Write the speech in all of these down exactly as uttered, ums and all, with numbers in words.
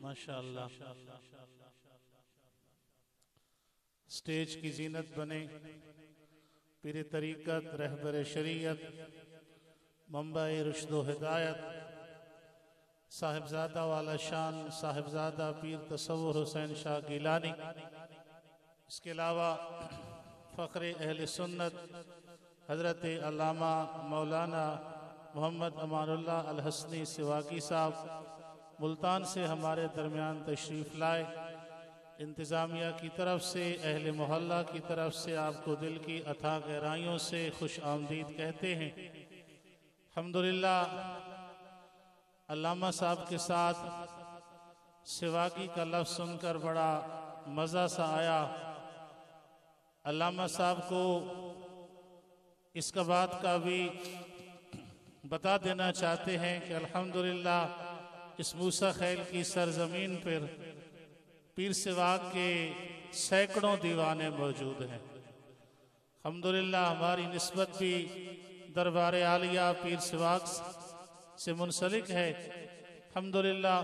माशाअल्लाह स्टेज की जीनत बने पीर तरीक़त रहबर शरीयत मंबा-ए रुश्द व हिदायत साहिबजादा वाला शान साहिबजादा पीर तसव्वुर हुसैन शाह गिलानी, इसके अलावा फ़ख्र अहले सुन्नत हज़रत अल्लामा मौलाना मोहम्मद अमानुल्लाह अल हसनी सिवाकी साहब मुल्तान से हमारे दरमियान तशरीफ़ लाए। इंतज़ामिया की तरफ से अहले मोहल्ला की तरफ से आपको दिल की अथाह गहराइयों से खुश आमदीद कहते हैं। अल्हम्दुलिल्लाह अल्लामा साहब के साथ सिवाकी का लफ्ज़ सुनकर बड़ा मज़ा सा आया। अल्लामा साहब को इसका बात का भी बता देना चाहते हैं कि अल्हम्दुलिल्लाह इस मूसा खैल की सरजमीन पर पीर सिवाक के सैकड़ों दीवाने मौजूद हैं। अल्हम्दुलिल्लाह हमारी निस्बत भी दरबार आलिया पीर सिवाक से मुंसलिक है। अल्हम्दुलिल्लाह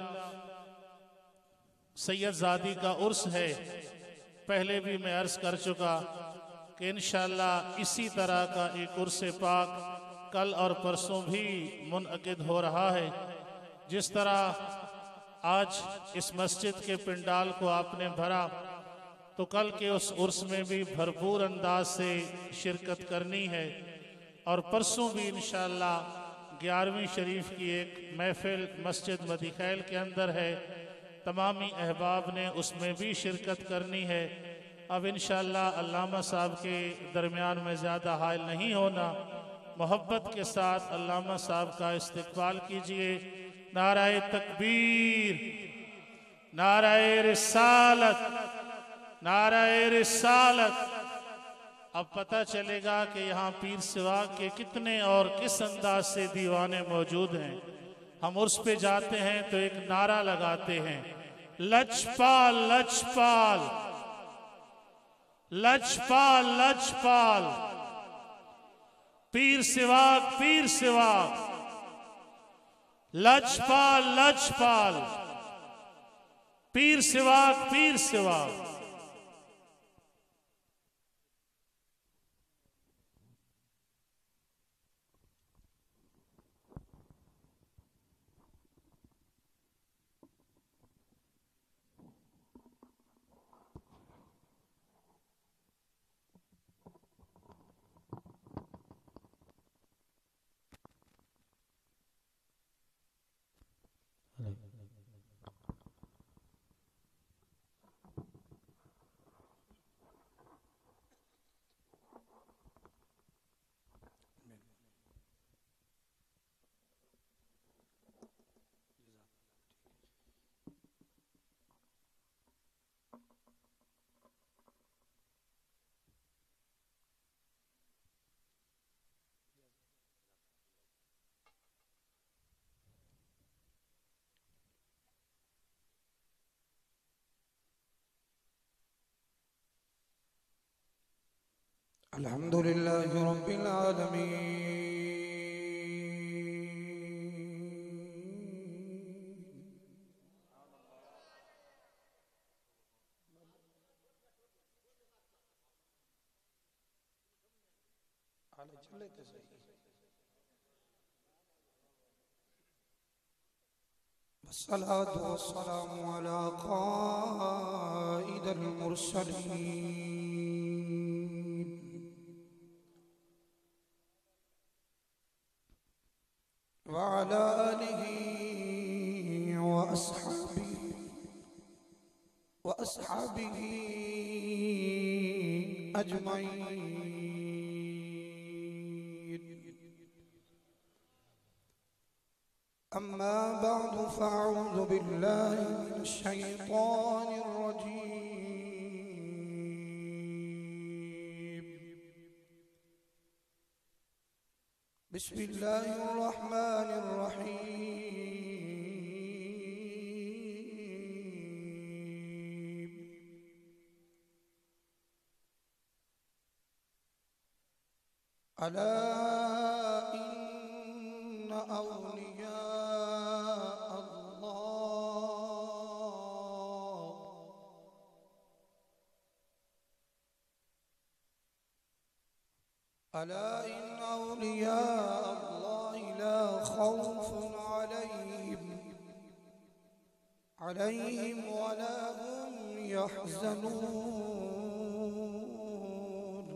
सैयद ज़ादी का उर्स है। पहले भी मैं अर्ज़ कर चुका कि इंशाअल्लाह इसी तरह का एक उर्स पाक कल और परसों भी मुनअक़िद हो रहा है। जिस तरह आज इस मस्जिद के पिंडाल को आपने भरा तो कल के उस उर्स में भी भरपूर अंदाज से शिरकत करनी है और परसों भी इंशाअल्लाह ग्यारहवीं शरीफ की एक महफिल मस्जिद मदीखैल के अंदर है। तमामी अहबाब ने उसमें भी शिरकत करनी है। अब इंशाअल्लाह अल्लामा साहब के दरमियान में ज़्यादा हायल नहीं होना, मोहब्बत के साथ अल्लामा साहब का इस्तकबाल कीजिए। नाराए तकबीर, नाराए रिसालत, नाराए रिसालत। अब पता चलेगा कि यहाँ पीर सिवाक के कितने और किस अंदाज से दीवाने मौजूद हैं। हम उर्स पे जाते हैं तो एक नारा लगाते हैं, लजपाल लजपाल लजपाल लजपाल, पीर सिवाक पीर सिवाक, लजपाल लजपाल, पीर सिवाक पीर सिवाक। अल्हम्दुलिल्लाहि रब्बिल आलमीन वस्सलातु वस्सलामु अला क़ाइदिल मुरसलीन व अला आलिहि व अस्हाबिहि व अस्हाबिहि अजमईन। अम्मा बअद फ़अऊज़ु बिल्लाहि मिनश शैतानिर रजीम। बिस्मिल्लाहिर रहमानिर रहीम। अला इन्न औलिया अल्लाह अला इन्न औलिया अल्लाह ला खौफुन अलैहिम अलैहिम वला हुम यहज़नून।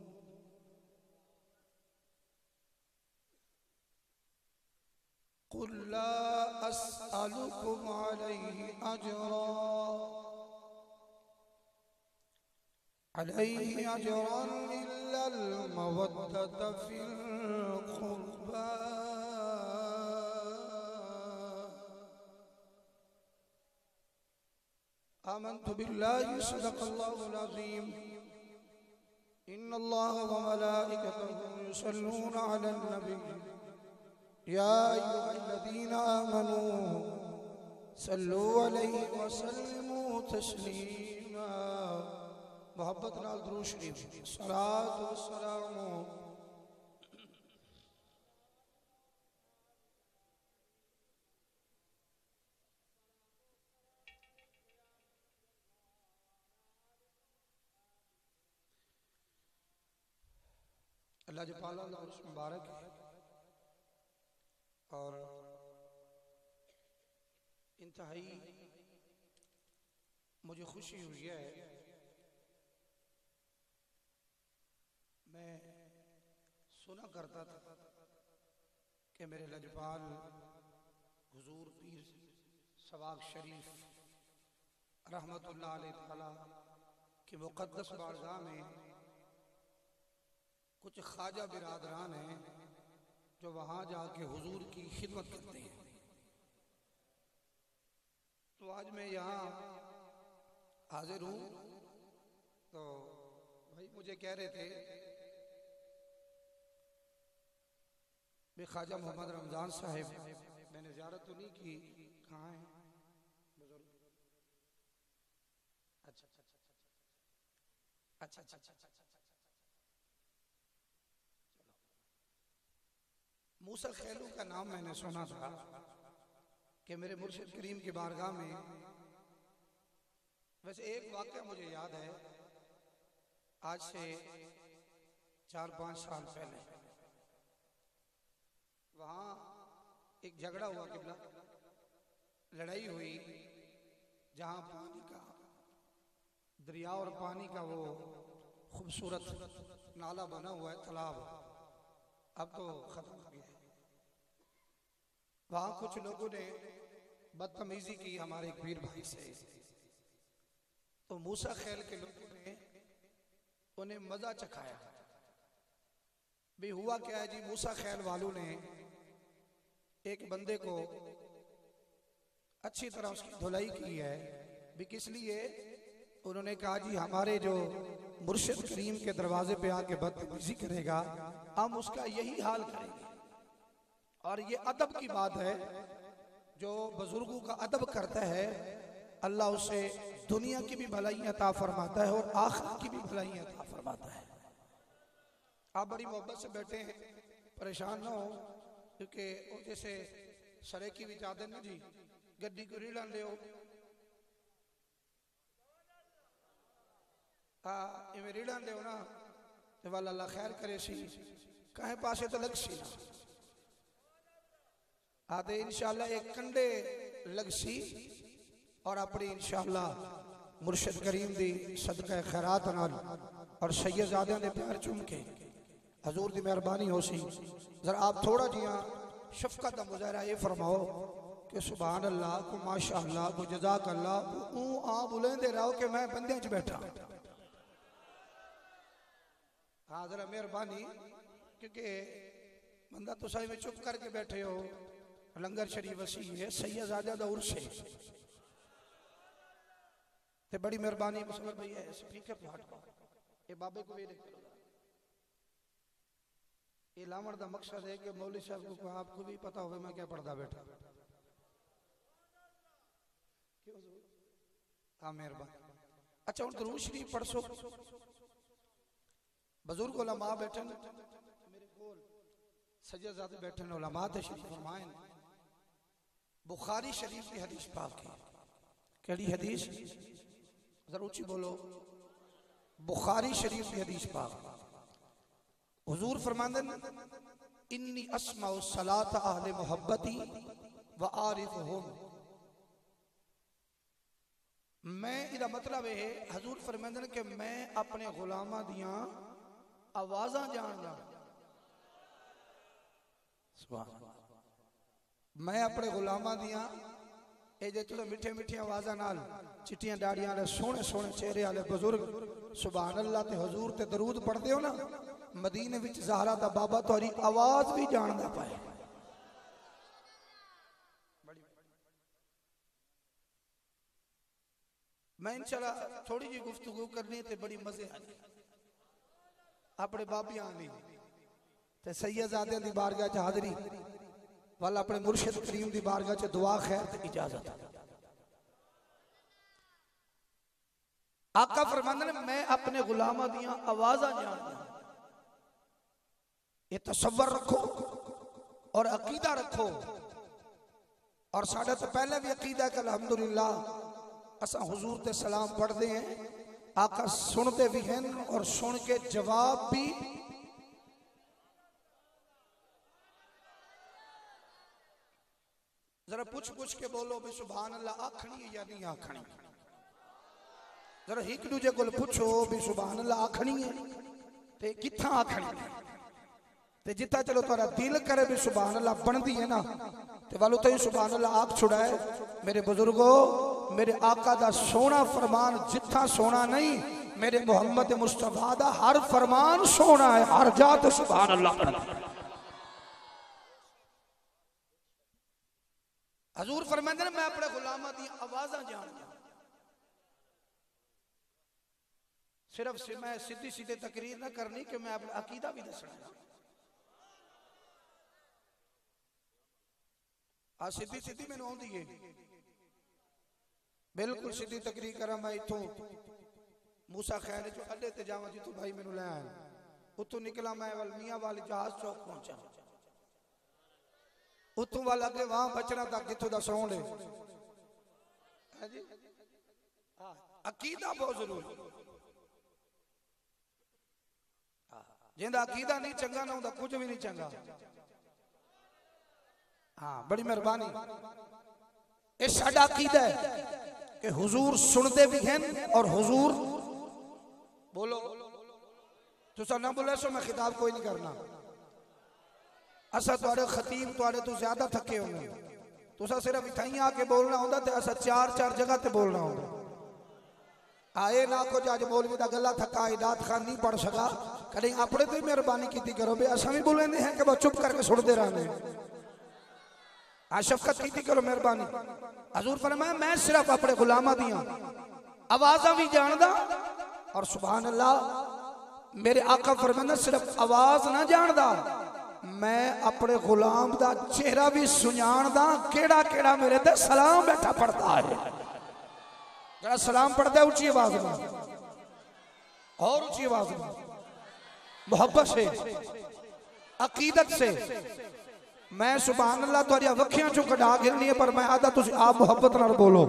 कुल ला अस्अलुकुम अलैहि अजरा अलैहि अजरन इल्लल मवद्दत फिल क़ुर्बा। आमन्तु बिल्लाहि सदक़ल्लाहुल अज़ीम। इन्नल्लाह व मलाइकतहु युसल्लूना अलन नबी या अय्युहल्लज़ीना आमनू सल्लू अलैहि व सल्लिमू तस्लीमा। मोहब्बत नाल दुरूद शरीफ सलात व सलाम। अल्लाह जो पाला अल्लाह उस मुबारक है। और इंतहाई मुझे खुशी हुई है। मैं सुना करता था कि मेरे लजपाल हुजूर पीर सवाग शरीफ रहमतुल्लाह अलैह ताला की मुक़द्दस बारगाह में कुछ ख्वाजा बिरादरान हैं जो वहाँ जाके हुजूर की खिदमत करते हैं। तो आज मैं यहाँ हाजिर हूँ। तो भाई मुझे कह रहे थे मैं ख्वाजा मोहम्मद रमज़ान साहिब मैंने ज़ियारत तो नहीं की, कहाँ हैं बुजुर्ग? अच्छा अच्छा अच्छा अच्छा अच्छा अच्छा मूसा खैलू का नाम मैंने सुना था कि मेरे मुर्शिद करीम की बारगाह में। वैसे एक वाक़या मुझे याद है, आज से चार पाँच साल पहले वहाँ एक झगड़ा हुआ, किबला लड़ाई हुई, जहाँ पानी का दरिया और पानी का वो खूबसूरत नाला बना हुआ है, तालाब, अब तो खत्म हो गया है। वहाँ कुछ लोगों ने बदतमीजी की हमारे एक पीर भाई से। तो मूसा खैल के लोगों ने उन्हें मजा चखाया। भी हुआ क्या है जी, मूसा खैल वालों ने एक बंदे को अच्छी तरह उसकी धुलाई की है। भी किस लिए? उन्होंने कहा जी हमारे जो मुर्शिद करीम के दरवाजे पे आके बदतमीजी करेगा हम उसका यही हाल करेंगे। और ये अदब की बात है, जो बुजुर्गों का अदब करता है अल्लाह उसे दुनिया की भी भलाइयां अता फरमाता है और आखिरत की भी भलाइयां अता फरमाता है। आप बड़ी मोहब्बत से बैठे हैं, परेशान ना हो, क्योंकि जैसे सरे की भी चादर ना जी गड्डी को रीढ़ा ले हाँ इवें रीढ़ा ले ना तो वाला अल्लाह खैर करे सी कहे पासे तो लग सी ना हाँ तो इंशाअल्लाह एक कंडे लग सी और अपनी इंशाअल्लाह मुर्शिद करीम दी सदका खैरात नाल और सैयदजादियां दे प्यार चूम के हजूर दी मेहरबानी हो सी। जरा आप थोड़ा जिया शफकत का मुजाहरा ये फरमाओ कि सुभान अल्लाह को माशाअल्लाह को जज़ाक अल्लाह को आ बुलंदे रहो कि मैं बंदे च बैठा। हाँ जरा मेहरबानी, क्योंकि बंदा तो सही में चुप करके बैठे हो। लंगर शरीफ वसी है, सैयदजादा दा उर्स है, ते बड़ी मेहरबानी मुसलमान भैया स्पीकर पे हटो ये बाबे को वेले करो। ये लामड़ का मकसद है कि मौलवी साहब को आपको भी पता होगा मैं क्या पढ़ता बैठा। हाँ मेहरबान। अच्छा हूँ दरूद शरीफ पढ़ सो। बुजुर्ग उलमा बैठे मेरे कोल, सज्जादे बैठे उलमा तशरीफ फरमाएं। बुखारी शरीफ की हदीस पाक है। केड़ी हदीस? जरा ऊंची बोलो। बुखारी शरीफ की हदीस पाक। हुजूर फरमांदे इन्नी अस्माउ सलात अहले मोहब्बती व आरिफुहुम। मैं इदा मतलब है हजूर फरमांदे कि मैं अपने गुलामा दियां आवाज़ां जानदा। सुभान अल्लाह। मैं अपने गुलामा दियां ए जे तुस मिठे मिठे आवाज़ां नाल चिट्टियां दाड़ियां वाले सोहने सोहने चेहरे वाले बुजुर्ग सुभान अल्लाह ते हुजूर ते दरूद पढ़दे हो ना, मदीने विच ज़हरा दा बाबा तुहारी आवाज़ भी जानदा पाए। मैं इंशाल्लाह थोड़ी जी गुफ्तगू करनी ते बड़ी मजे आनी अपने बाबियां आनी ते सैयदजादे दी बारगाह च हाज़री वाला अपने मुर्शिद करीम दी बारगाह च दुआ खैर ते इजाजत। आका फरमांदे ने मैं अपने गुलामां दियां आवाज़ां जानदा। ये तसव्वुर रखो और अकीदा रखो। और साढ़े तो पहले भी अकीदा कि अल्हम्दुलिल्लाह असा हुजूर ते सलाम पढ़ते हैं, आका सुनते भी हैं और सुन के जवाब भी। जरा पूछ पूछ के बोलो भी सुभान अल्लाह आखनी है या नहीं आखनी। जरा एक दूजे को पूछो भी सुभान अल्लाह आखनी है ते कित्था आखनी है ते जितना चलो तुहारा दिल करे भी सुभान अल्लाह बनती है ना ते वालो तो सुभान अल्लाह आख छुड़ाए। मेरे बुजुर्गो मेरे आका दा सोना फरमान जिथा सोना नहीं, मेरे मोहम्मद मुस्तफा दा हर फरमान सोना है, हर जात सुभान अल्लाह। हजूर फरमाते हैं मैं अपने गुलामा दी आवाज़ां जानदा। सिर्फ से मैं सीधी सीधे तकरीर ना करनी कि मैं अपना अकीदा भी दसना। आ सीधी सीधी मैनू आउंदी है, बिल्कुल सीधी तकरीर करा। मैं इथों मूसा खैर जो अड्डे ते जावां जिथों भाई मैनू लै आया, उतों निकला मैं वाल मियां वाली जहाज चौक पहुंचा, उतों वाल अगे वहां बचना तक जिथों दा सौं ले। अकीदा बहुत जरूरी। जिंदा अकीदा नहीं चंगा ना होता कुछ भी नहीं चंगा। हाँ बड़ी मेहरबानी। ये साडा अकीदा है कि हुजूर सुनते भी हैं और हुजूर बोलो तुसा ना बोले सो मैं खिताब कोई नहीं करना। असा तुहाडे खतीब तुहाडे तो ज्यादा थके होंगे, तुसा सिर्फ इथाई आके बोलना होंदा ते असा चार चार जगह ते बोलना होंदा। आए ना को अज मौलवी दा गला थका हिदायत खान नहीं पढ़ सका, कहीं अपने तो मेहरबानी की करो बे असा भी बोलेंदे हैं कि बस चुप करके सुनते रहने। हाँ शफकत की करो मेहरबानी। हजूर फरमाया मैं सिर्फ अपने गुलामा दियां आवाज़ां भी जानदा और सुभान अल्लाह मेरे आका फरमांदा सिर्फ आवाज़ ना जानदा, मैं अपने गुलाम दा चेहरा भी सुनाणदा केड़ा केड़ा मेरे ते सलाम बैठा पढ़ता है। जरा सलाम पढ़ता है ऊंची आवाज में और ऊंची आवाज में मोहब्बत से अकीदत से। मैं सुभान अल्लाह तुहारी अखियां चो कढ़ा गिरनी है पर मैं आदा तुसी आप मोहब्बत नाल बोलो।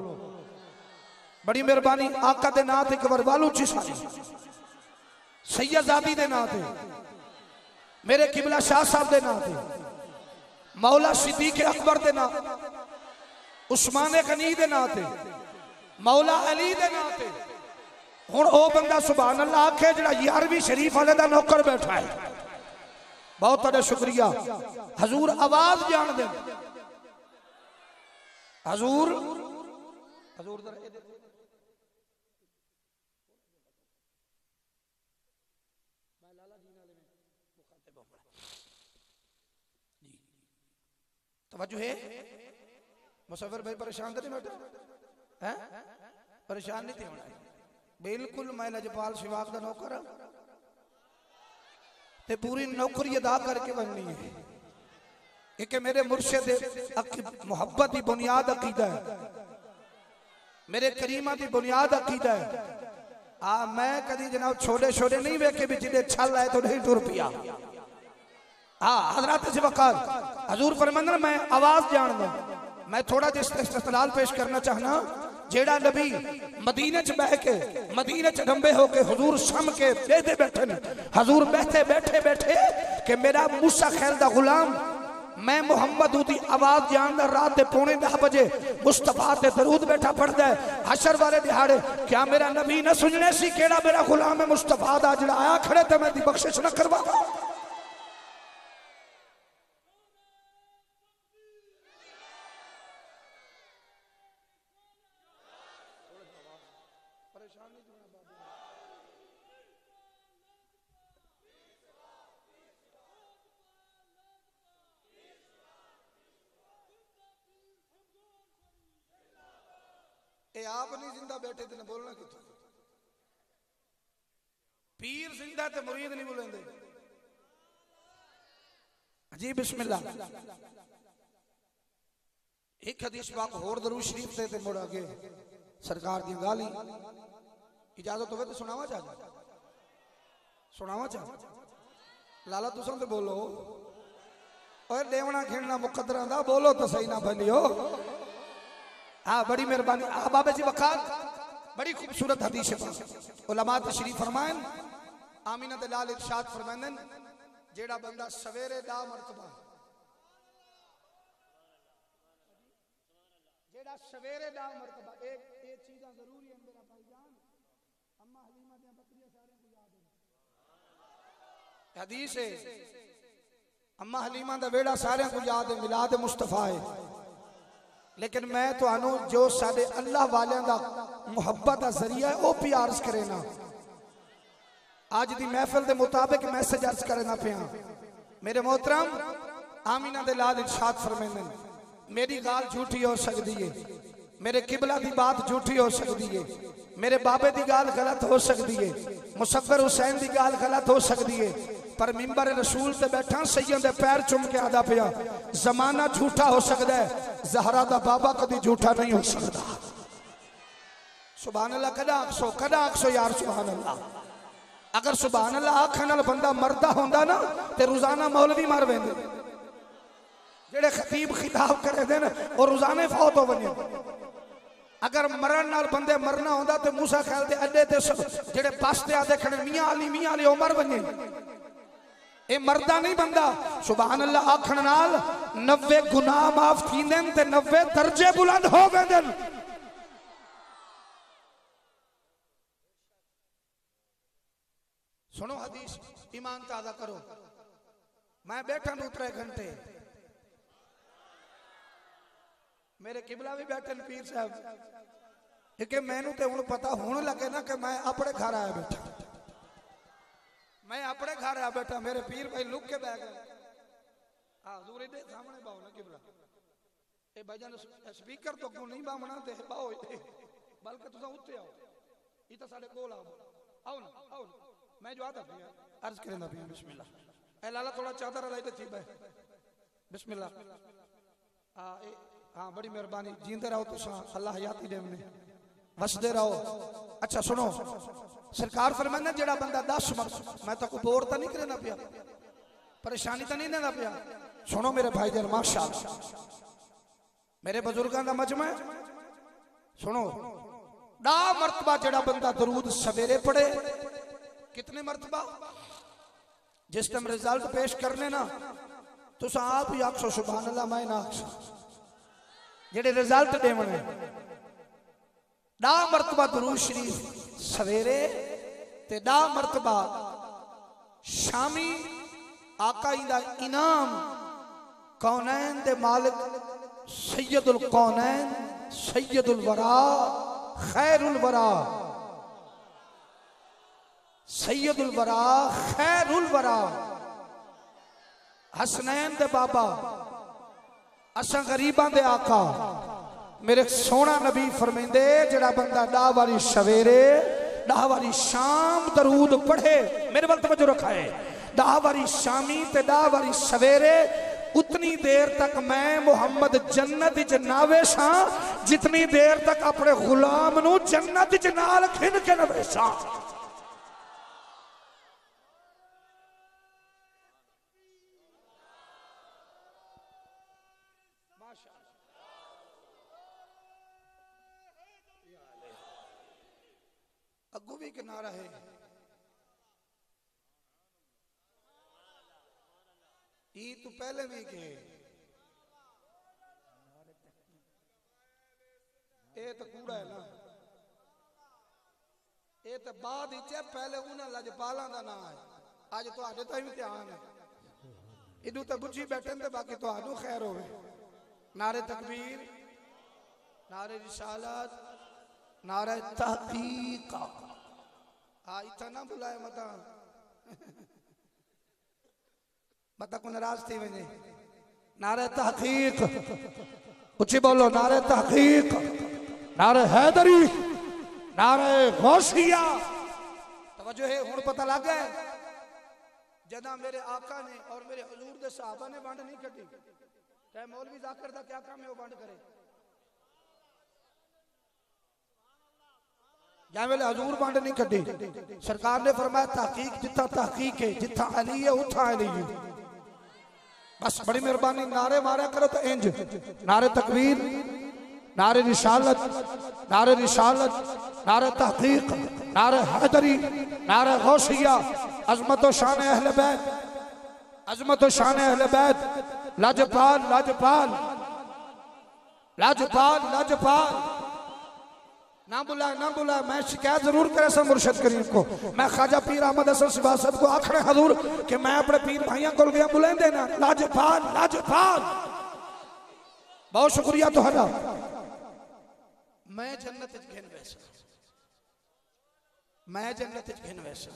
बड़ी मेहरबानी। आका दे नाम ते एक बार वाल ऊंची सारी सैयदजादी दे नाम ते मेरे किबला शाह साहब दे नाम ते मौला सिद्दीक अकबर दे नाम उस्मान गनी दे नाम ते मौला अली दे नाम ते हुण ओ बंदा सुभान अल्लाह आखे जेड़ा यारवीं शरीफ वाले दा नौकर बैठा है। बहुत बड़ा शुक्रिया। हजूर आवाज जान दे। हजूर हजूर तवज्जो है। मुसफिर भाई परेशान तो नहीं बैठा है? परेशान नहीं थे होना। बिल्कुल मैं लजपाल शिवाग का नौकर हाँ ते पूरी नौकरी अदा करके बननी है क्योंकि मेरे मुर्शिद मोहब्बत की बुनियाद अकीदा है, मेरे करीमा की बुनियाद अकीदा है। आ मैं कभी जनाब छोटे छोटे नहीं वेखे भी जिन्हें छल आए तो नहीं टुर पिया। हाँ हजरत से वकार हजूर फरमांदे मैं आवाज जानदा। मैं थोड़ा जिस इस्तलाल पेश करना चाहना। जेड़ा नबी मदीने च बह के मदीने च रंबे होके हुजूर सम के बेदे बैठे न हुजूर बैठे बैठे बैठे कि मेरा मूसा खैल दा गुलाम मैं मुहम्मद उदी आवाज जानदा रात दे पौने दस बजे मुस्तफा ते दरूद बैठा पढ़दा है हशर वाले दिहाड़े क्या मेरा नबी न सुनने सी केड़ा मेरा गुलाम है मुस्तफा दा जेड़ा आया खड़े ते मैं दी बख्शिश न करवावा। ए आप नहीं जिंदा बैठे थे बोलना कितों पीर जिंदा ते मुरीद नहीं बोलेंदे जी बिस्मिल्लाह। एक हदीस पाक होर दरूद शरीफ ते ते मुड़ आगे सरकार दी गाली इजाजत होवे तो सुनावा चा सुनावा चा लाला तुसां ते बोलो ओए देवना खेलना मुकद्दरां दा बोलो तो सही ना बनियो। हाँ बड़ी मेहरबानी आ बाबा जी वकार बड़ी खूबसूरत हदीस है उलमा तशरीफ फरमाएं आमीना दे लाल इरशाद फरमांदन जेड़ा बंदा सवेरे दा मर्तबा जेड़ा सवेरे दा मर्तबा एक एक चीज़ां जरूरी है मेरा भाईजान अम्मा हलीमा दे बकरियां सारे को याद है हदीस है अम्मा हलीमा दा वेड़ा सारे को याद है मिलाद मुस्तफा है लेकिन मैं तो जो साडे अल्लाह वालियां दा मुहब्बत दा जरिया है वह भी अर्ज करे ना आज दी महफिल के मुताबिक मैसेज अर्ज करे ना पिया मेरे मोहतरम आमीना दे लाल इरशाद फरमांदे मेरी गाल झूठी हो सकती है मेरे किबला की बात झूठी हो सकती है मेरे बाबे की गाल गलत हो सकती है मुसव्वर हुसैन की गाल गलत हो सकती है पर मिंबर रसूल ते बैठा सैयद दे पैर चुम के आदा पिया जमाना झूठा हो सकता है ज़हरा दा बाबा कभी झूठा नहीं हो सकता। सुभान अल्लाह कदा आखसो कदा आखसो यार सुभान अल्लाह अगर सुभान अल्लाह आखन नाल बंदा मरदा होंदा ना ते रोजाना मौलवी मार वेंदे जेड़े खतीब खिताब करे दे और रोजाना फौत हो वने अगर मरण नाल बंदे मरना होंदा ते मूसा खैल दे अड्डे ते जेड़े पासते आदे खड़े मियां अली मियां अली उमर वने ए मरदा नहीं बंदा सुभान अल्लाह आखन नाल नब्बे गुनाह माफ थींदे ते नब्बे दर्जे बुलंद हो वेंदे। सुनो हदीस ईमान ताजा करो मैं बैठा दूसरे घंटे मेरे किबला भी बैठे पीर साहब क्योंकि मैनू तो हूँ पता होने लगे ना कि मैं अपने घर आया बैठा मैं अपने घर आया बैठा मेरे पीर भाई लुक के बह गए हाँ दूर दे सामने बाओ ना किबला ए भाईजान स्पीकर तो क्यों नहीं बामना ते बाओ बल्कि तुसा उत्ते आओ ये तो साडे कोल आओ आओ ना आओ ना मैं जो आता पिया अर्ज करेंदा पिया बिस्मिल्लाह ए लाला थोड़ा चादर लाई ते थी बे बिस्मिल्लाह हां ए हां बड़ी मेहरबानी जींदे रहो तुसा अल्लाह हयाती देवने वसदे रहो। अच्छा सुनो सरकार फरमांदे जेड़ा बंदा दस मर्द मैं तो को बोर तो नहीं करना पिया परेशानी तो नहीं देना पिया सुनो मेरे भाई जान माशाअल्लाह मेरे बुजुर्गों का मजमा सुनो डा मर्तबा जेड़ा बंदा दरूद सवेरे पढ़े कितने मर्तबा जिस टाइम रिजल्ट पेश करने ना तुस आप ही आखो सुभान अल्लाह मैं ना आखो जेड़े रिजल्ट देवने डा मर्तबा दरूद शरीफ सवेरे ते डा मर्तबा शामी आका इंदा इनाम कौनैन दे मालिक सैयदुल कौनैन सैयदुल वरा खैरुल वरा सैयदुल वरा खैरुल वरा हसनैन दे बाबा असा गरीबां दे आका मेरे सोना नबी फरमाइंदे जेड़ा बंदा डा वारी सवेरे डा वारी शाम दरूद पढ़े मेरे वक्त तवज्जो रखा है डा वारी शामी ते डा वारी सवेरे उतनी देर तक मैं मुहम्मद जन्नत च नावे सा जितनी देर तक अपने गुलाम नू जन्नत च नाल खिन के नवे सा। अगू भी एक नारा है, ई तू पहले भी के ये तो कूड़ा है ना, ये तो बाद ही पहले उन्हें लजपाला का नाम है। अज तुहाडे तो इम्तिहान है, इदू तो बुझी बैठे थे, बाकी तुहानू खैर होवे। नारे तकबीर, नारे रिसालत, नारे तहकीक। आ इतना ना बुलाए मता मता को नाराज थी वने। नारे तहकीक उच्ची बोलो, नारे तहकीक, नारे हैदरी, नारे गौसिया। तवज्जो है, हुण पता लग गया जदा मेरे आका ने और मेरे हुजूर दे सहाबा ने वंड नहीं कटी, चाहे मौलवी जाकिर दा क्या काम है वो वंड करे। या वेले हजूर वंड नहीं कटी, सरकार ने फरमाया तहकीक जिथा तहकीक है, जिथा अली है उथा अली है। बस बड़ी मेहरबानी, नारे मारा करो तो इंज, नारे तकबीर, नारे रिसालत, नारे रिसालत, नारे तहकीक, नारे हैदरी, नारे गौसिया। अजमत व शान अहले बैत, अजमत व शान अहले बैत। लाजपाल लाजपाल लाजपाल लाजपाल। ना बुलाए ना बुलाए, मैं शिकायत जरूर करे सा मुर्शद करीम को। मैं ख्वाजा पीर अहमद हसन सिवा साहब को आखने हजूर कि मैं अपने पीर भाइयों को गया बुलेंदे ना लाजपाल लाजपाल। बहुत शुक्रिया तुहाडा। मैं जन्नत च घिन वैसा, मैं जन्नत च घिन वैसा।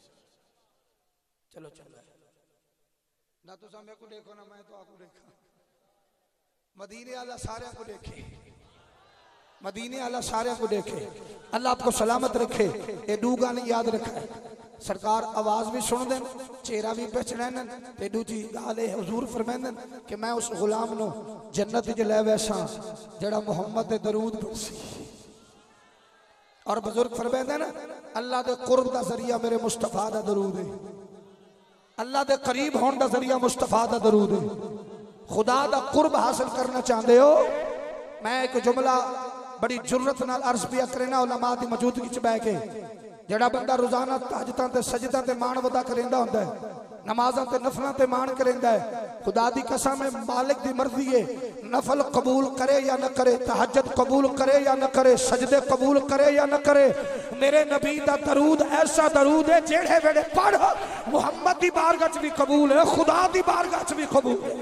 चलो चलो ना तो मेरे को देखो ना मैं तो आपको देखा। मदीने वाला सारे को देखे, मदीने वाला सारे को देखे। अल्लाह आपको सलामत रखे। ये दू गाने याद रखा है, सरकार आवाज भी सुन दें, चेहरा भी पहचान ते दूजी गाल है हुजूर फरमांदे कि मैं उस गुलाम नो जन्नत च ले वैसा जेड़ा मोहम्मद दे दरूद पढ़सी। और बुजुर्ग फरमांदे ना अल्लाह दे कुर्ब दा जरिया मेरे मुस्तफा दा दरूद है, अल्लाह दे करीब होने दा जरिया मुस्तफा दा दरूद है। खुदा दा कुर्ब हासिल करना चाहते हो, मैं एक जुमला बड़ी जुर्रत नाल अर्ज पिया करना उलमा दी मौजूदगी च बैठ के। जेड़ा बंदा रोजाना ताजतां ते सजदां ते मान वदा करेंदा हुंदा है, नमाज़ां ते नफलां ते मान करेंदा है, खुदा दी कसम है मालिक दी मर्जी है नफल कबूल करे या न करे, तहज्जुद कबूल करे या न करे, सजदे कबूल करे या न करे। मेरे नबी दा दरूद ऐसा दरूद है जेड़े वेले पढ़ मुहम्मद दी बारगाह च भी कबूल है, खुदा दी बारगाह च भी कबूल है।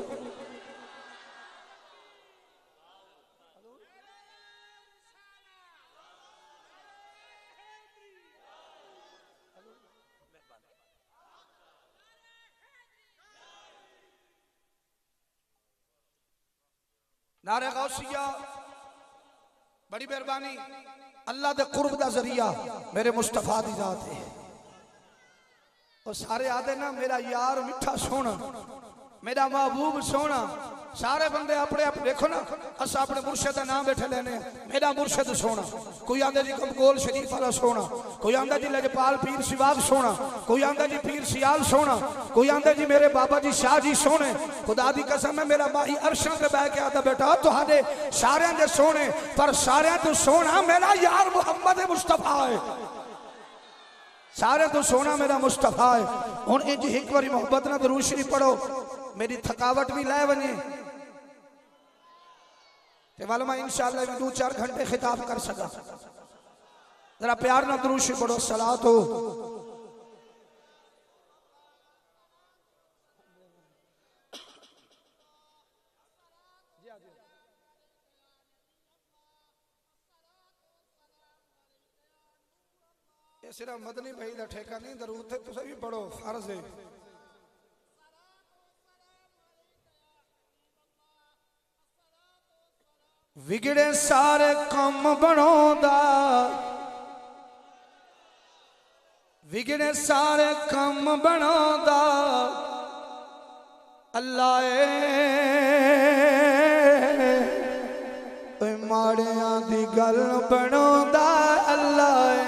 नारे गौसिया बड़ी मेहरबानी, अल्लाह दे कुर्ब दा जरिया मेरे मुस्तफा दी जात है। और सारे आदे ना मेरा यार मिठा सोना, मेरा महबूब सोना। सारे बंदे अपने आप देखो ना, अस अपने मुर्शद का नाम बैठे लेने, मेरा मुर्शद सोना। कोई आंदा जी कमकोल शरीफ वाला सोना, कोई आंदा जी लजपाल पीर सिवाग सोना, कोई आंदा जी पीर सियाल सोना, कोई आंदा जी मेरे बाबा जी शाह जी सोने। खुदा दी कसम है मेरा माही अरशों से बह के आता बेटा तुहाडे सारे दे सोने, पर सारे तो सोना मेरा यार मुहम्मद मुस्तफा है। सारे तो सोना मेरा मुस्तफा है। हुण इंज एक बारी मोहब्बत ना दरूद शरीफ पढ़ो, मेरी थकावट भी लै वने ते वाल मैं इंशाअल्लाह भी दो चार घंटे खिताब कर सका। जरा प्यार ना दरूद शरीफ पढ़ो। सलात हो सिर्फ मदनी भाई का ठेका नहीं, दरूद थे तुम भी पढ़ो, फर्ज है। विगड़े सारे काम बनाउंदा, विगड़े सारे काम बनाउंदा अल्लाह ए माड़ियां दी गल बनाउंदा अल्लाह।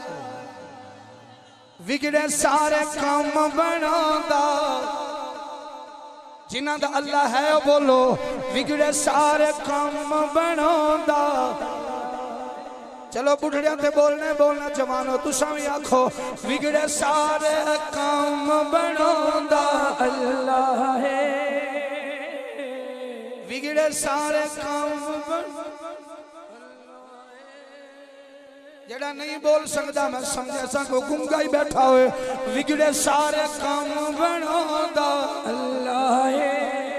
विगड़े सारे काम बनाउंदा जिन्हां दा अल्लाह है बोलो, विगड़े सारे काम बनाउंदा चलो बुढ़िया थे बोलने बोलना जवानो तुसा भी आखो बिगड़े सारे काम बनांदा अल्लाह है बिगड़े सारे काम जेड़ा नहीं बोल सकता मैं समझे सा को गुंगा ही बैठा हुए बिगड़े सारे काम बनांदा अल्लाह है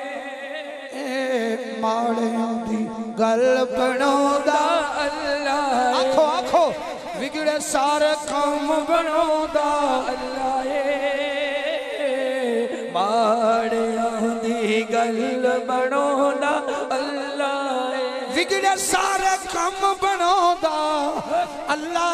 माड़े दी गल बनांदा अल्लाह आखो आखो बिगड़े सारे काम बनांदा अल्लाह माड़े दी गल बनांदा अल्लाह बिगड़े सारे काम बनांदा अल्लाह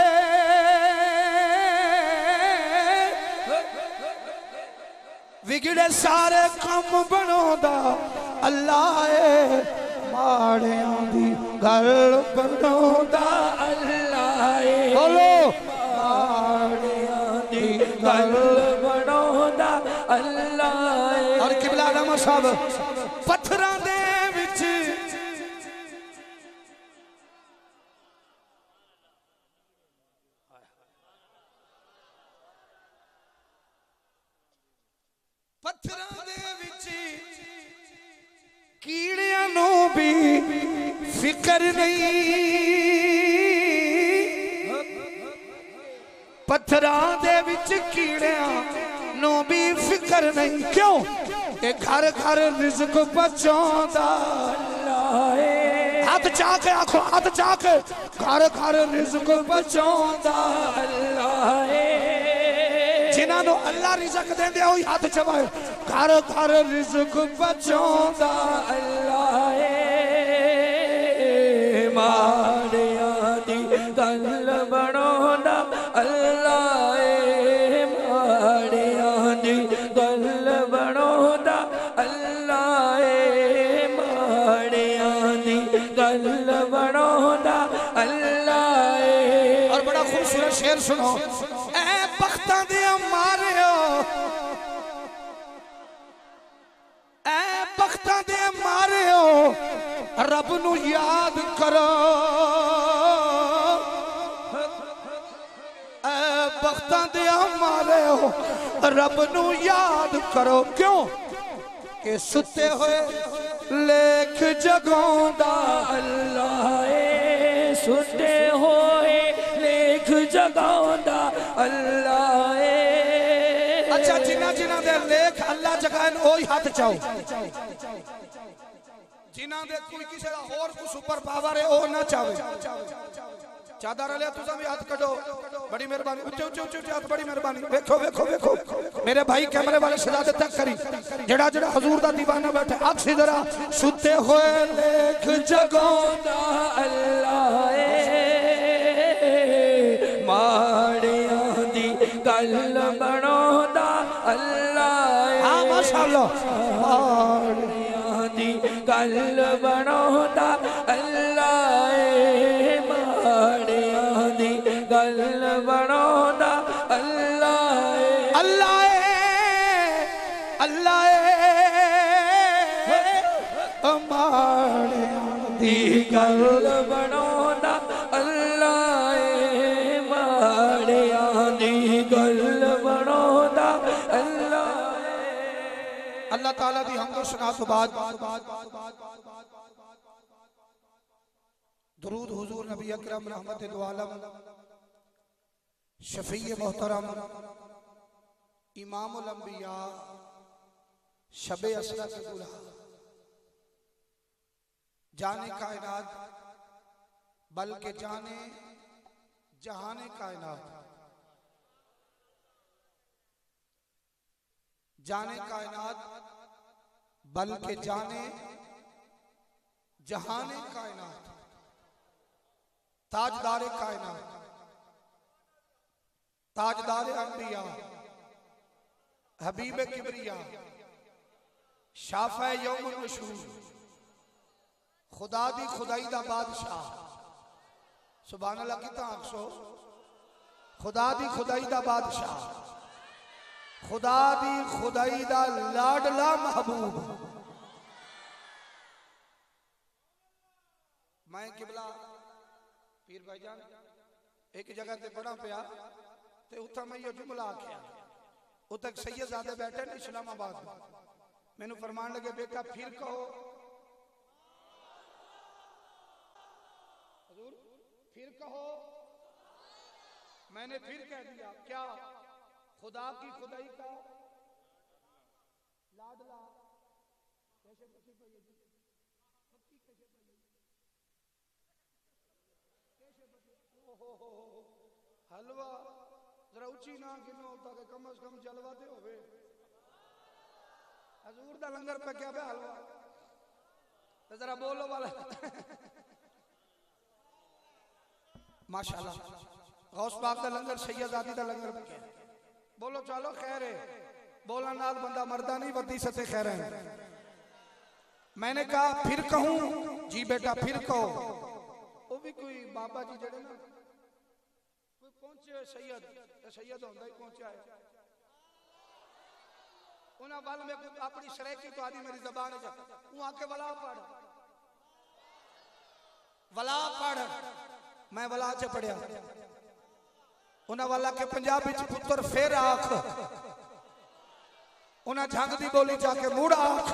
बिगड़े सारे काम बनांदा अल्लाह माड़ियां दी गल बनांदा अल्लाह बोलो माड़ियां दी गल बनांदा अल्लाह और किबला रामा साहब पत्थरां दे विच पत्थरां दे विच कीड़ियां नू भी फिकर नहीं पत्थरां दे विच कीड़ियां नू भी फिकर नहीं क्यों के घर घर रिज़्क पहुंचांदा अल्लाह हाथ चाके आखो हाथ चाके घर घर रिज़्क पहुंचांदा अल्लाह जिन्हों अल्लाह रिज़्क देंदे ओ हाथ चवाए घर घर रिज़्क पहुंचांदा अल्लाह माड़ियां दी गल बनांदा अल्लाह माड़ियां दी गल बनांदा अल्लाह माड़ियां दी गल बनांदा अल्लाह और बड़ा खूबसूरत शेर सुनो ऐ बख्तां दे मारियो ऐ बख्तां दे मारियो रब नू याद करो ऐ बख्तां दे मारियो रब नू याद करो क्यों के सुते हुए लेख जगांदा अल्लाह सुते होए लेख जगांदा अल्लाह अच्छा जिन्ना जिन्ना दे लेख अल्लाह जगान ओही हाथ चाओ जिन्ना दे कोई किसी दा और कुछ सुपर पावर है ओ ना चावे चादर ले तुसा भी हाथ कढो बड़ी मेहरबानी ऊंचे ऊंचे ऊंचे हाथ बड़ी मेहरबानी देखो देखो देखो मेरे भाई कैमरे वाले सजा दे तक करी जेड़ा जेड़ा हुजूर दा दीवाना बैठा आंख जरा सुते होए लेख जगांदा अल्लाह माड़ियां दी गल बनांदा अल्लाह हां माशाअल्लाह माड़ियां दी गल बनांदा अल्लाह माड़ियां दी गल बनांदा अल्लाह अल्लाह अल्लाह माड़ियां दी गल बनांदा अल्लाह माड़ियां दी गल बनांदा अल्लाह अल्लाह ताला दी हमदो सना तो बाद दुरूद हुजूर नबी अकरम रहमत दो आलम शफीए मोहतरम इमामुल अंबिया शबे असरा के दुल्हा जाने कायनात बल्कि जाने जहाने कायनात जाने कायनात बल्कि जाने जहाने कायनात ताजदार कायनात ताजदार अंबिया हबीब किबरिया शाफा यौमुल मशहूर खुदा दी खुदाई दा बादशाह सुभान अल्लाह की ताकसो खुदा दी खुदाई दा बादशाह खुदा दी खुदाई दा लाडला महबूब मैं किबला पीर भाईजान एक जगह ते बड़ा पिया ते उथा मैं ये जुमला आख्या उत सैयदजादे बैठे ने इस्लामाबाद मैनू फरमान लगे बेटा फिर कहो हुजूर फिर कहो मैंने फिर कह दिया क्या खुदा की खुदाई का लाडला कैसे कैसे कैसे हलवा जरा उची ना गिनो ताकि कम अज कम जलवा ते होवे हजूर दा लंगर पक्या पे हलवा तो जरा बोलो वाला माशाल्लाह गौस पाक दा लंगर सैयदजादी दा लंगर पक्या बोलो चलो खैर है बोला नाल बंदा मरदा नहीं बदी सते खैर है मैंने कहा फिर कहूं जी बेटा फिर कहो वो भी कोई बाबा जी जड़े ना कोई पहुंचे सैयद सैयद होंदा ही पहुंचा है उन्हें वाल में अपनी शरैकी तो आदि मेरी जबान है वो आके वला पढ़ वला पढ़ मैं वला च पढ़िया उन्हें वाला के पंजाबी च पुत्र फिर आख उन्हें झंग दी बोली जाके मुड़ आख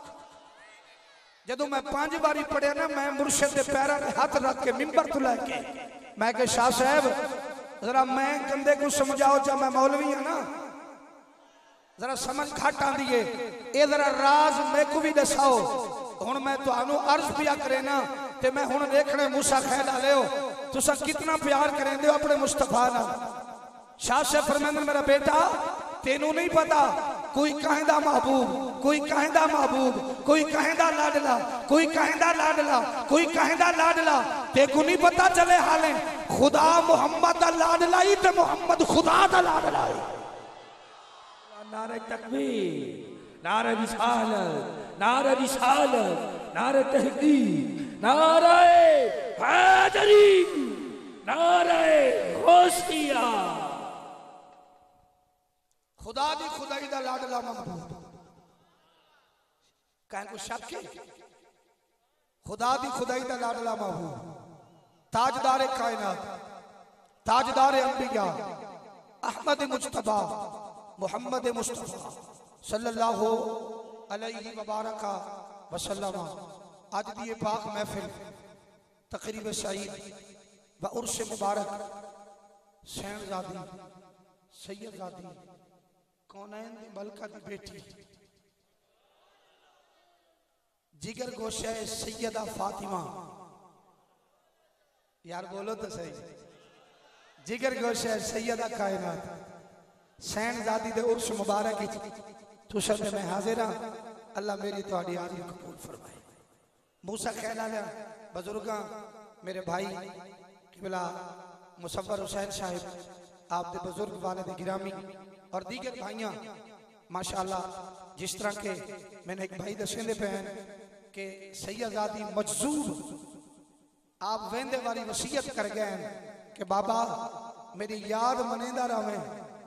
जदों मैं पांच बारी पढ़िया ना मैं मुर्शिद के पैरों में हाथ रख के मिंबर तो लैके मैं कहा शाह साहब जरा मैं कंधे को समझाओ चाह मैं मौलवी हाँ ना जरा समझ घट आती है ये जरा राज मेरे को भी दसाओ हुण मैं तुहानू अर्ज पिया करे ना ते मैं हुण देखने मूसा खैर आले हो तुसा कितना प्यार करेंदे हो अपने मुस्तफा नाल शाह साहब फरमांदे मेरा बेटा तेनू नहीं पता कोई कहंदा महबूब कोई कहंदा महबूब कोई कहंदा लाडला कोई कहंदा लाडला कोई कहंदा लाडला तेको नहीं पता चले हाले खुदा मोहम्मद दा लाडला ही ते मोहम्मद खुदा दा लाडला है नारे तकबीर नारे रिसालत नारे रिसालत नारे तहकीक नारे हैदरी नारे गौसिया खुदा दी खुदाई दा लाडला महबूब कहन को शक है खुदा दी खुदाई दा लाडला महबूब ताजदार कायनात ताजदार अंबिया अहमद मुज्तबा मोहम्मद मुस्तफा सल्लल्लाहु अलैहि वबारक वसल्लम आज दी पाक महफिल तकरीब सईद व उर्स मुबारक सैनजादी सैयदजादी कौनैन दी मलका दी बेटी जिगर गोशा सैयदा फातिमा यार बोलो तो सही जिगर गोशा सैयदा कायनात सैनजादी दे उर्स मुबारक तुसा ते मैं हाजिर हाँ अल्लाह मेरी तुहाडी हाजिरी कबूल फरमाए मूसा खैला बुजुर्गां मेरे भाई किबला मुसव्वर हुसैन साहिब आप दे बुजुर्ग वालिद गिरामी और दीगर भाइयां माशाअल्लाह जिस तरह के मैंने एक भाई दसेंदे पे हैं कि सैयदजादी मजजूब आप वेंदे वाली वसीयत कर गए हैं कि बाबा मेरी याद मनेंदा रहे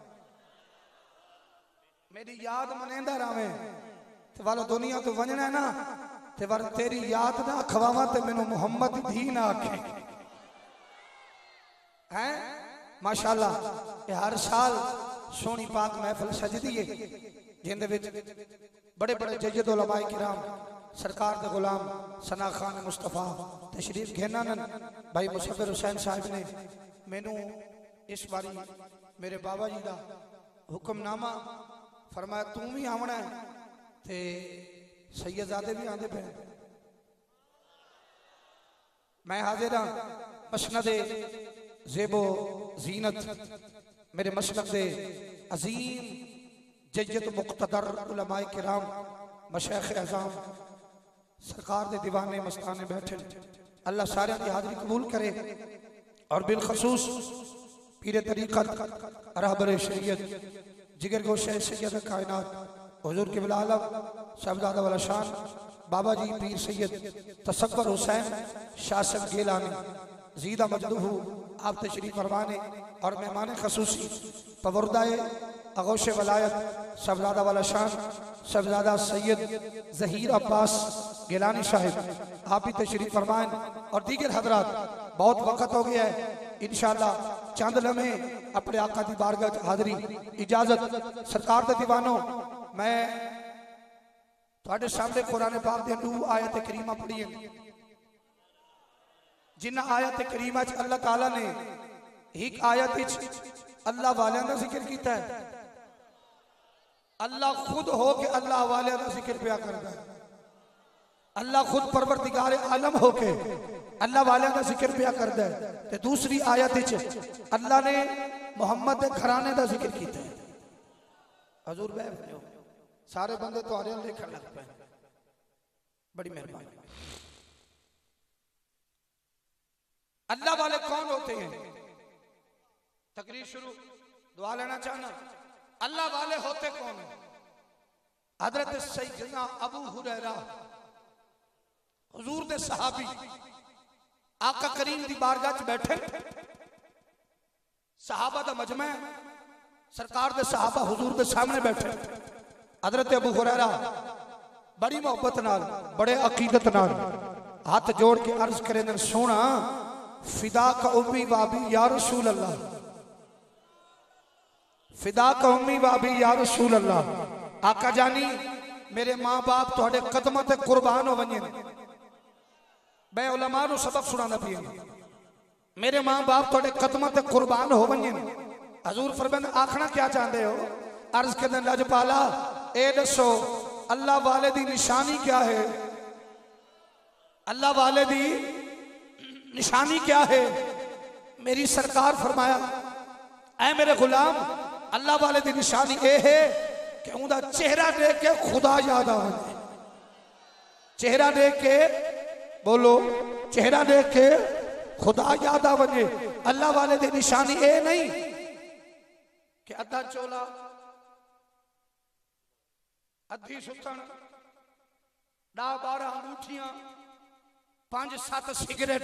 मेरी याद मनेंदा रहे ते वालो दुनिया तो वंजना है ना ते वाल तेरी याद ना खवावा ते मैनू मुहम्मद दी ना आखे हैं माशाअल्लाह ये हर साल सोनी पाक महफिल सजदी है जिंदे विच बड़े बड़े जयद उलमाए किराम सरकार दे गुलाम सना खान मुस्तफा तशरीफ घेना भाई मुसव्वर हुसैन साहब ने मैनू इस बारी मेरे बाबा जी का हुक्मनामा फरमाया तू भी आवना है ते सैयदजादे भी आंदे पे मैं हाजिर हाँ मसनदे ज़ेबो जीनत मेरे मसलब दे अजीम जयद मुक़्तदर उलमाए किराम मशाइख अज़ाम सरकार दे दीवाने मस्ताने बैठे अल्लाह सारे की हाजिरी कबूल करे और बिलखसूस पीर तरीक़त रहबर शरीयत जिगर गोशे सैयद कायनात हुजूर क़िबला आलम साहबजादा वाला शान बाबा जी पीर सैयद तसव्वुर हुसैन शाह साहब गिलानी जीदा मजदूहू आप तशरीफ फरमाने और मेहमान खसूसी पवरदाए अगोश वलायत साहबजादा वाला शान साहबजादा सैयद ज़हीर अब्बास गिलानी साहिब आप भी तशरीफ फरमाएं और दीगर हजरात बहुत वक्त हो गया है। इंशाअल्लाह चंद लम्हे अपने आका की बारगाह च हाज़री इजाजत सरकार के दीवानों। मैं तुहाडे सामने कुरान पाक दी दो आयत करीमा पढ़ी है। जिन्हां आयत करीमा च अल्लाह ताला ने एक आयत अल्लाह वालियां दा जिक्र किया है। अल्लाह खुद हो के अल्लाह वालियां दा जिक्र पिया करदा है। अल्लाह खुद परवरदिगार आलम हो के अल्लाह वालियां दा जिक्र पिया करदा है। ते दूसरी आयत अल्लाह ने मुहम्मद दे घराने दा जिक्र किया है। हजूर बैठ जाओ, सारे बंदे तुहाडे अल देखण लग पे, बड़ी मेहरबानी। अल्लाह वाले कौन होते हैं? तकरीर शुरू, दुआ लेना चाहना। अल्लाह वाले होते कौन है? हजरत सैयदना अबू हुरैरा हुजूर दे सहाबी आका करीम दी बारगाह च बैठे। सहाबा दा मजमा है, सरकार दे सहाबा हुजूर दे सामने बैठे। हजरत अबू हुरैरा बड़ी मोहब्बत नाल बड़े अकीदत नाल हाथ जोड़ के अर्ज करे न, सोना फिदा का उम्मी वाबी या रसूल अल्लाह, फिदा का उम्मी वाबी या रसूल अल्लाह। आका जानी मेरे मां बाप तुहाडे कदमां ते कुर्बान हो वने। मैं उलमा नूं सबक सुनाना पिया, मेरे मां बाप तुहाडे कदमां ते कुर्बान हो वने। हजूर फरमांदे आखना क्या चाहते हो? अर्ज करदे लजपाला ए दसो अल्लाह वाले दी निशानी क्या है? अल्लाह वाले दी निशानी क्या है? मेरी सरकार फरमाया ऐ मेरे गुलाम, अल्लाह वाले दी निशानी ए है कि उनका चेहरा देख के खुदा याद आवे। चेहरा देख के बोलो, चेहरा देख के खुदा याद आवे। अल्लाह वाले दी निशानी ए नहीं कि अद्धा चोला, अद्धी सुतन, डा बारह अंगूठियां, पांच सात सिगरेट,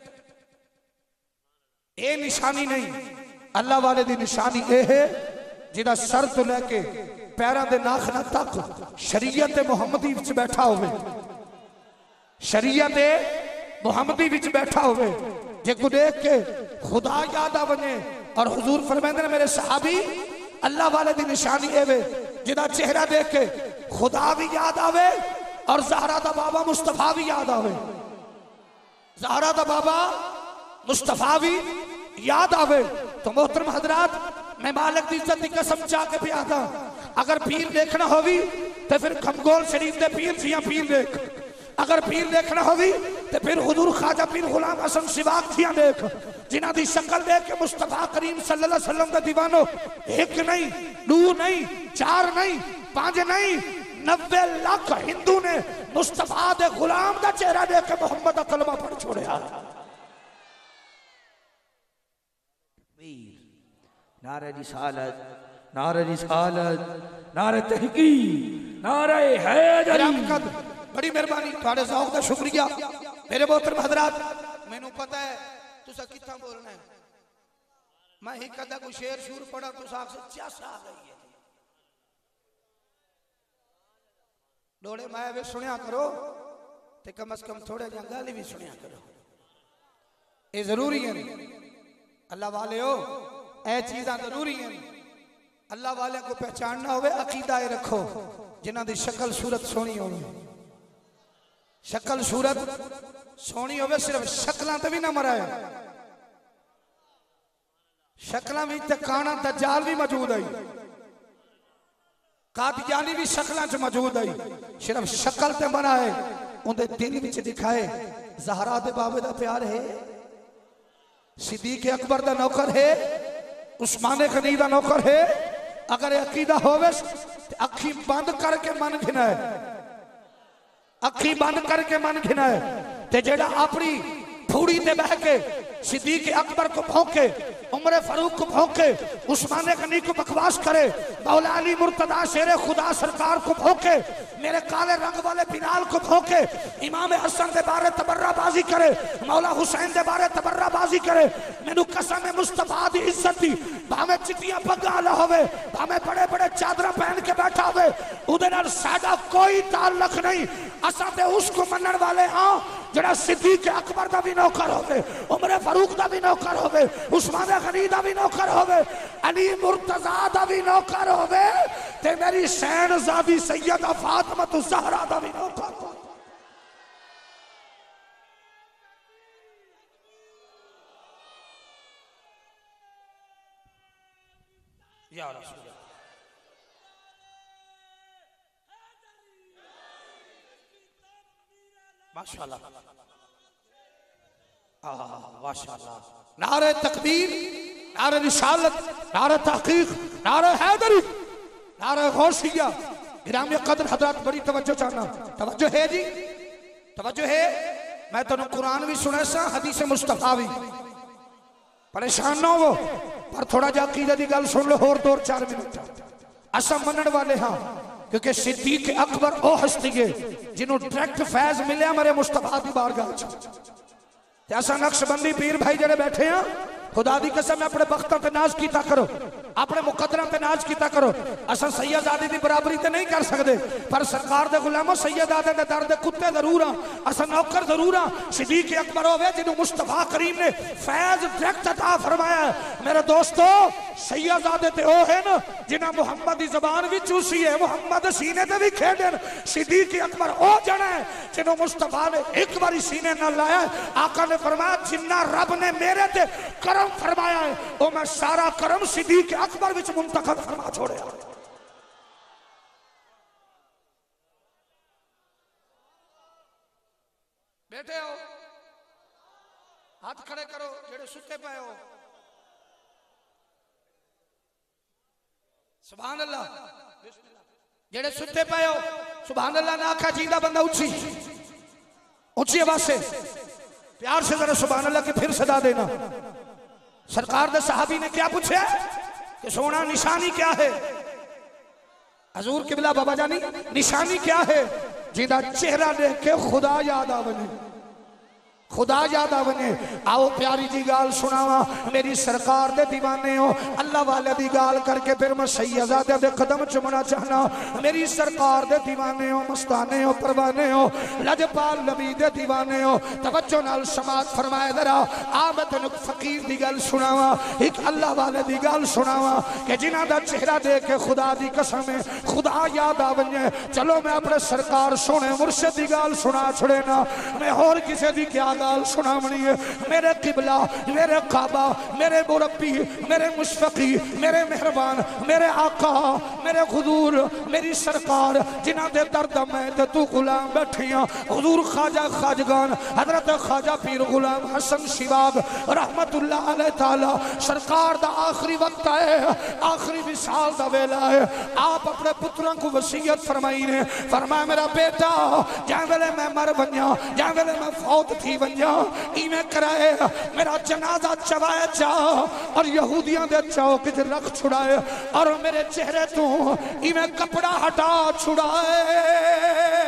ये निशानी नहीं। अल्लाह वाले दी निशानी ये है जिहदा सर तो लैके पैरों के नाखना तक शरीयत मुहम्मदी विच बैठा होवे, शरीयत मुहम्मदी विच बैठा होवे। जे को देख के खुदा याद आवे। और हुजूर फरमांदे ने मेरे सहाबी अल्लाह वाले दी निशानी ये वे जिहदा चेहरा देख के खुदा भी याद आवे और ज़हरा दा बाबा मुस्तफा भी याद आवे। ज़हरा दा बाबा मुस्तफा भी याद आवे। तो मोहतरम हजरात, मैं मालिक दी इज्जत की कसम चाह के पिया था, अगर पीर देखना होगी तो फिर खमगोल शरीफ दे पीर जिया पीर देख, अगर पीर देखना होगी तो फिर हुजूर ख्वाजा पीर गुलाम हसन सिवाग जिया देख, जिन्हां दी शक्ल देख के मुस्तफा करीम सल्लल्लाहु अलैहि वसल्लम दा दीवानो एक नहीं, दो नहीं, चार नहीं, पांच नहीं, नब्बे लाख हिंदू ने मुस्तफा दे गुलाम दा चेहरा देख के मोहम्मद दा कलमा पढ़ छोड़िया। नारे रिसालत, नारे रिसालत, नारे तहकीक, नारे हैदरी। बड़ी मेहरबानी, थोड़े ज़ौक़ दा शुक्रिया। मेरे मोहतरम हजरात, मैनू पता है तुसा कितना बोलना है। मैं ही कदा कोई शेर शूर पढ़ा तुसा आख चा आ गई है। डोले मैं वे सुनिया करो ते कम अज कम थोड़े जिहा गाली भी सुनिया करो, ये जरूरी है। अल्लाह वाले हो ए चीज़ां जरूरी हैं। अल्लाह वाले को पहचानना होवे, अकीदा ये रखो जिन्हां दी शक्ल सूरत सोहनी होवे। शक्ल सूरत सोहनी होवे, सिर्फ शक्लां ते भी ना मराए, शक्लां विच ते काना दज्जाल भी मौजूद है, कादियानी भी शक्लां च मौजूद है। सिर्फ शक्ल ते मराए, उनके दिल विच दिखाए ज़हरा दे बाबे दा प्यार है, सिद्दीक़ अकबर दा नौकर है, उस्मान गनी दा नौकर है। अगर अकीदा होवे तो अखी बंद करके मन घिना है, अखी बंद करके मन घिना है। ते जेड़ा अपनी फूड़ी ते बह के सिद्दीक अकबर को भौंके, उमर फारूक को भौंके, उस्मान गनी को बकवास करे, मौला अली मुर्तदा शेर खुदा सरकार को भौंके, मेरे काले रंग वाले बिलाल को भौंके, इमाम हसन दे बारे तबर्राबाजी करे, मौला हुसैन दे बारे तबर्राबाजी करे। मैनू कसम मुस्तफा दी इज्जत दी, भावें चिट्टियां पग्गां वाला होवे, भावें बड़े बड़े चादर पहन के बैठा होवे, उहदे नाल साडा कोई ताल्लुक नहीं। असां ते उसको मनण वाले हां जड़ा सिद्दीक अकबर दा भी नौकर होवे, उमर फारूक दा भी नौकर होवे, उस्मान गनी दा भी नौकर होवे, अली मुर्तजा दा भी नौकर होवे, ते मेरी शहनजादी सैयदा फातिमा ज़हरा दा भी नौकर होवे। या रसूल माशाअल्लाह, माशाअल्लाह। नारे तकबीर, नारे रिसालत, नारे तहकीक, नारे हैदरी, नारे गौसिया। गिरामी कदर हजरत बड़ी तवज्जो चाहना, तवज्जो है जी, तवज्जो है। मैं तेन कुरान भी सुने सा, हदीस मुस्तफा भी। परेशान ना हो, पर थोड़ा जा अकीदे दी गल सुन लो, होर दो चार मिनट। असा मनण वाले हाँ, क्योंकि सिद्दीक अकबर ओ हस्ती है जिन्हों डायरेक्ट फैज मिले मेरे मुस्तफा की बारगाह च। असा नक्शबंदी पीर भाई जड़े बैठे हैं, खुदा दी कसम अपने बख्तां ते नाज कीता करो, अपने मुकद्दरां ते नाज कीता करो। असा सैयदादी दी बराबरी ते नहीं कर सकते, पर सरकार दे गुलामों सैयदादे दे दर दे कुत्ते जरूर हां, असा नौकर जरूर हां। सिद्दीक अकबर होवे जिन्हों मुस्तफा करीम ने फैज डायरेक्ट अता फरमाया। मेरे दोस्तों, सैयदादे ते ओ है ना जिन्हां मुहम्मद दी ज़बान भी चूसी है, मुहम्मद सीने ते भी खेडन। सिद्दीक अकबर ओ जणा है जिन्हों मुस्तफा ने एक बारी सीने नाल लाया। आका ने फरमाया जिन्ना रब ने मेरे ते करम फरमाया है, ओ मैं सारा करम सिद्दीक अकबर विच मुंतखब फरमा छोड़े। बैठे हो, हाथ खड़े करो जेड़े सुते पे हो। सुभान अल्लाह। जेड़े सुते पे हो सुभान अल्लाह ना आखा जींदा बंदा उची ऊंची आवाज से प्यार से जरा सुभान अल्लाह की फिर सदा देना। सरकार दे सहाबी ने क्या पूछा कि सोना निशानी क्या है? हजूर किबला बाबा जानी निशानी क्या है? जिंदा चेहरा देख के खुदा याद आवने, खुदा याद आवने। आओ प्यारी जी गाल सुनावा, मेरी सरकार दे दीवाने हो, अल्लाह वाले दी गाल करके फिर मैं सैयदादे दे कदम चुमना चाहना। मेरी सरकार दे दीवाने हो, मस्ताने हो, परवाने हो, लजपाल नबी दे दीवाने हो। तवज्जो नाल समात फरमाए जरा। आ मैं तेन फकीर दी गल सुनावा, एक अल्लाह वाले दी गल सुनावा कि जिन्हां दा चेहरा देख के खुदा दी कसम है खुदा याद आवने। चलो मैं अपने सरकार सोने मुर्शिद दी गल सुना छड़े ना, मैं होर किसी दी क्या गाल सुनावनी है। मेरे किबला, मेरे काबा, मेरे मुरब्बी, मेरे मुशफकी, मेरे मेहरबान, मेरे आका, मेरे हुजूर, मेरी सरकार जिन्हां दे दर्द मैं ते तू गुलाम बैठियां। हुजूर ख्वाजा खाजगान हजरत ख्वाजा पीर गुलाम हसन शिवाब रहमतुल्लाह अलैह ताला सरकार दा आखिरी वक्त है, आखिरी विसाल दा वेला है। आप अपने पुत्रों को वसीयत फरमाई ने, फरमाया मेरा बेटा जै वेले मैं मर बनिया, जै वेले मैं फौत थी बनिया, इवें कराए मेरा जनाजा चवाया जा और यहूदियों दे चौक च रख छुड़ाए और मेरे चेहरे तो इवें कपड़ा हटा छुड़ाए,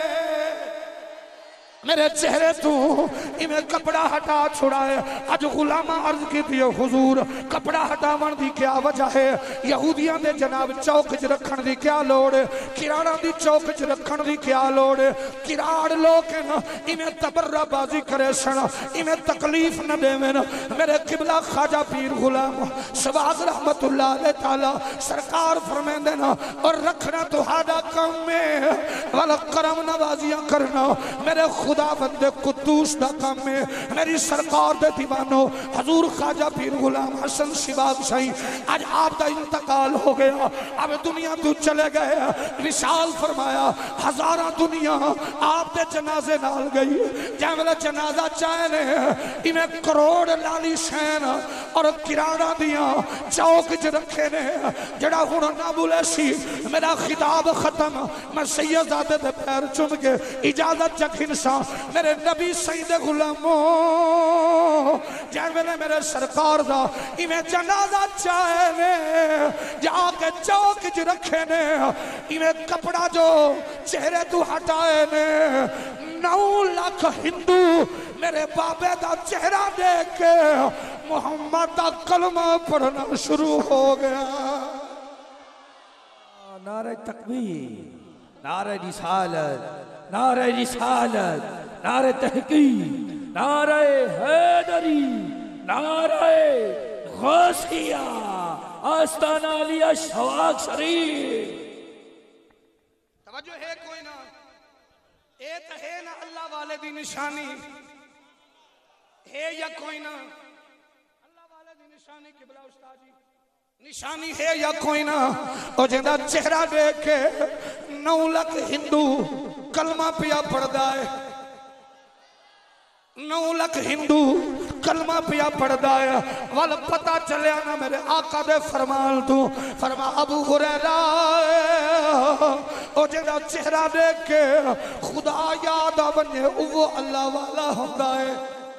मेरे चेहरे तू इवें कपड़ा हटा छुड़ाए। अज गुलामा अर्ज की थी हुजूर कपड़ा हटावन की क्या वजह है? यहूदियों ने जनाब चौक च रखण की क्या लोड़ है? किराड़ा दी चौक च रखण की क्या लोड़ है? किराड़ लोग इवें तबर्राबाजी करे सन, इवें तकलीफ न देवेन। मेरे किबला ख्वाजा पीर गुलाम शबाज रहमतुल्लाह अलैह ताला सरकार फरमांदे न और रखना तुहाडा काम है, वल करम नवाजियां करना मेरे खुदा बंदे कुद्दूस दा काम है। मेरी सरकार दे दीवानो हजूर ख्वाजा पीर गुलाम हसन शिबाब शाही आज आप दा इंतकाल हो गया, अब दुनिया तो चले गए। विशाल फरमाया हजारा दुनिया आप दे जनाजे नाल गई। जै वेले जनाजा चाहे ने इवें करोड़ लाली शैन और किराड़ा दियां चौक च रखे ने। जड़ा हुण ना बुले सी मेरा खिताब खत्म, मैं सैयदादे दे पैर चुम के इजाजत चख इंसान मेरे नबी सईद गुलामो जै वेले मेरे सरकार दा इवें जनाजा चाहे ने जाके चौक च रखे ने इवें कपड़ा जो चेहरे तू हटाए ने नौ लाख हिंदू मेरे बाबे दा चेहरा देख के मोहम्मद दा कलमा पढ़ना शुरू हो गया। नारे तकबीर, नारे रिसालत, नारे रिसालत, नारे तहकीक, नारे हैदरी, नारे गौसिया, आस्ताना अलिया शवाक शरीफ। तवज्जो है कोई ना, ए तो है ना अल्लाह वाले दी निशानी है या कोई ना, अल्लाह वाले दी निशानी किबला उस्ताद जी निशानी है या कोई ना। और जिंदा चेहरा देख के नौ लाख हिंदू कलमा पिया पढ़दा है, नौ लाख हिंदू कलमा पिया पढ़दा है। वल पता चलिया ना मेरे आका दे फरमान तू फरमा अबू हुरैरा ओ जिंदा चेहरा देख के खुदा याद आ बने वो अल्लाह वाला होंदा है।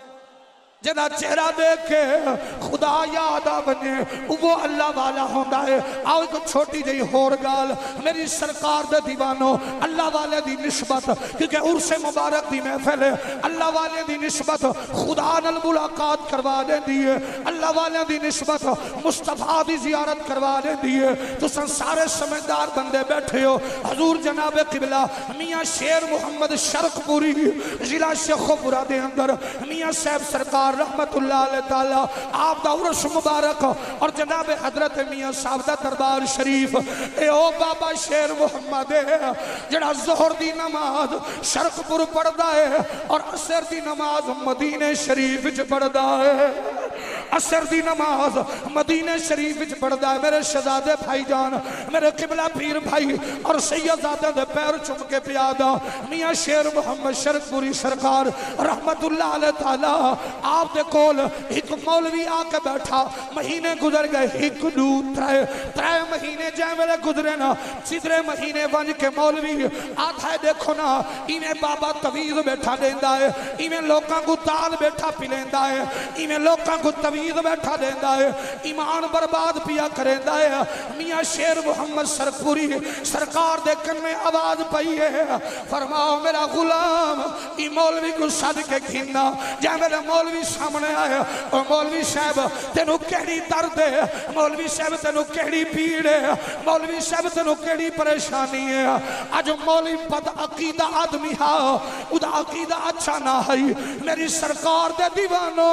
जिदा चेहरा देख के खुदा याद आ बने वो अल्लाह वाला होता है। आओ एक छोटी जी होर गाल मेरी सरकार दे दीवानो अल्लाह वाले दी निस्बत क्योंकि उर्से मुबारक दी महफिल है अल्लाह वाले दी निस्बत खुदा नाल मुलाकात करवा देंदी है, अल्लाह वाले दी निस्बत मुस्तफा दी जियारत करवा देंदी है। तुम सारे समझदार बंदे बैठे हो। हजूर जनाब किबला मियाँ शेर मुहम्मद शरकपुरी जिला शेखोपुरा दे अंदर मियाँ साहब सरकार रहमतुल्लाह अलैह ताला आप दा उर्स मुबारक और जनाब हजरत मियाँ साहब दा दरबार शरीफ ए ओ बाबा शेर मुहम्मद है जड़ा जोहर दी नमाज शरकपुर पढ़दा है और असर दी नमाज मदीने शरीफ विच पढ़दा है। असर दी नमाज मदीने शरीफ विच पढ़दा है। मेरे शहजादे भाईजान मेरे किबला पीर भाई और सैयदजादे दे पैर चुम के प्यादा मियाँ शेर मुहम्मद शरकपुरी सरकार रहमतुल्लाह अलैह ताला आप दे कोल एक मौलवी आके बैठा। महीने गुजर गए एक दू त्रै त्रै महीने जै वेले गुजरे ना सिदरे महीने बन के मौलवी आता है देखो ना इवें बाबा तवीज़ बैठा देंदा है, इवें लोकां को ताल बैठा पिलेंदा है, इवें लोकां को तवीज़ बैठा देंदा है, ईमान बर्बाद पिया करेंदा है। मियाँ शेर मुहम्मद सरकपुरी सरकार दे कन में आवाज पई है फरमाओ मेरा गुलाम ई मौलवी को सद के घिना जै मेरे मौलवी सामने आया और मौलवी साहब तेनू केड़ी दर्द है, मौलवी साहब तेनू केड़ी पीड़ है, मौलवी साहब तेनू केड़ी परेशानी है। अज मौलवी बद अकीदा आदमी हा उदा अकीदा अच्छा ना है। मेरी सरकार दे दीवानो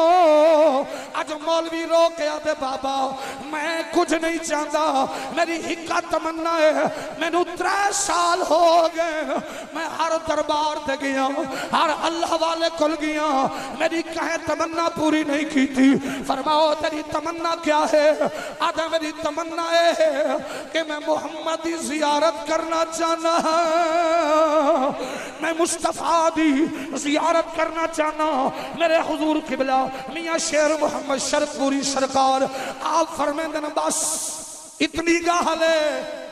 अज मौलवी रो के आते बाबा मैं कुछ नहीं चाहता मेरी हिक्का तमन्ना है मैनू त्रै साल हो गए मैं हर दरबार ते गया हर अल्लाह वाले कोल गया मेरी कहे तमन्ना पूरी नहीं की थी। फरमाओ तेरी तमन्ना क्या है? आधा मेरी तमन्ना है कि मैं मोहम्मद की जियारत करना चाहना मैं मुस्तफा दी जियारत करना चाहना। मेरे हुजूर किबला मियाँ शेर मुहम्मद शरकपुरी सरकार आप फरमाते हैं बस इतनी गाहल है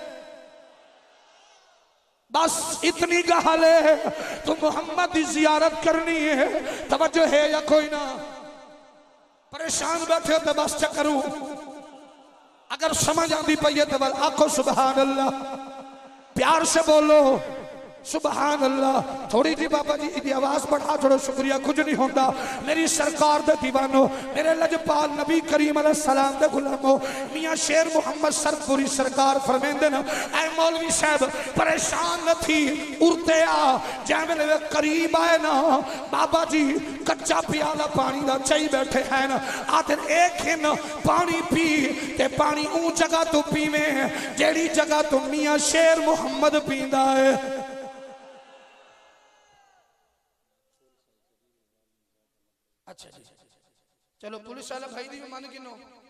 बस इतनी गाहल है तो मोहम्मद की जियारत करनी है। तवज्जो है या कोई ना? परेशान बैठे हो तो बस चकरू अगर समझ आती पई है तो बस आखो सुभान अल्लाह, प्यार से बोलो सुभान अल्लाह। थोड़ी जी बाबा जी इदी आवाज बढ़ा छोड़ो शुक्रिया कुछ नहीं होता। मेरी सरकार दे दीवानो मेरे लजपाल नबी करीम अलैहि सलाम दे गुलामो मियाँ शेर मुहम्मद सरकपुरी सरकार फरमांदे न ऐ मौलवी साहब परेशान न थी उड़ते आ जै वेले करीब आए ना बाबा जी कच्चा प्याला पानी दा चाई बैठे हैं न आते एक हिन पानी पी ते पानी ऊ जगह तो पीवे जेड़ी जगह तो मियाँ शेर मुहम्मद पींदा है। अच्छा जी चलो पुलिस वाला भाई दी भी मन गिनो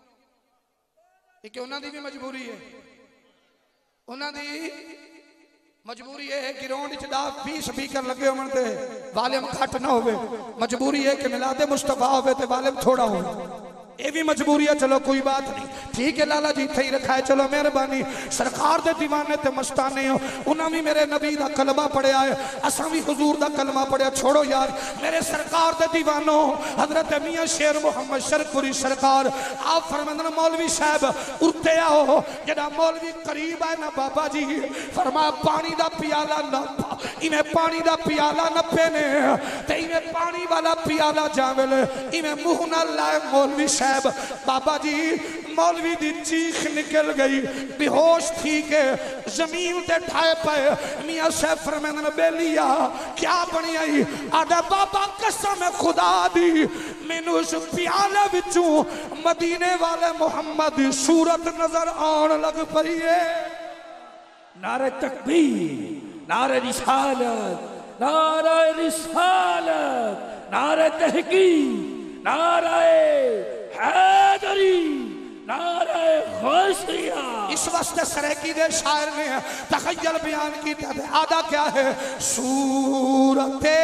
एक उन्होंने भी मजबूरी है उन्होंने मजबूरी है कि ग्राउंड च दस बीस स्पीकर लगे होवन ते वॉल्यूम घट ना होवे मजबूरी है कि मिलादे मुस्तफा होवे ते वॉल्यूम थोड़ा हो ये भी मजबूरी है, चलो कोई बात नहीं, ठीक है लाला जी इत्थे ही रखा है, चलो मेहरबानी। सरकार दे दीवाने ते मस्ताने हो, उन्हें भी मेरे नबी दा कलमा पढ़िया है, असा भी हुजूर दा कलमा पढ़िया। छोड़ो यार मेरे सरकार दे दीवानो, हजरत मियां शेर मोहम्मद शरफुरी सरकार आप फरमांदे मौलवी साहब उठते आओ, जेड़ा मौलवी करीब है ना बाबा जी फरमाया पानी दा पियाला ना इवें पानी दा पियाला नपे ने ते इवें पानी वाला पियाला जावेले इवें मुंह ना लाए मौलवी साहब। बाबा जी मौलवी दी चीख निकल गई, बेहोश थी के जमीन ते ठाए पे। मियां साहब फरमांदे बेलिया क्या बनी आई? आदा बाबा कसम खुदा दी मैनू उस प्याले विचों मदीने वाले मुहम्मद दी सूरत नजर आउण लग पई है। नारे तकबीर, नारे रिसालत, नारे रिसालत, नारे तहकीक, नारे हैदरी, नारे गौसिया। इस वास्ते सरेकी दे शायर ने तखय्युल बयान किया है, आदा क्या है? सूरते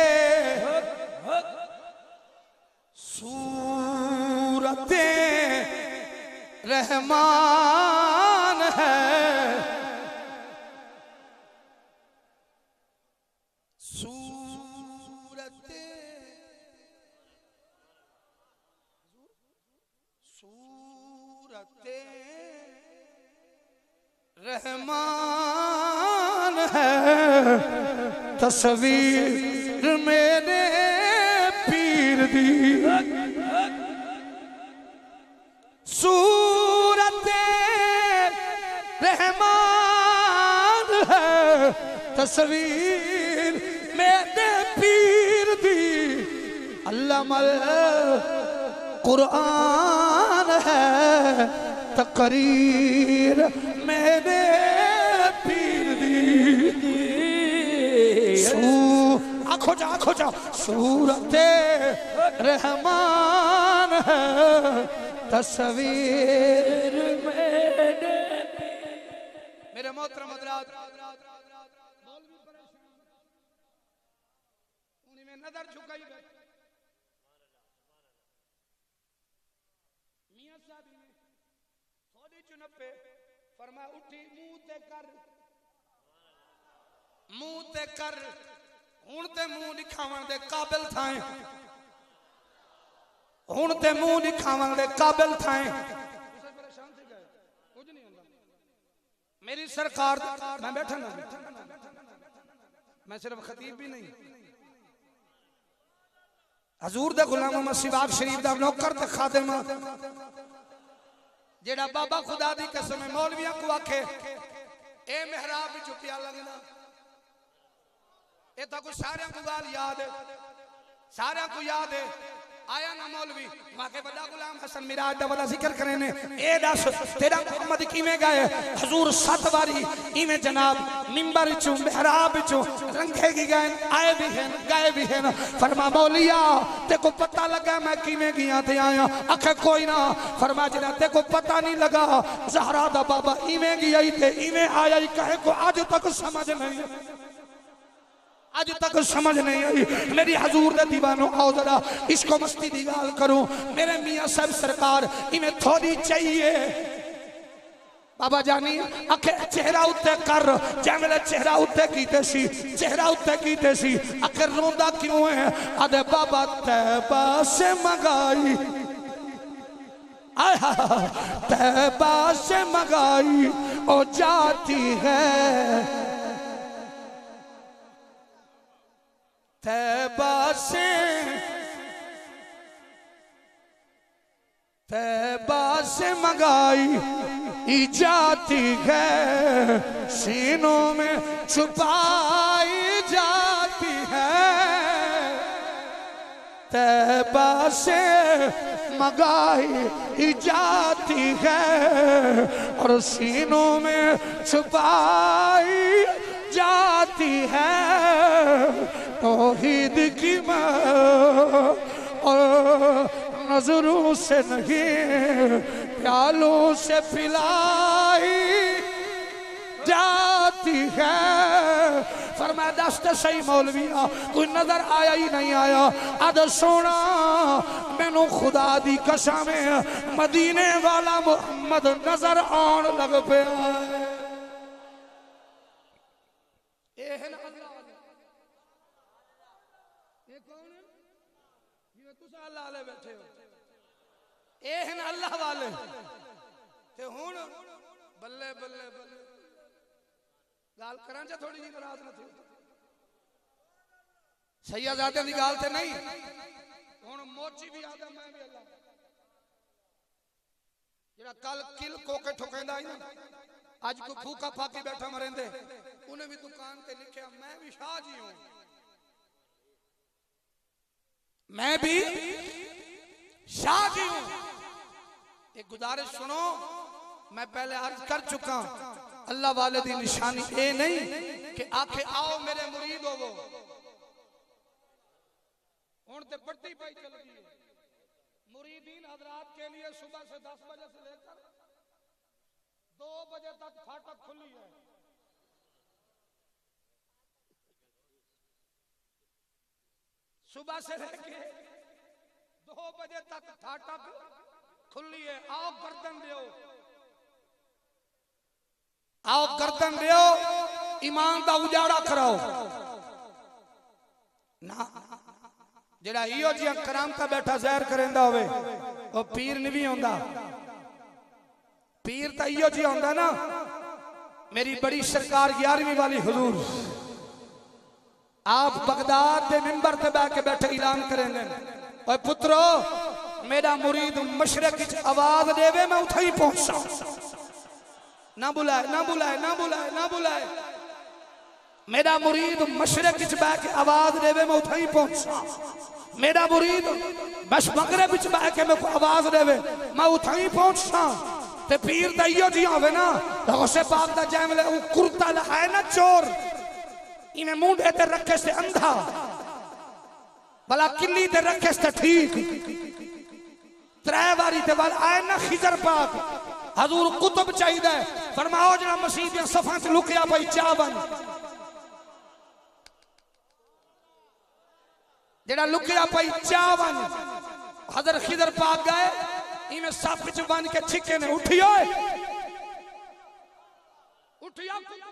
सूरते रहमान है, सूरते सूरते रहमान है, तस्वीर मेरे पीर दी। सूरते रहमान है, तस्वीर मेरे पीर दी। अल्लामल कुरान है, तकरीर मेरे पीर दी। आखो जा आखो जा सूरते रहमान है, तस्वीर मेरे मेरे मोहतरम हज़रात में नजर झुकाई मियां साहब ने थोड़ी चुनपे फरमाया उठी मुंह ते कर मुंह ते कर हुण ते मुंह दिखावन दे काबिल थाए हुण ते मुंह दिखावन दे काबिल थाए। मेरी सरकार मैं बैठा ना मैं सिर्फ खतीब भी नहीं हजूर दे गुलाम मोहम्मद सिवाग शरीफ दा नौकर ते खादिम जेड़ा बाबा खुदा दी कसम मौलवियां को आखे ए मेहराब विच पिया लगना ए तां को सारे को गाल याद है सारे को याद है आया ना मौलवी वाके बड़ा गुलाम हसन मिराज दा वाला जिक्र करे ने ए दस तेरा मोहम्मद किवें गए हजूर सात बारी इवें जनाब मिंबर चो मेहराब चो रंगे की गए आए भी हैं गए भी हैं। फरमा मौलिया ते को पता लगा मैं किवें गया ते आया आखे कोई ना। फरमा जरा ते को पता नहीं लगा ज़हरा दा बाबा इवें गया ते इवें आया कहे को आज तक समझ नहीं आज तक समझ नहीं आई। मेरी हजूर दे दीवानो आओ जरा इसको मस्ती दी गाल करूं मेरे मियां साहब सरकार इन्हें थोड़ी चाहिए बाबा जानी आखे चेहरा उत्ते कर जैमें चेहरा उत्ते कीते सी चेहरा उत्ते कीते सी आखे रोंदा क्यों है आदे बाबा तैबा से मंगाई आया तैबा से मंगाई ओ जाती है तैबा से तैबा से मंगाई जाती है सीनों में छुपाई जाती है तैबा से मंगाई जाती है और सीनों में छुपाई जाती है तौहीद की और नजरों से नहीं प्यालों से पिलाई जाती है फरमाया दस तो सही मौलविया कोई नजर आया ही नहीं आया। अद सोना मैनू खुदा दी कसम मदीने वाला मुहम्मद नजर आन लग पे। बैठे हो ये हैं अल्लाह वाले ते हुण बल्ले बल्ले बल्ले गाल करा चा थोड़ी जी नाराज न थी सैयदादे दी गाल ते नहीं हुण मोची भी आदा मैं भी अल्लाह जेड़ा कल किल कोके ठुकेंदा ही ना आज को फूका फाकी बैठा मरेंदे उन्हें भी दुकान ते लिखया मैं भी शाह जी हूं मैं भी शाह जी हूं। एक गुजारिश सुनो मैं पहले अर्ज कर चुका अल्लाह वाले दी निशानी ये नहीं कि आखे आओ मेरे मुरीद होवो हुण ते पट्टी पाई चल गई है। मुरीदीन हजरात के लिए सुबह से दस बजे से लेकर दो बजे तक फाटक खुली है। सुबह से लेके दो बजे तक फाटक खुली है। आओ गर्दन दियो आओ गर्दन दियो ईमान का उजाड़ा कराओ ना जेड़ा इहो जी करामता बैठा ज़ाहिर करेंदा होवे ओ पीर नहीं होंदा। पीर तो इहो जी होंदा ना मेरी बड़ी सरकार ग्यारहवीं वाली हुजूर आप बगदाद के मिंबर पे बैठ के बैठे ऐलान करेंगे ओए पुत्रो मेरा मुरीद मशरक आवाज देवे मैं उठा ही पहुंचा ना बुलाए ना बुलाए ना बुलाए ना बुलाए मेरा मुरीद मशरक बैठ के आवाज देवे मैं उठा ही पहुंचा। मेरा मुरीद बस मगरब बैठ के मेरे को आवाज देवे मैं उठा ही पहुंचा। ते पीर दा इहो जी होवे ना गौसे पाक दा जैमले वो कुर्ता है ना चोर इन्हें मुंडे ते रखे से अंधा भला किन्नी ते रखे से ठीक त्रै बारी ते वाल आए ना खिजर पाक हजूर कुतुब चाहिए फरमाओ जरा मसीह दी सफा च लुकिया पई चावन जेड़ा लुकिया पई चावन हजर खिजर पाक गए इन्हें सप च बन के छिके ने उठियो उठिया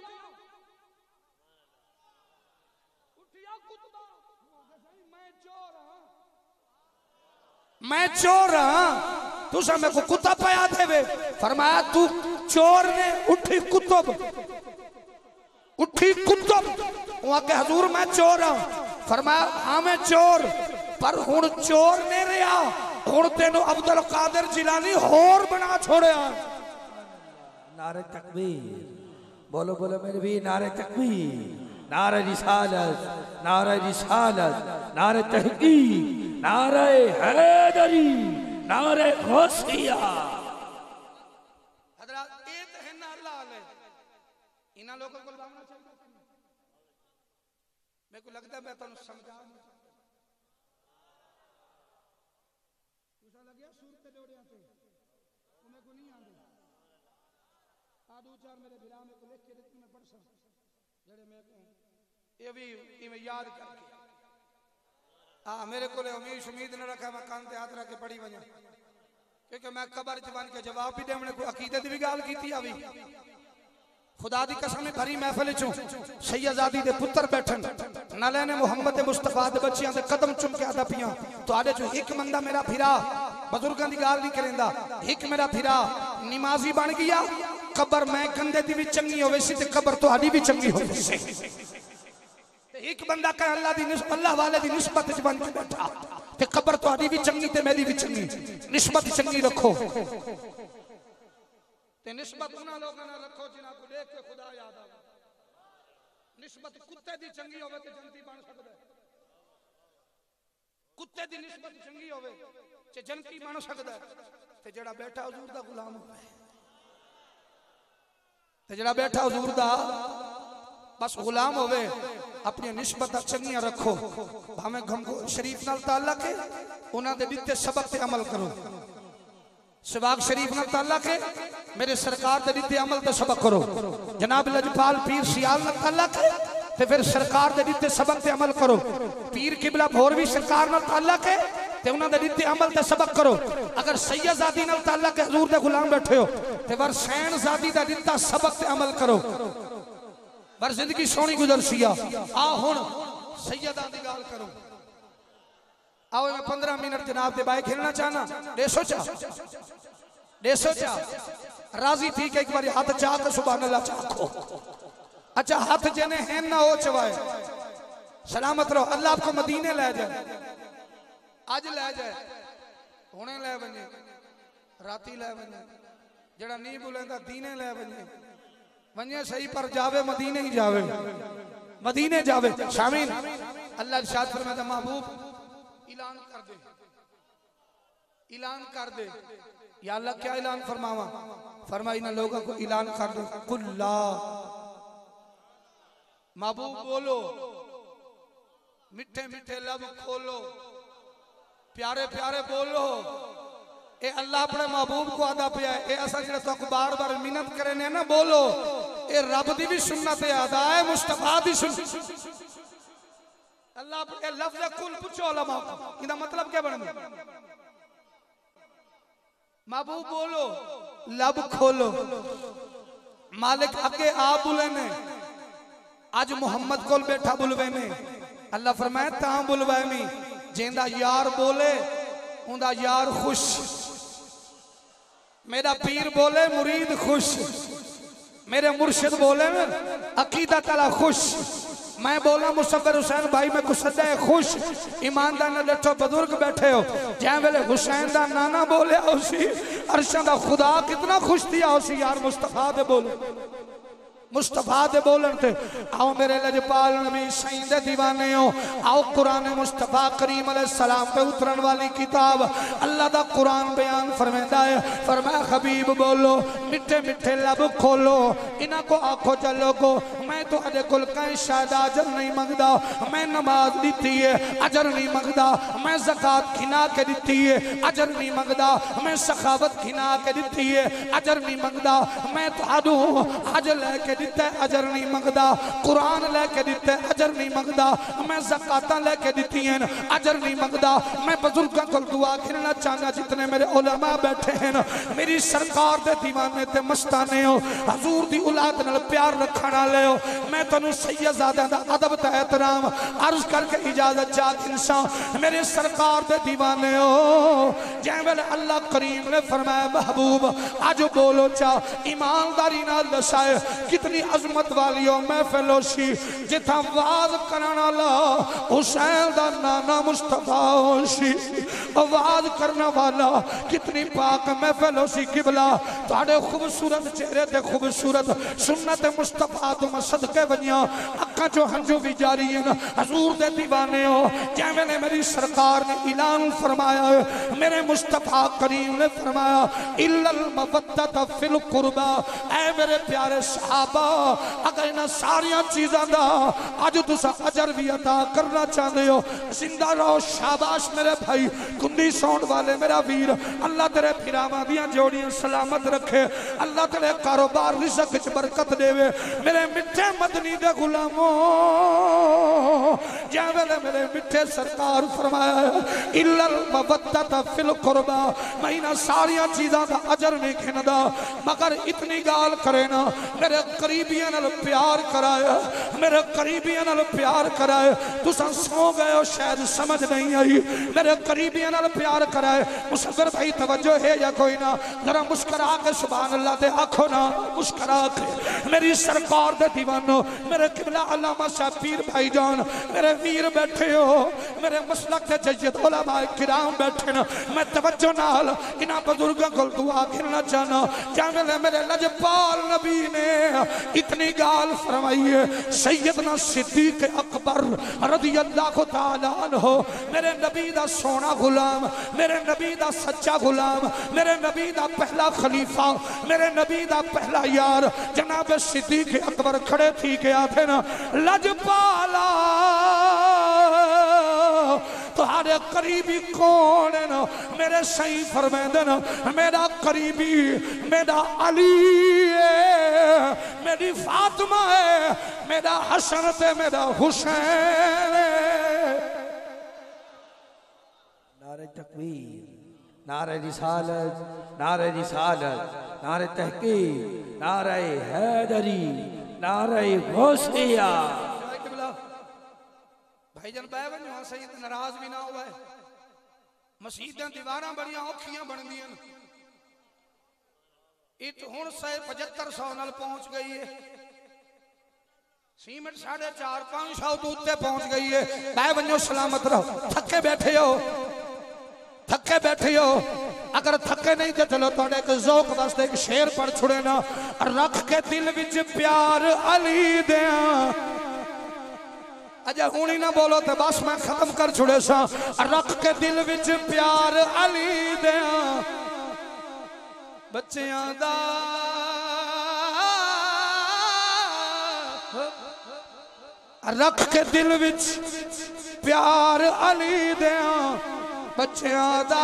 मैं चोर हाँ तू मेरे को कुत्ता पाया देवे फरमाया तू चोर ने उठी कुतुब उठी कुतुब वहां के हजूर मैं चोर हाँ फरमाया हाँ मैं चोर पर हुण चोर ने रहा हुण तेनू अब्दुल कादिर जिलानी होर बना छोड़िया। नारे तकबीर बोलो बोलो मेरे भी नारे तकबीर नारे रिसालत नारे रिसालत नारे तहकीक नारे हैदरी नारे गौसिया। हजरत ये तो है ना अल्लाह वाले इना लोगों को लाना चाहिए। मेरे को लगता है मैं तुम समझा तुसा लगे सूरत ते डोड़ियां से तो मेरे को नहीं आंदे आ दो चार मेरे भिरा में को लिख के देती मैं पढ़ सकता जेड़े मैं ये भी ये मैं याद करके हाँ मेरे को उम्मीद उम्मीद न रखा मैं कान ते हाथ रख के पढ़ी वजा क्योंकि मैं कबर च बन के जवाब भी देने को अकीदत भी गाल की अभी खुदा दी कसम भरी महफिल चो सैयदादी दे पुत्र बैठन नाले ने मुहम्मद मुस्तफा दे बच्चियां दे कदम चुम के आदा पियां तो आदे चो एक बंदा मेरा फिरा बुजुर्गां दी गाल नहीं करेंदा एक मेरा फिरा नमाजी बन गया कबर मैं कंधे दी भी चंगी होवे सी ते कबर तुहाडी भी चंगी होवे सी। एक बंदा कह अल्लाह दी अल्लाह वाले दी निस्बत च बन के बैठा ते कबर तुहाडी भी चंगी ते मेरी भी चंगी निस्बत चंगी रखो ते निस्बत उन्हां लोगां नाल रखो जिन्हां को देख के खुदा याद आवे। निस्बत कुत्ते दी चंगी होवे ते जन्नती बन सकदा है कुत्ते दी निस्बत चंगी होवे ते जन्नती बन सकदा है ते जेड़ा बैठा हुजूर दा गुलाम होवे ते जेड़ा बैठा हुजूर दा बस गुलाम होवे अपनी निस्बत चंगियां रखो भावें गमगो शरीफ नाल ताल्लुक है उन्हां दे दिते सबक ते अमल करो सवाग शरीफ नाल ताल्लुक है मेरे सरकार दे दिते अमल ते सबक करो जनाब लजपाल पीर सियाल नाल ताल्लुक है ते फिर सरकार दे दिते सबक ते अमल करो। पीर किबला भोर भी सरकार नाल ताल्लुक है ते उन्हां दे दिते अमल ते सबक करो। अगर सैयदजादी नाल ताल्लुक है, हजूर दे गुलाम बैठे हो ते वर सैनजादी दा दिता सबक ते अमल करो, वर जिंदगी सोहनी गुजरसी आ। आ हुण सैयदां दी गल करो। आओ मैं पंद्रह मिनट जनाब दे बाय खेलना चाहना। डेसो चा डेसो चा राजी थी कि एक बार हाथ चाह के सुभान अल्लाह चाखो। अच्छा हाथ जेने हैं ना हो चवाए, सलामत रहो। अल्लाह आपको मदीने ले जाए, आज ले जाए, हुणे ले बने, राती ले बने, जड़ा नहीं बुलेंदा दीने ले बने बने सही, पर जावे मदीने ही जावे, मदीने जावे। शामीन अल्लाह इरशाद फरमाता महबूब ऐलान कर दे, ऐलान कर दे। या अल्लाह क्या ऐलान फरमावा? फरमाई ना लोगों को ऐलान कर दे, कुल्ला महबूब बोलो, मिठे मिठे लब खोलो, प्यारे प्यारे बोलो। ए अल्लाह अपने महबूब को आदा पिया है। ए असा जिहड़ा तक बार बार मिन्नत करे ने ना बोलो, ए रब दी भी सुन्नत है, आदा है मुस्तफा दी सुन्नत। अल्लाह अपने लफ्ज कुल पूछो उलमा को, इदा मतलब क्या बनदा? महबूब बोलो, लब खोलो, मालिक अगे आ बुले ने, आज मोहम्मद कोल बैठा बुलवे ने। अल्लाह फरमाए ता बुलवाए मी, जेंदा यार बोले उंदा यार खुश, मेरा पीर बोले मुरीद खुश, मेरे मुर्शिद बोले अकीदा तला खुश, मैं बोला मुसव्वर हुसैन भाई मैं कुसदा है खुश। ईमानदार ने बैठो बुजुर्ग बैठे हो, जै वेले हुसैन दा नाना बोले उसी अरशां दा खुदा कितना खुश थिया उसी यार मुस्तफा दे बोले, मुस्तफा दे बोलन ते। आओ मेरे लजपाल नबी सईं दे दीवाने हो, आओ कुरान मुस्तफा करीम अलैहि सलाम पे उतरन वाली किताब अल्लाह दा कुरान बयान फरमांदा है। फरमाया हबीब बोलो, मिठे मिठे लब खोलो, इन्हां को आखो चलो को मैं तो अदे कुल कहीं शायद अजर नहीं मंगदा, मैं नमाज दी है अजर नहीं मंगदा, मैं ज़कात खिना के दी है अजर नहीं मंगदा, मैं सखावत खिना के दी है अजर नहीं मंगदा, मैं तो हज लैके दिता अजर नहीं मंगदा, कुरान लैके दिता अजर नहीं मंगदा, मैं ज़कातां लैके दिती हैं अजर नहीं मंगदा। मैं बुजुर्गों को दुआ करना चाहना जितने मेरे उलमा बैठे हैं, मेरी सरकार दे दीवाने ते मस्ताने हो, हजूर दी औलाद नाल प्यार रखण वाले हो। मैं तनु सैयदजादा दा अदब ते एहतराम अर्ज करके इजाजत चाह इंसान मेरे सरकार दे दीवाने हो। जै वेले अल्लाह करीम ने फरमाया महबूब आज बोलो चा ईमानदारी नाल दसाए कितनी अजमत वाली हो महफिल होसी जिथा वाज करन वाला हुसैन दा नाना मुस्तफा होसी, आवाज करने वाला कितनी पाक महफिल होसी। किबला तुहाडे खूबसूरत चेहरे ते खूबसूरत सुन्नत मुस्तफा तो मैं सदके वजिया अक्खां चो हंजू भी जारी हैं, हजूर दे दीवाने हो। जिवें ने मेरी सरकार ने ऐलान फरमाया, मेरे मुस्तफा करीम ने फरमाया इल्लल मवद्दत फिल कुर्बा, ऐ मेरे प्यारे सहाबा अगर इन्हां सारियां चीज़ां दा अज तुसां अजर भी अता करना चाहते हो, जिंदा रहो। शाबाश मेरे भाई कुंडी सौंड वाले मेरा वीर, अल्लाह तेरे फिरावां दियां जोड़ियां सलामत रखे, अल्लाह तेरे कारोबार रिज़्क च बरकत देवे। मेरे मिठे मदनी दे गुलामों जै वेले मेरे मिठे सरकार फरमाया इल्लल मवद्दत फिल कुर्बा, मैं इन्हां सारियां चीज़ां दा अजर नहीं गिनदा मगर इतनी गाल करे ना मेरे करीबियां नाल प्यार कराया, मेरे करीबियां नाल प्यार कराए। तुसां सो गए हो शायद समझ नहीं आई, मेरे करीबियां नाल प्यार कराए। मुसव्वर भाई तवज्जो है या कोई ना, जरा मुस्कुरा के सुभान अल्लाह ते आखो ना, मुस्कुरा के मेरी सरकार दे दीवानो, मेरे किबला अल्लामा शाह पीर भाई जान मेरे वीर बैठे हो, मेरे मसलक के जय्यद उलमा किराम बैठे ना, मैं तवज्जो नाल इन्हां बुजुर्गों को दुआ करना चाहना। जाने मेरे लजपाल नबी ने इतनी गाल फरमाई है, सैयदना सिद्दीक अकबर रज़ियल्लाहु ताला अन्हु मेरे नबी दा सोना गुलाम, मेरे नबी दा सच्चा गुलाम, मेरे नबी दा पहला खलीफा, मेरे नबी दा पहला यार जनाब सिद्दीक अकबर खड़े थी के आते ना लजपाला तुम्हारे करीबी कौन है ना, मेरे सही फरमाते ना मेरा करीबी मेरा अली है, मेरे मेरी फातिमा है, मेरा हसन ते मेरा हुसैन। नारे तकबीर, नारे रिसालत, नारे रिसालत, नारे तहकीक, नारे हैदरी, नारे गौसिया। भाईजान बह बनो सही नाराज भी ना हुआ। मसीदां दीवारां बड़ियां औखियां बनदियां। इट हुण सौ पचहत्तर सौ नाल पहुंच गई है। सीमेंट साढ़े चार पांच सौ तो उत्ते पहुंच गई है। बह बनो सलामत रहो। थके बैठे हो, थके बैठे हो। अगर थके नहीं तो चलो थोड़े एक ज़ौक वास्ते एक शेर पढ़ छुड़े ना। रख के दिल विच प्यार अली दिया। अजा हूं ही ना बोलो तो बस मैं खत्म कर छुड़े सा। रख के दिल विच प्यार अली दिया। बच्चियां दा रख के दिल विच प्यार अली दिया। बच्चियां दा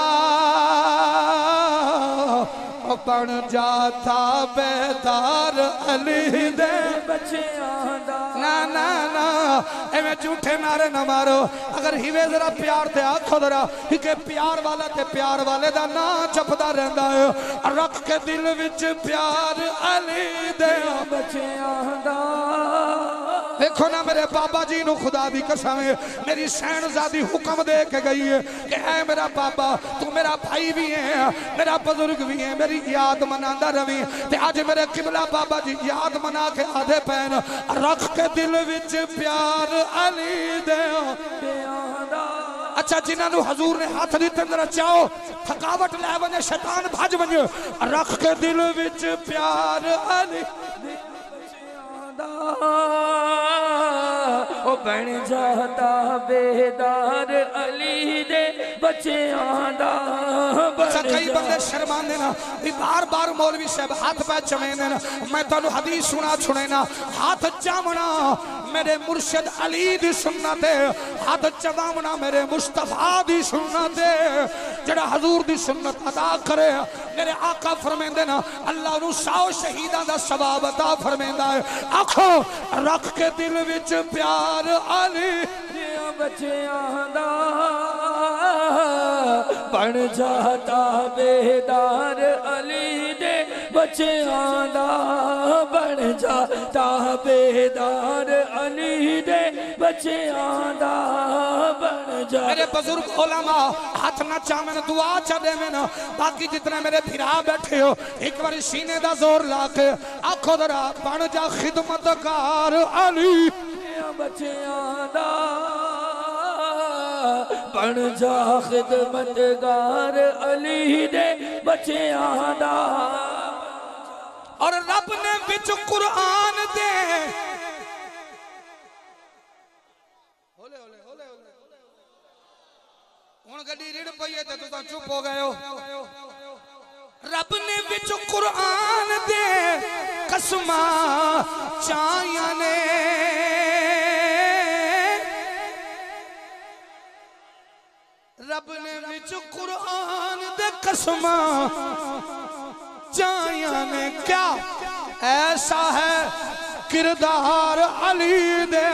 बन जाता बेदार अली दे। बच्चियां दा ना ना ना एवें झूठे नारे ना मारो। अगर हिवे जरा प्यार ते आखो जरा कि प्यार वाला ते प्यार वाले दा ना जपदा रहंदा है। रख के दिल विच प्यार अली दे। बच्चियां दा देखो ना मेरे बाबा जी नु खुदा दी कसम है, मेरी शहनजादी हुक्म दे के गई है कि ऐ मेरा बाबा तू मेरा भाई भी है, मेरा बुजुर्ग भी है, मेरी याद मनांदा रवी। ते आज मेरे किबला बाबा जी याद मना के आधे पैन। रख के दिल विच प्यार अली दे। अच्छा जिन्होंने हजूर ने हाथ दिते जरा चाहो थकावट लै वने शैतान भज वने। रख के दिल विच प्यार अली ओ बन जाता बेदार अली दे। बच्चियां दा अच्छा कई बंदे शर्मांदे ना भी बार बार मौलवी साहब हाथ पै चमेंदे ना। मैं तुहानू हदीस सुना सुने ना। हाथ चावना मेरे मुर्शिद अली दी सुन्नत है। हाथ चवावना मेरे मुस्तफा दी सुन्नत है। जेड़ा हजूर दी सुन्नत अदा करे मेरे आका फरमांदे ना अल्लाह नू सौ शहीदां दा सवाब अता फरमांदा है। आखो रख के दिल विच प्यार अली। बच्चियां दा बन जाता बेदार अली दे। बच्चियां दा बन जाता बेदार अली दे। बच्चियां दा बन जा। मेरे बुजुर्ग उलमा हाथ ना चावन दुआ चा देवन। बाकी जितने मेरे फिरा बैठे हो एक बार सीने दा जोर ला के आखो जरा बन जा खिदमतकार अली। बच्चियां दा बन जा खिदमतगार अली दे। बच्चियां दा और रब ने विच कुरान दे। होले होले होले होले हुन गड्डी रिड़ पई है ते तू तां चुप हो गए हो। रब ने विच कुरान दे कसमा चाया ने। रब ने विच कुरान दे कसमा चाया ने। क्या ऐसा है किरदार अली दे।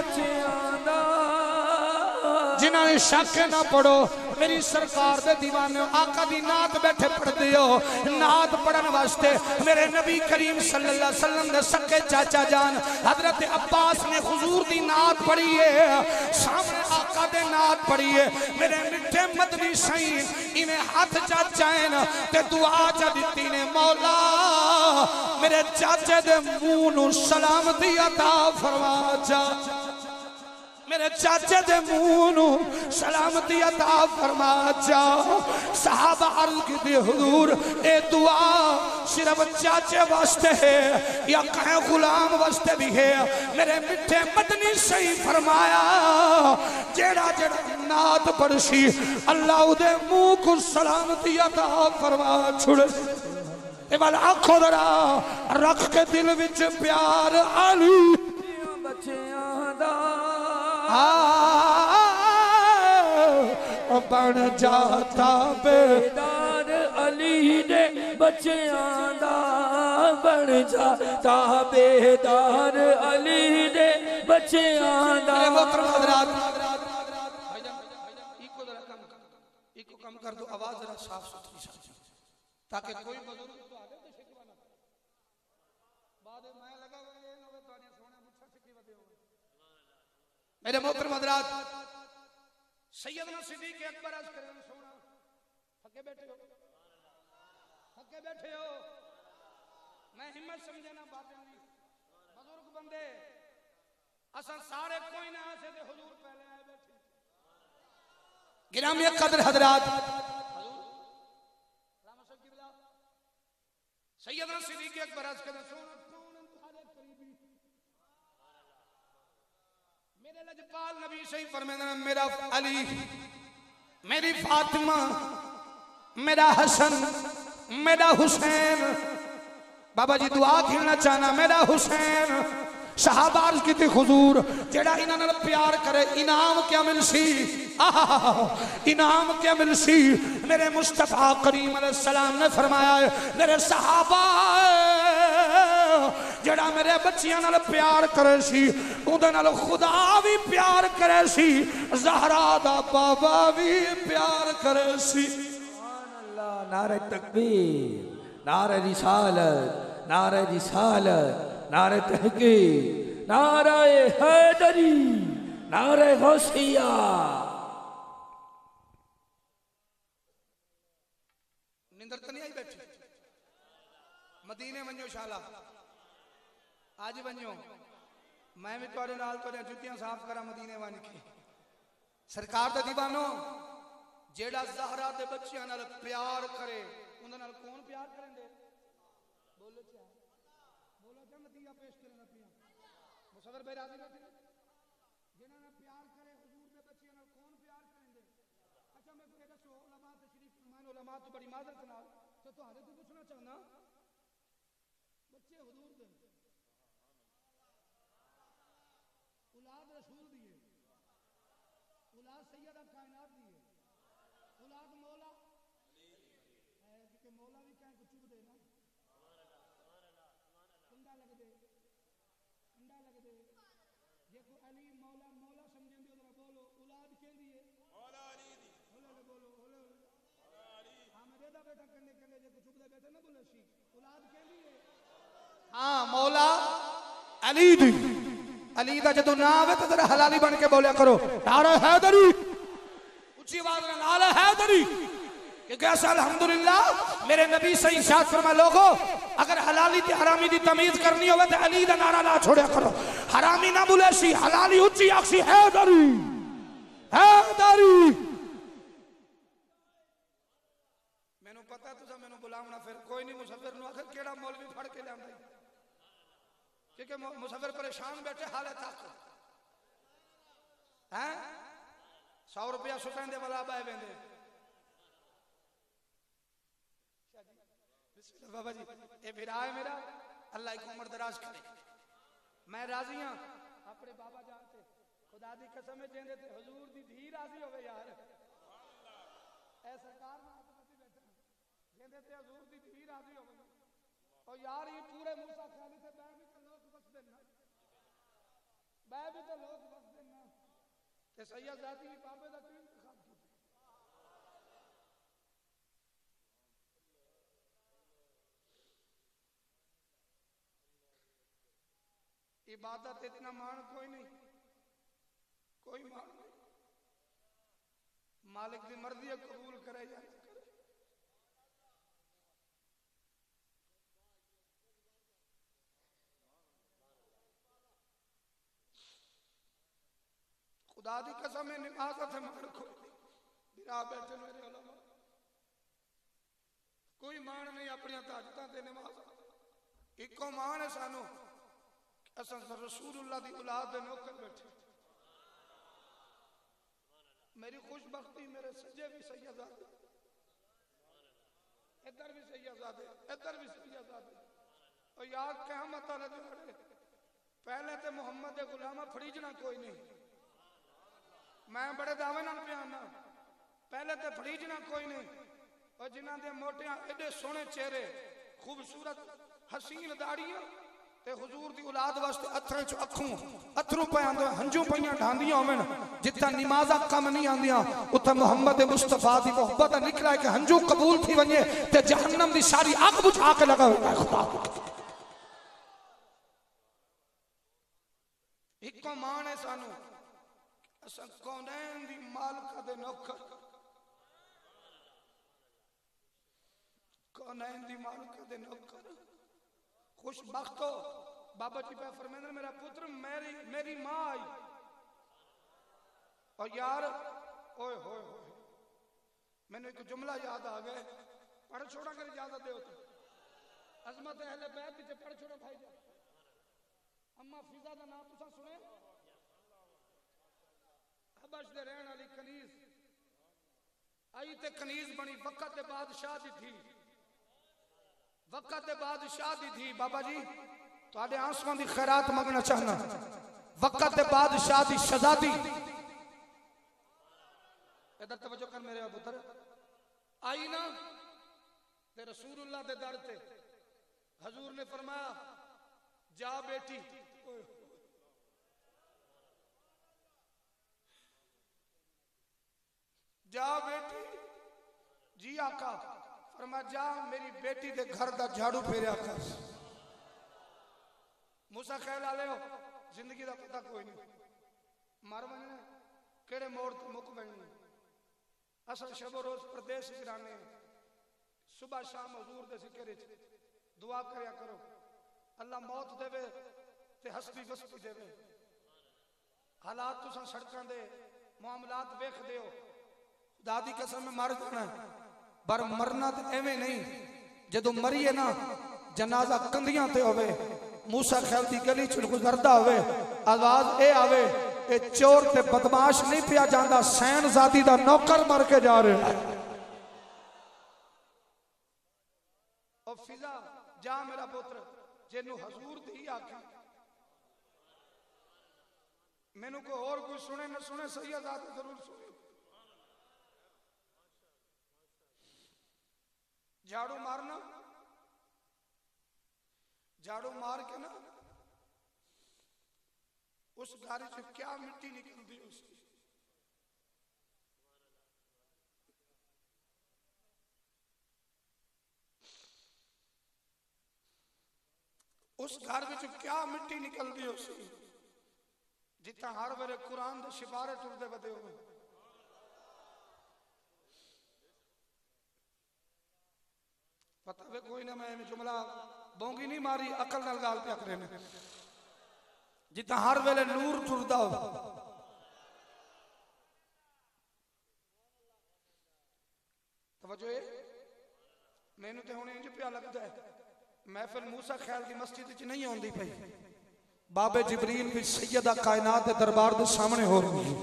जिन्होंने शक ना पढ़ो मेरी सरकार दे दीवाने आका दी नात बैठे पढ़ते हो। नात पढ़न वास्ते मेरे नबी करीम सल्लल्लाहु अलैहि वसल्लम दे सके चाचा जान हजरत अब्बास ने हुजूर दी नात पढ़ी है। सामने आका दे नात पढ़ी है। मेरे मिठे मदनी सही इन्हें हाथ चाचा न ते दुआ चा दित्ती ने मौला मेरे चाचे दे मुंह नू सलामती अता फरमा। जा मेरे चाचे दे मुंह नू सलामती अता फरमा। जाओ सहाबा अर्ज की हुजूर ए दुआ सिर्फ चाचे वास्ते है या कहीं गुलाम वास्ते भी है। मेरे मिठे मदनी सही फरमाया जेड़ा जेड़ा नात पढ़सी अल्लाह उदे मुंह को सलामती अता फरमा छुड़े। ए वाला आखो जरा रख के दिल विच प्यार अली। बच्चियां दा बन जाता बेदार अली दे। बच्चियां दा बन जा ताबेदार अली दे बच्चियां दा। मोहतरम हजरात इको जरा कम इको कम कर दो, आवाज जरा साफ सुथरी सा, ताकि कोई बुजुर्ग तो आगे तो शिकवा ना करे। बाद में मैं लगा हुआ ये ना ताने सोने मुझसे शिकवा दे। मेरे मोहतरम हजरात सैयदना सिद्दीक अकबर अर्ज करें सोना थके बैठे हो, थके बैठे हो, मैं हिम्मत समझे ना बातें नहीं बुजुर्ग बंदे असल सारे कोई ना से ते हुजूर पहले आए बैठे। गिरामी कदर हजरात सैयदना सिद्दीक अकबर अर्ज करें सोना कौन तुम्हारे करीबी मेरे लजपाल नबी सही फरमाते हैं मेरा अली, मेरी फातिमा, मेरा हसन, मेरा हुसैन। बाबा जी दुआ खेलना चाहना मेरा हुसैन। शहाबाज की थी हुजूर जेड़ा इन्हां नाल प्यार करे इनाम क्या मिलसी, इनाम क्या मिलसी। मेरे मुस्तफा करीम अलैहिस्सलाम ने फरमाया है मेरे सहाबा जेड़ा मेरे बच्चियां नाल प्यार करे सी उहदे नाल खुदा भी प्यार करे सी, ज़हरा दा बाबा भी प्यार करे सी। सुभान अल्लाह। नारे तकबीर, नारे रिसालत, नारे रिसालत, नारे तहकीक, नारे हैदरी, नारे गौसिया। निंदर तो नहीं आई बैठी? मदीने वञो शाला आज वञो, मैं भी तुहाडे नाल तुहाडियां जुत्तियां साफ करा मदीने वञ के। सरकार दा दीवानो जेड़ा ज़हरा दे बच्चियां नाल प्यार करे उंदे नाल कौन प्यार करेंदे? बोलो क्या बोलो क्या नतीजा पेश करना पिया मुसव्विर भाई राजी बैठे जिन्हां नाल प्यार करे हुजूर दे बच्चियां नाल कौन प्यार करेंदे? अच्छा मैं कोई दसो उलमा तशरीफ फरमान उलमा तो बड़ी माजरत नाल तो तुहाडे तो पूछना चाहना बच्चे हुजूर दे औलाद रसूल दिए, औलाद सैयदा कायनात दिए, औलाद मौला है कि मौला भी कहीं कुछ चुभ दे ना कंडा लग दे, कंडा लग दे जे को अली मौला मौला समझें दे जरा बोलो औलाद के लिए मौला अली दी बोलो बोलो बोलो अली हां मेरे दा बेटा करने करने जे को चुभ दे बेटा ना बोले सी औलाद के लिए हां मौला अली दी। अली दा जदों ना आवे तो जरा हलाली बन के बोलिया करो नारा हैदरी, ऊंची आवाज में नारा हैदरी। कि कैसा अल्हम्दुलिल्लाह मेरे नबी सही इरशाद फरमा लोगो अगर हलाली ते हरामी दी तमीज करनी होवे तो अली दा नारा ना छोड़या करो। हरामी ना बोले सी हलाली ऊंची आखसी हैदरी हैदरी। मैनू पता तुसा मैनू बुलावना फिर कोई नहीं मुसव्विर नु आखिर केड़ा मौलवी फड़ के लियांदा क्योंकि मुसव्विर परेशान बैठे हाले तक हैं सौ रुपया सुटेंदे वाला बाय वेंदे। बाबा जी ये विरा है मेरा, अल्लाह की उम्र दराज करे। मैं राजी हां अपने बाबा जान से खुदा दी कसम है जेंदे ते हुजूर दी धी राजी होवे यार ए सरकार ना आपत्ति बैठा जेंदे ते हुजूर दी धी राजी होवे और यार ये पूरे मूसा खाली से मैं भी तो लोग बस देना मैं भी तो लोग बस देना ते सैयद जाती की बाबे दा क्यों इंतखाब किया? इबादत इतना मान कोई नहीं, कोई मान नहीं। मालिक की मर्जी कबूल करे या ना करे। खुदा दी कसम है नमाज थे मगर कोई बिरा बैठे मेरे उलमा कोई मान नहीं अपनी ताकतां ते नमाज इको मान है सानू असन रसूलुल्लाह दी औलाद दे नौकर बैठे। मेरी खुशबख्ती मेरे सज्जे भी सैयदादे इधर भी सैयदादे इधर भी सैयदादे और यार क़यामत वाले दिहाड़े पहले ते मोहम्मद दे गुलामा फड़ीजना कोई नहीं। मैं बड़े दावे नाल प्याना पहले ते फड़ीजना कोई नहीं और जिन्हां दे मोटियां एडे सोहने चेहरे खूबसूरत हसीन दाड़ियां ते हुजूर दी औलाद वास्ते अथरे च अखों अथरू पे आंदे हंजू पईयां ढांदियां होवन जित्था नमाज़ां कम नहीं आंदियां उथा मोहम्मद मुस्तफा दी मोहब्बत निकला कि हंजू कबूल थी वने ते जहन्नम दी सारी आग बुझा के लगा खुदा इको मान है सानू असा कौनैन दी मालिका दे नौकर कौनैन दी मालिका दे नौकर खुशबख्त हो बाबा जी पे फरमाते मेरा पुत्र मेरी मेरी मां आई और यार ओए होए होए मैंने एक जुमला याद आ गया पढ़ छोड़ा कर इजाजत दे तो अजमत अहले बैत पीछे पढ़ छोड़ा भाई जा अम्मा फिजा का नाम तुसा सुने हबश दे रहन वाली कनीज आई ते कनीज बनी वक्त दे बादशाह दी थी वक्त दे बादशाह दी थी बाबा जी तुहाडे आंसुआं दी खैरात मंगना चाहना वक्त दे बादशाह दी शहजादी इधर तवज्जो कर मेरे पुत्र आई ना ते रसूलुल्लाह दे दर ते हजूर ने फरमाया जा बेटी जा बेटी जी आका फरमा जा मेरी बेटी दे घर दा झाड़ू फेरिया कर मूसा ख्याल आ ले जिंदगी दा पता कोई नहीं मर वने केड़े मोड़ ते मुक वने असल शबो रोज प्रदेश गिराने सुबह शाम हजूर दे जिक्र च दुआ करया करो अल्लाह मौत देवे ते हस्ती वस्ती देवे हालात तुसा सड़कां दे मामलात वेखदे हो खुदा दी कसम में मर जाना पर मरना तो एवें नहीं जदों मरीए ना जनाजा कंधियां ते होवे मूसा ख्याल दी गली च गुजरदा होवे आवाज ए आवे ए चोर ते बदमाश नहीं पिया जांदा सैनजादी दा नौकर मर के जा रहा है ओ फिजा जा मेरा पुत्र जेनू हजूर दी आखी मैनू कोई और कोई सुने न सुने सैयद आदि जरूर सुने झाड़ू मारना झाड़ू मार के ना उस गाड़ी से क्या मिट्टी निकलती उसकी उस घर में क्या मिट्टी निकलती उसकी जितना हर वेले कुरान दे शिबारे टुरदे वदे हो पता वे कोई ना मैं जुमला बोंगी नहीं मारी अकल नाल गाल पे करे ने जितना हर वेले नूर टुरदा हो तवज्जो है मैनू ते हुणे इंज पिया लगदा है महफिल मूसा ख्याल की मस्जिद च नहीं आउंदी पई बाबे जिब्रील भी सैयदा कायनात के दरबार के सामने हो रही है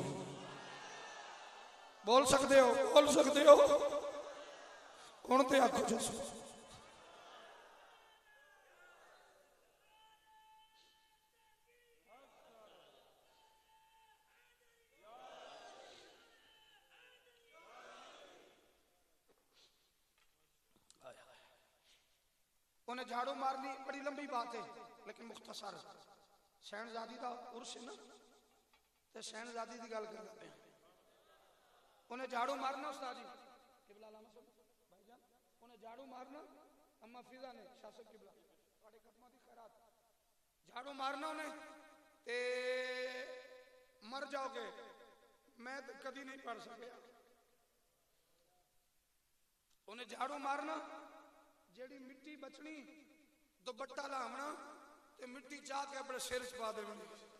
बोल सकते हो बोल सकते हो कौन ते आखो जो उन्हें झाड़ू मारनी बड़ी लंबी बात है लेकिन मुख्तसर शहनजादी का उर्स है ना तो शहनजादी की गल करते हैं उन्हें झाड़ू मारना उस्ताद जी किबला लामा भाईजान उन्हें झाड़ू मारना अम्मा फिजा ने शासक किबला ਤੁਹਾਡੇ ਕਦਮਾਂ ਦੀ ਖੈਰਾਤ झाड़ू मारना उन्हें ते मर जाओगे मैं तो कभी नहीं पढ़ सकिया उन्हें झाड़ू मारना जेड़ी मिट्टी बचनी दुपट्टा लावना ते मिट्टी चाह के अपने सिर च पा देनी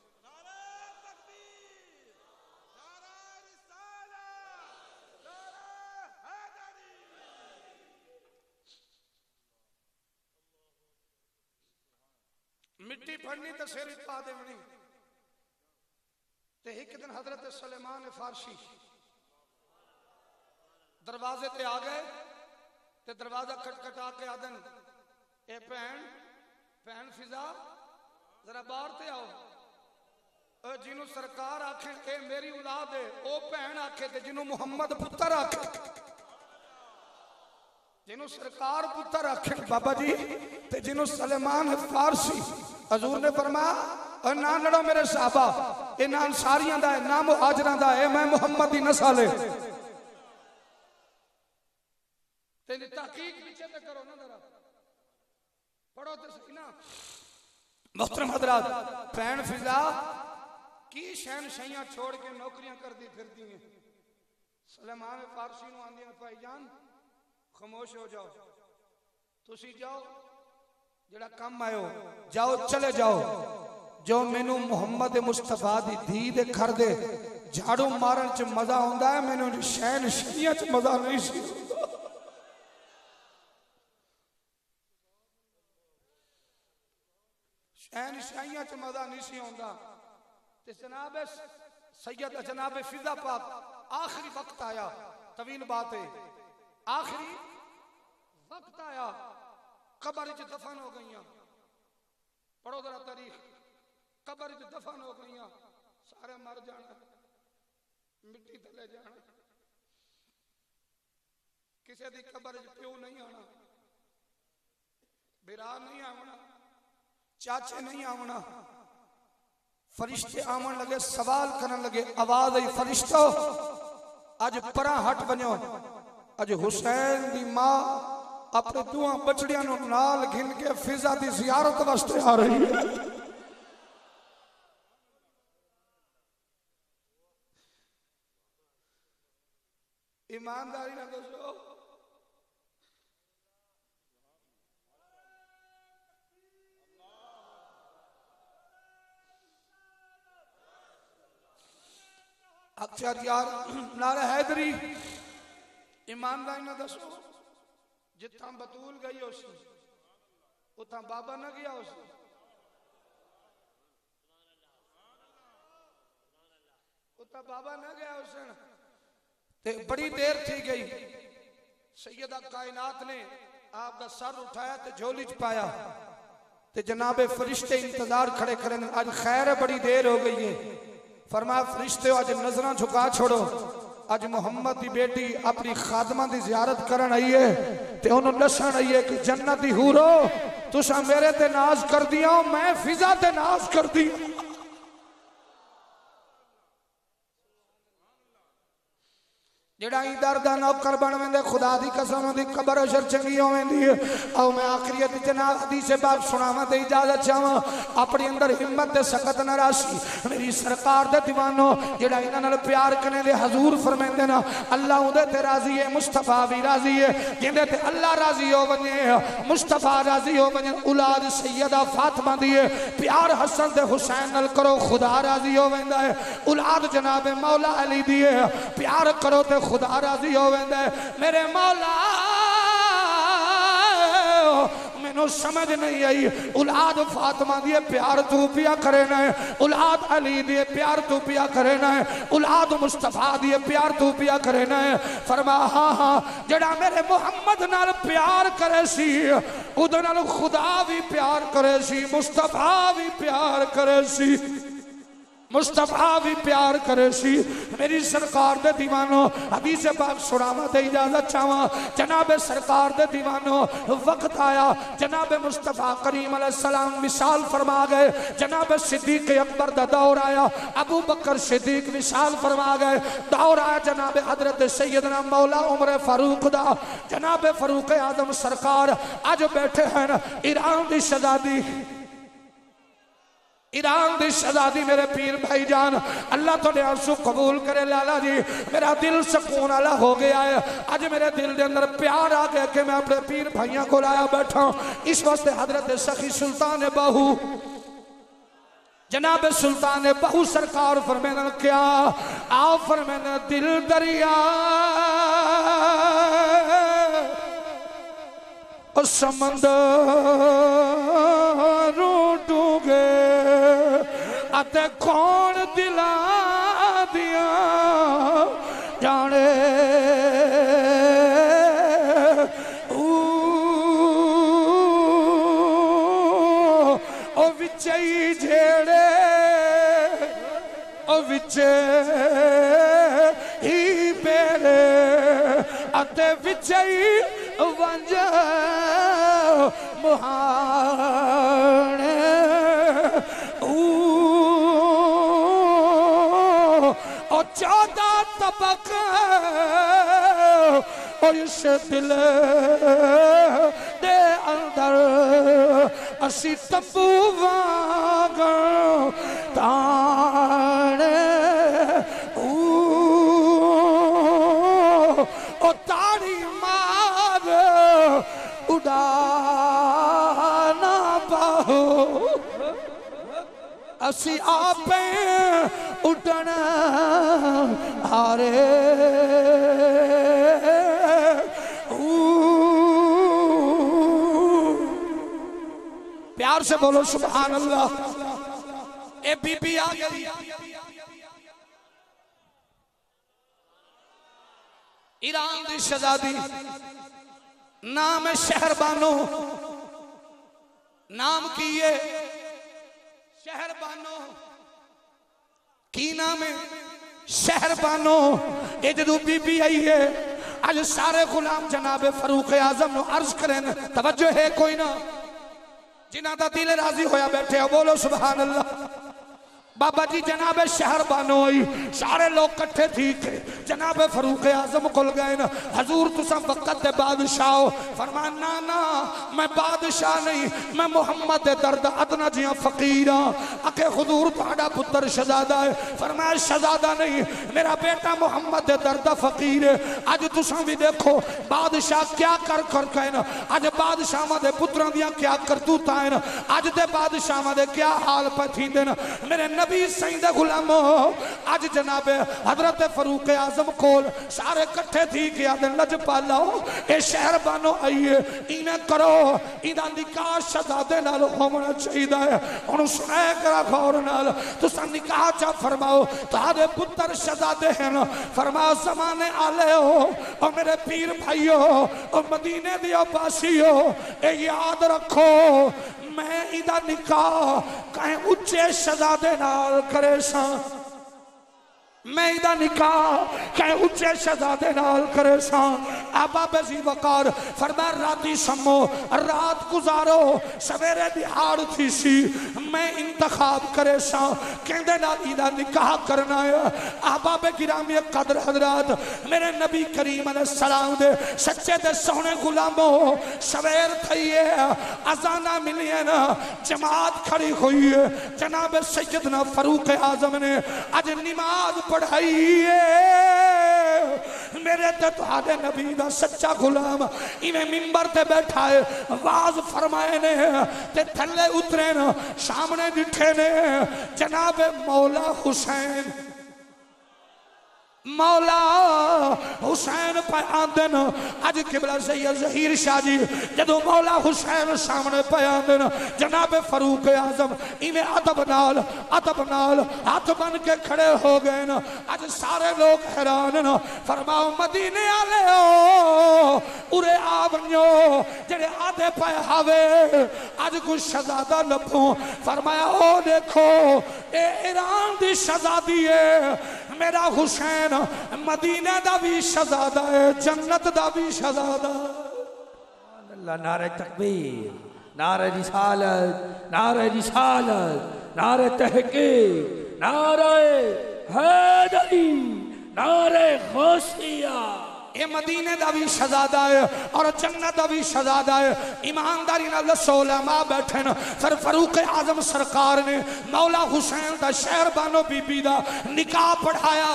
मिट्टी फड़नी तो सिर च पा देनी ते एक दिन हजरत सुलेमान फारसी दरवाजे ते आ गए ते दरवाजा खटखटा के आदन ए भैन भैन फिजा जरा बाहर ते आओ जिन्हों सरकार आखे ए मेरी औलाद है ओ भैन आखे ते जिन्हों मुहम्मद पुत्र आखे जिन्हों सरकार पुत्र आखे बाबा जी ते जिन्हों सलेमान फारसी हजूर ने फरमाया और ना लड़ो मेरे साहबा, ये ना अंसारियां दा है ना मुहाजिरां दा है, मैं मुहम्मद दी नस्ल है। तेरी तहकीक पीछे ते करो ना, जरा पढ़ो तो सही ना। मोहतरम हजरात, भैन फिजा की शहनशाहियां छोड़ के नौकरियां कर दी फिरती हैं। सलेमान फारसी नूं आंदियां भाईजान खामोश हो जाओ, तुसी जाओ जेड़ा काम आयो जाओ, चले जाओ। जो मैनू मुहम्मद मुस्तफा दी धी दे घर दे झाड़ू मारन च मजा आंदा है, मैनू शहनशाहियां च मजा नहीं सी। शहनशाहियां च मजा नहीं सी आंदा। ते जनाब सैयद जनाब फिजा पाक आखिरी वक्त आया, तवील बात है, आखिरी वक्त आया, कब्र च दफन हो गई। पढ़ो जरा तारीख, कब्र च दफन हो गई, सारे मर जाना, मिट्टी थले जाना, किसी की कब्र च प्यो नहीं आना, बिरा नहीं आना, चाचे नहीं आना। फरिश्ते आवन लगे, सवाल करन लगे, आवाज आई फरिश्तो अज परा हट बनो, अज हुसैन दी मां अपने दुआ बछड़ियां नूं नाल घिन के फिजा दी जियारत वास्ते आ रही है। ईमानदारी ना दसो, अच्छा यार नारा हैदरी, ईमानदारी ना दसो, जिथा बतूल गई उस उथा बाबा ना गया उस उथा बाबा ना गया उस ते बड़ी देर थी गई। सैयदा कायनात ने आपका सर उठाया ते झोली च पाया ते जनाबे फरिश्ते इंतजार खड़े खड़े, आज खैर है बड़ी देर हो गई है। फरमाया फरिश्ते आज नजर झुका छोड़ो, अज मुहम्मद की बेटी अपनी खादमा की जियारत करन आई है ते उन्होंने दसन आई है कि जन्नत दी हूरो तुसा मेरे ते नाज कर दिया, मैं फिजा ते नाज कर दी। जेड़ा दर दा नौकर बन वेंदे खुदा दी कसम दी कब्र अशर चंगी हो वेंदी है। आओ मैं आखिरियत जनाब हदीस बाब सुनावा ते इजाजत चाहां, अपने अंदर हिम्मत ते सकत न राशि मेरी सरकार दे दीवानो, जेड़ा इन्हां नाल प्यार करने दे हजूर फरमांदे ना अल्लाह उदे ते राजी है, मुस्तफा भी राजी है, जिंदे ते अल्लाह राजी हो वने मुस्तफा राजी हो वने। औलाद सैयदा फातिमा दी है, प्यार हसन ते हुसैन नाल करो खुदा राजी हो वेंदा है। औलाद जनाब मौला अली दी है, प्यार करो ते खुदा राजी हो वेंदा है। मेरे मौला मैनू समझ नहीं आई, औलाद फातिमा दी प्यार तू पिया करे ना, औलाद अली दी प्यार तू पिया करे ना, औलाद मुस्तफा दी प्यार तू पिया करे ना। फरमा हाँ हाँ जड़ा मेरे मुहम्मद नाल प्यार करे सी उदे नाल खुदा भी प्यार करे सी, मुस्तफा भी प्यार करे सी, मुस्तफा भी प्यार करे सी। मेरी सरकार दे दीवानो हदीस पाक सुनावा ते इजाजत चावा, जनाब सरकार दे दीवानो वक्त आया, जनाब मुस्तफा करीम अलैहि सलाम विशाल फरमा गए, जनाब सिद्दीक अकबर दा दौर आया, अबू बकर सिद्दीक विशाल फरमा गए, दौर आया जनाब हजरत सैयदना मौला उमर फारूक दा, जनाब फारूक आजम सरकार आज बैठे हैं ईरान दी शहजादी, ईरान दी शहजादी मेरे पीर भाई जान अल्लाह तो आंसू कबूल करे। लाला जी मेरा दिल सुकून वाला हो गया है, आज मेरे दिल के अंदर प्यार आ गया कि मैं अपने पीर भाइयों को लाया बैठा। इस वास्ते हजरत सखी सुल्तान बहू जनाब सुल्तान बहू सरकार फरमाना क्या आओ फरमाना दिल दरिया और समंदर डूंगे अते कौन दिला दिया जाने ओ विचे जेड़े ओ विचे ही मेरे अते विचे वंज मुहाने ओ चौदह तबक और इस दिल दे अंदर असी तब्बू वांग ताने ओ तारी मार उड़ाना पाहो असी आपे उड़ना हारे प्यार से बोलो सुभान अल्लाह। ए बीबी आ गई ईरान दी शहजादी नाम है शहरबानो नाम की है शहरबानो की नाम है शहरबानो ये जदों बीबी आई है अज सारे गुलाम जनाबे फरूक आजम नु अर्ज करें तवज्जो है कोई ना जिन्हां दा दिल राजी होया बैठे हो बोलो सुभान अल्लाह। बाबा जी जनाबे शहरबानो आई सारे लोग कट्ठे थी थे जनाबे फरूक आजम को गए ना हजूर तुसा वक्त दे बादशाह फरमाया ना ना मैं बादशाह नहीं मैं मोहम्मद दे दर्द अदना जिया फकीर हां आके हुजूर तुहाडा पुत्र शहजादा है फरमाया शहजादा नहीं मेरा बेटा मोहम्मद दे दर्द फकीर है। आज तुसा भी देखो बादशाह क्या कर कर के ना आज बादशाह दे पुत्रां दियां क्या करतूतां हैं आज दे बादशाह दे क्या हाल पथींदे ना मेरे नबी सही दे गुलामो आज जनाबे हजरत फरूक आजम कोल सारे कट्ठे थी के आदे लजपालो ए शहरबानो आइए इने करो इदा निकाह शहजादे नाल होना चाहिए है हुन सुनाए करा गौर नाल तुसा निकाह चा फरमाओ तारे पुत्र शहजादे हैं फरमाओ ज़माने आले हो और मेरे पीर भाइयों और मदीने दी वासियों ए याद रखो मैं इदा निकाह कहीं उच्चे शहजादे नाल करे सा मैं इदा निकाह कहीं उच्चे शहजादे नाल करे सा आबा बेजी वकार फरमा राती समो रात गुजारो सवेरे दिहाड़ थी सी मैं इंतखाब करे सा कहंदे नाल इदा निकाह करना है। आबा बे गिरामी कदर हजरात मेरे नबी करीम अलैहि सलाम दे सच्चे दे सोहने गुलामो सवेर थई है अजाना मिली है ना जमात खड़ी हुई है जनाब सैयदना फरूक आजम ने आज नमाज पढ़ाई है मेरे ते तुहाडे नबी दा सच्चा गुलाम इवें मिंबर ते बैठा है आवाज फरमाए ने ते थल्ले उतरे न सामने डिठे ने जनाब मौला हुसैन मौला हुसैन पे आंदे न अज किबला सैयद ज़हीर शाह जी जदों मौला हुसैन सामने पे आंदे न जनाब फरूक आजम इवें अदब नाल अदब नाल हाथ बन के खड़े हो गए न अज सारे लोग हैरान न फरमाओ मदीने आले हो उरे आ बनो जेड़े आधे पे हावे अज कुछ शहजादा लभो फरमाया ओ देखो ए ईरान दी शहजादी है मेरा हुसैन मदीने दा भी शहजादा है जन्नत दा भी शहजादा। अल्लाह नारे तकबीर नारे रिसालत नारे रिसालत नारे तहकीक नारे हैदरी नारे गौसिया ये मदीने दा भी शहजादा है और जन्नत दा भी शहजादा है। ईमानदारी नाल दसो उलमा बैठे न फिर फरूक आजम सरकार ने मौला हुसैन दा शहरबानो बीबी दा निकाह पढ़ाया।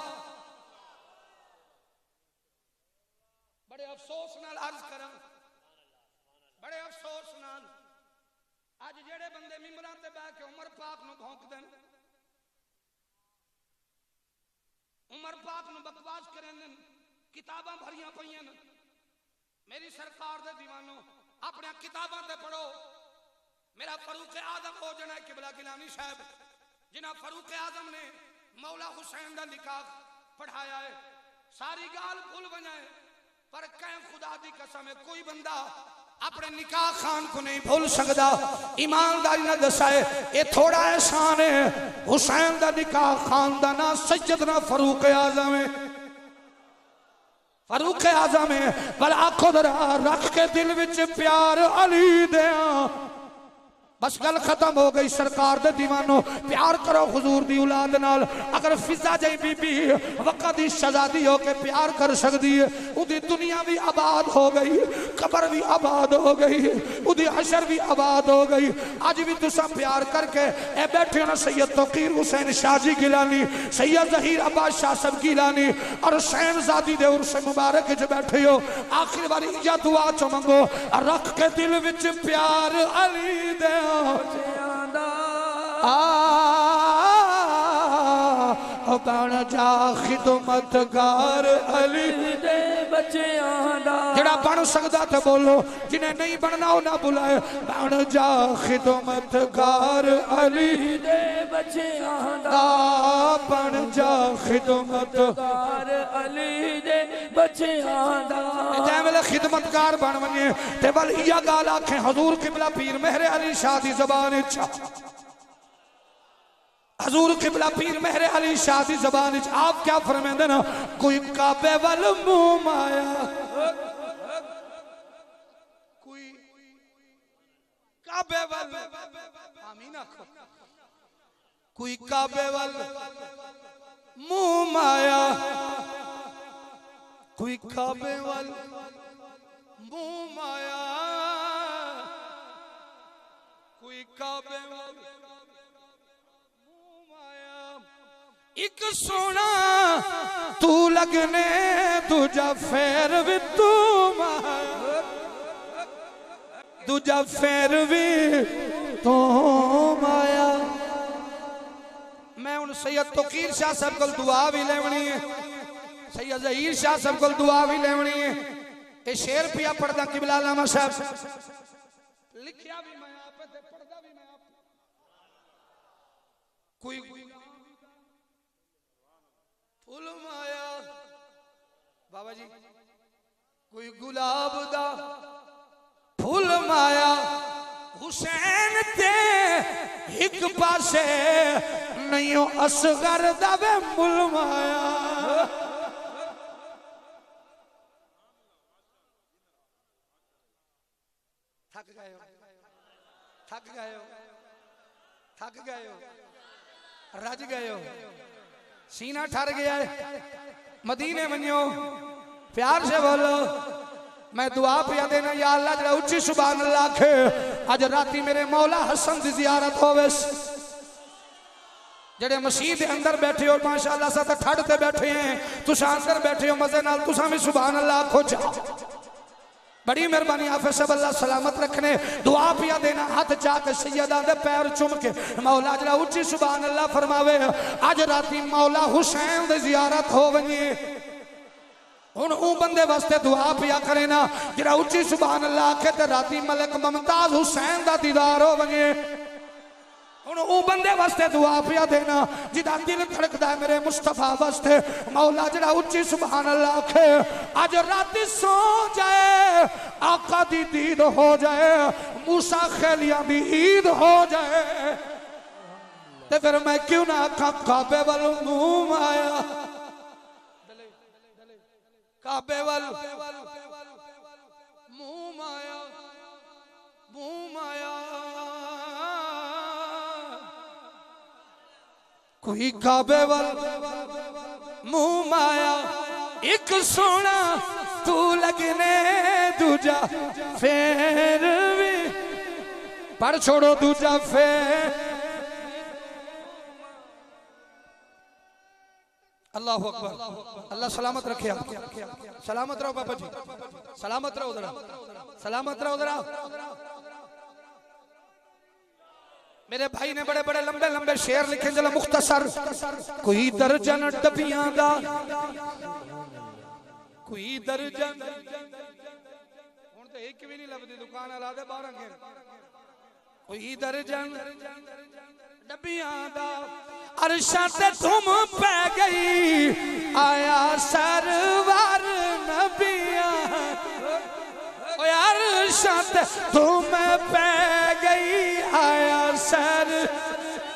बड़े अफसोस नाल अर्ज करा बड़े अफसोस नाल आज जेड़े बंदे मिंबरां ते बैठ के उमर पाक नु भौंक देन उमर पाक नु बकवास करें किताबां भरियां पईयां मेरी सरकार दे दीवानों अपने किताबां ते पढ़ो मेरा फरूक आजम हो जाना किबला गिलानी साहब जिन्हां फरूक आजम ने मौला हुसैन दा निकाह पढ़ाया है सारी गाल भूल बनाए पर कहीं खुदा दी कसम है कोई बंदा अपने निकाह खान को नहीं भूल सकता। ईमानदारी ना दसाए ये थोड़ा एहसान है हुसैन दा निकाह खान दा ना सैयदना फरूक आजम है फारूक आजम है बल आखो दरा रख के दिल विच प्यार अली दिया बस गल खत्म हो गई। सरकार दे दीवानो प्यार करो हुजूर दी औलाद नाल। अगर फिजा जई बीबी वक़्त दी शहजादी हो के प्यार कर सकदी है उदी दुनिया भी आबाद हो गई, कब्र भी आबाद हो गई, उदी हशर भी आबाद हो गई। आज भी तुसा प्यार करके ए बैठे हो ना सैयद तौकीर हुसैन शाहजी गिलानी, सैयद जहीर अब्बास शाह सब गिलानी और हुसैन ज़ादी दे उर्स मुबारक च बैठे हो। आखिर बारी इजा दुआ च मंगो रख के दिल विच प्यार अली दे बन जा खिदमतगार अली दे बच्चियां दा। जेड़ा बन सकदा ते बोलो, जिन्हें नहीं बनना वो ना बुलाए। बन जा खिदमतगार अली दे बच्चियां दा, बन जा खिदमतगार अली दे बच्चियां दा। जै वेले खिदमतगार बन वने ते बल इया गाल आखे हजूर किबला पीर मेहरे अली शाह दी ज़बान विच, हजूर किबला पीर मेहरे अली शाह दी ज़बान विच आप क्या फरमांदे ना, कोई काबे वल मुंह माया, कोई काबे वल आमीन आखो, कोई काबे वल मुंह माया, कोई काबे वल मुंह माया, कोई काबे वल एक सोना तू लगने दूजा फेर भी तू माया, दूजा फेर भी तू माया। मैं उन सैयद तौकीर शाह साहब को दुआ भी लेवनी है, सैयद जहीर शाह साहब को दुआ भी लेवनी है। ये शेर पिया पढ़दा किबला लामा साहब लिखिया भी मैं आप ते पढ़दा भी मैं आप। कोई फूल माया बाबा जी, कोई गुलाब दा फूल माया, हुसैन ते एक पासे नहीं असगर दा वे मुल माया। थक गए हो, थक गए हो, थक गए हो, रज गए हो, सीना ठर गया है। मदीने मनियो प्यार से बोलो, मैं दुआ पिया देना या अल्लाह जरा उच्ची सुभान अल्लाह के आज राती मेरे मौला हसन की जियारत होवे। जेड़े मसीह के अंदर बैठे हो माशाअल्लाह सा ठंड ते बैठे हैं, तुसा अंदर बैठे हो मजे नाल, तुसा भी सुभान अल्लाह आखो। बड़ी मेहरबानी आप सब अल्लाह सलामत रखने। दुआ पिया देना हाथ जाके सैयदा दे पैर चुम के मौला जरा उच्ची सुभान अल्लाह फरमावे। आज राती मौला हुसैन दी जियारत हो वनी, हुन ऊ बंदे वास्ते दुआ पिया करे ना जरा उच्ची सुभान अल्लाह आखे ते राती मलिक मुमताज हुसैन दा दीदार हो वनी। हुन ऊ बंदे वास्ते दुआ पिया देना जिदा दिल धड़कदा है मेरे मुस्तफा वास्ते। मौला जरा उच्ची सुभान अल्लाह आखे आज राती सो जाए, आका दी दीद हो जाए, मूसा खैलिया दी ईद हो जाए, ते फिर मैं क्यों ना आखा काबे वल मुंह माया, काबे वल मुंह माया, मुंह माया। कोई काबे वल मुंह माया, एक सोना तू लगने दूजा फेर भी पर छोड़ो दूजा फेर। अल्लाह अकबर, अल्लाह सलामत रखे आप, सलामत रहो बाबा जी, सलामत रहो जरा, सलामत रहो जरा। मेरे भाई ने बड़े बड़े लंबे लंबे शेर लिखे, जरा मुख्तसर। कोई दर्जन डबियां दा, कोई दर्जन हुण ते एक भी नहीं लभदी, दुकान वाला दे बाहर अंगे। कोई दर्जन डबियां दा अरशा ते तुम पै गई, आया सरवर नबियां, अरशा ते तुम पै गई, आया सर।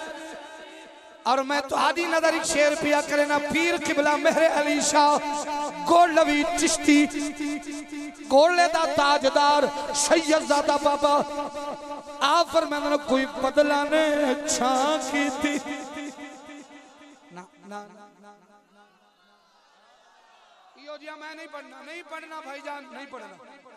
और मैं तो आदि नजर एक शेर पिया करे ना, पीर किबला मेहरे अली शाह गोलवी चिश्ती गोले दा ताजदार सैयदजादा बाबा आप फरमांदे कोई बदला ने छां की थी ना ना यो जी मैं नहीं पढ़ना नहीं पढ़ना भाईजान नहीं पढ़ना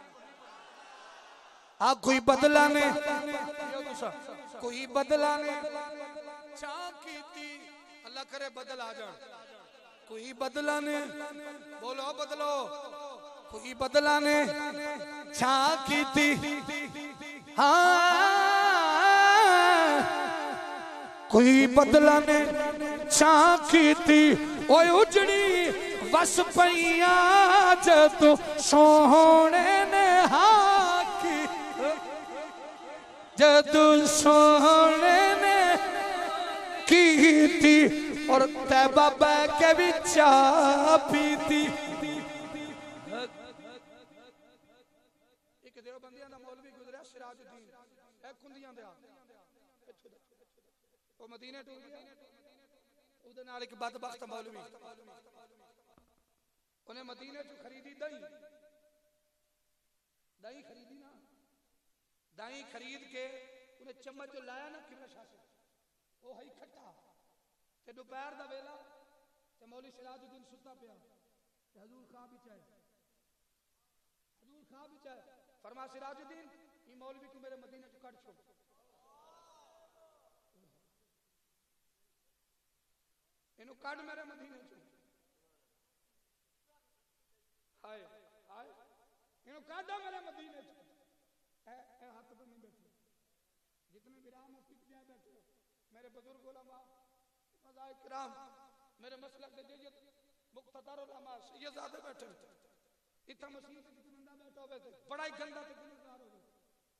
आ कोई बदला ने कोई बदला ने छां की थी अल्लाह करे बदल आ जाए कोई बदला ने बोलो बदलो कोई बदला ने छां की थी हाँ कोई बदला ने छां की थी ओए उजड़ी बस पैया जदू सोहने ने हाकी जदू सोहने ने की थी और तैबा बह के भी चाह पीती एक देवबंदियां दा मौलवी गुजरिया सिराजुद्दीन ए कुंदियां दे ओ मदीने टूर गया ਉਹਦੇ ਨਾਲ ਇੱਕ ਬਦਬਖਤ ਮੌਲਵੀ ਉਹਨੇ ਮਦੀਨੇ ਚ ਖਰੀਦੀ ਦਹੀਂ ਦਹੀਂ ਖਰੀਦੀ ਨਾ ਦਹੀਂ ਖਰੀਦ ਕੇ ਉਹਨੇ ਚਮਚ ਜੋ ਲਾਇਆ ਨਾ ਕਿਵੇਂ ਸ਼ਾਸੇ ਉਹ ਹੈ ਖੱਟਾ ਤੇ ਦੁਪਹਿਰ ਦਾ ਵੇਲਾ ਤੇ ਮੌਲਵੀ ਸਿਰਾਜੁद्दीन ਸੁੱਤਾ ਪਿਆ ਤੇ ਹਜ਼ੂਰ ਖਾਂ ਵਿੱਚ ਆਏ हजूर खां भी चाहे फरमा सिराजुद्दीन ये मौलवी को मेरे मदीने से काट छोड़ इन्हों काट मेरे मदीने से हाय हाय इन्हों काटा मेरे मदीने से ए ए हाथ पे नहीं बैठे जितने विराम मस्जिद में बैठे मेरे बुजुर्ग उलमा मज़ाहिब किराम मेरे मसलक के जज मुख्तदर उलमा सैयदजादे बैठे इतना मसीह बड़ा ही गंदा ते गुनहगार हो गए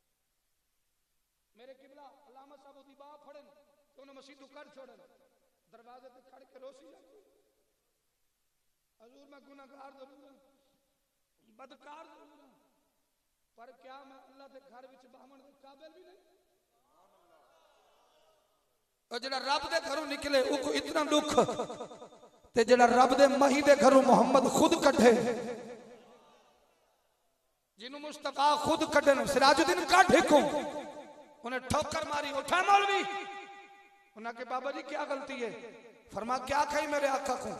मेरे किबला अल्लामा साहब दी बात फड़न तो उन्हें मसीह तो कर छोड़न दरवाजे पे खड़ के रोसी हजूर मैं गुनहगार जरूर हूं बदकार जरूर हूं पर क्या मैं अल्लाह के घर विच बामण दे काबिल भी नहीं और जेड़ा रब दे घरों निकले उको इतना दुख ते जेड़ा रब दे मही दे घरों मोहम्मद खुद कढे जिन्हों मुस्तफा खुद कटन सिराजुद्दीन काट को उन्हें ठोकर मारी उठा मौलवी उन्हें के बाबा जी क्या गलती है फरमा क्या खाई मेरे आका को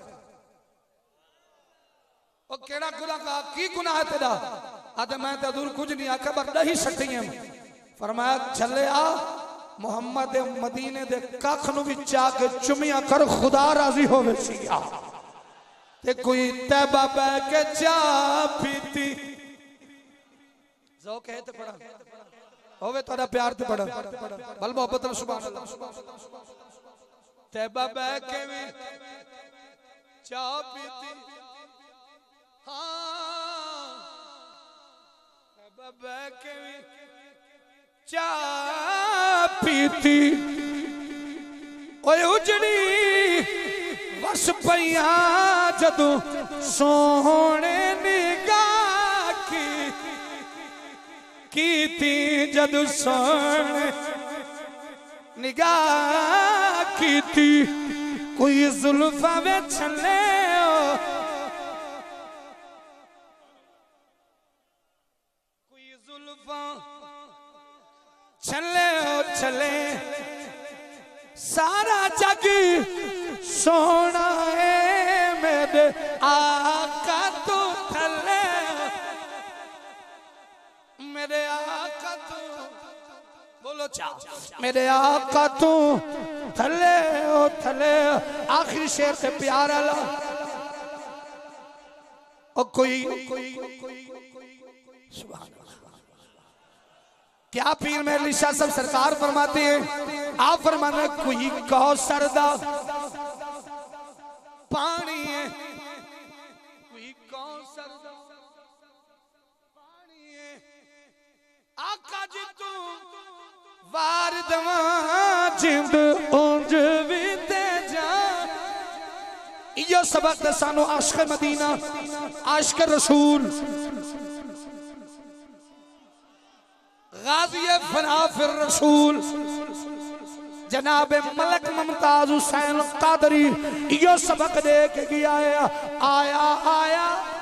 और केड़ा गुनाह का की गुनाह है तेरा आते मैं ते दूर कुछ नहीं आका पर दही सटी है फरमाया चले आ मोहम्मद मदीने दे कख नु विच आके चुमिया कर खुदा राजी होवे सिया ते कोई तैबा बह के चा पीती जो कहे तो पढ़ा होवे तोड़ा प्यार ते पढ़ा बल मोहब्बत नाल सुभान अल्लाह तैबा बह के भी चाह पीती हाँ तैबा बह के भी चाह पीती ओए उजड़ी बस पैया जदू सोहने निगाह की कीती जदू सोने निगाह कीती कोई जुल्फा वे छले कोई जुल्फा छले छले सारा जग सोना है मेरे आका तो थले मेरे आका तू बोलो चा मेरे आका तू थले ओ थले आखिरी शेर से प्यारा ला और कोई सुभान क्या पीर मेहली शाह सब सरकार फरमाते हैं आप फरमाना कोई कौसर दा पानी है कोई कौसर दा पानी है आका जी तू वार दवा जिंद उंज भी ते जा यो सबक दसानो आशिक मदीना आशिक रसूल गाज़ी फना फिर रसूल जनाब मलक मुमताज हुसैन कादरी यो सबक दे के गया आया आया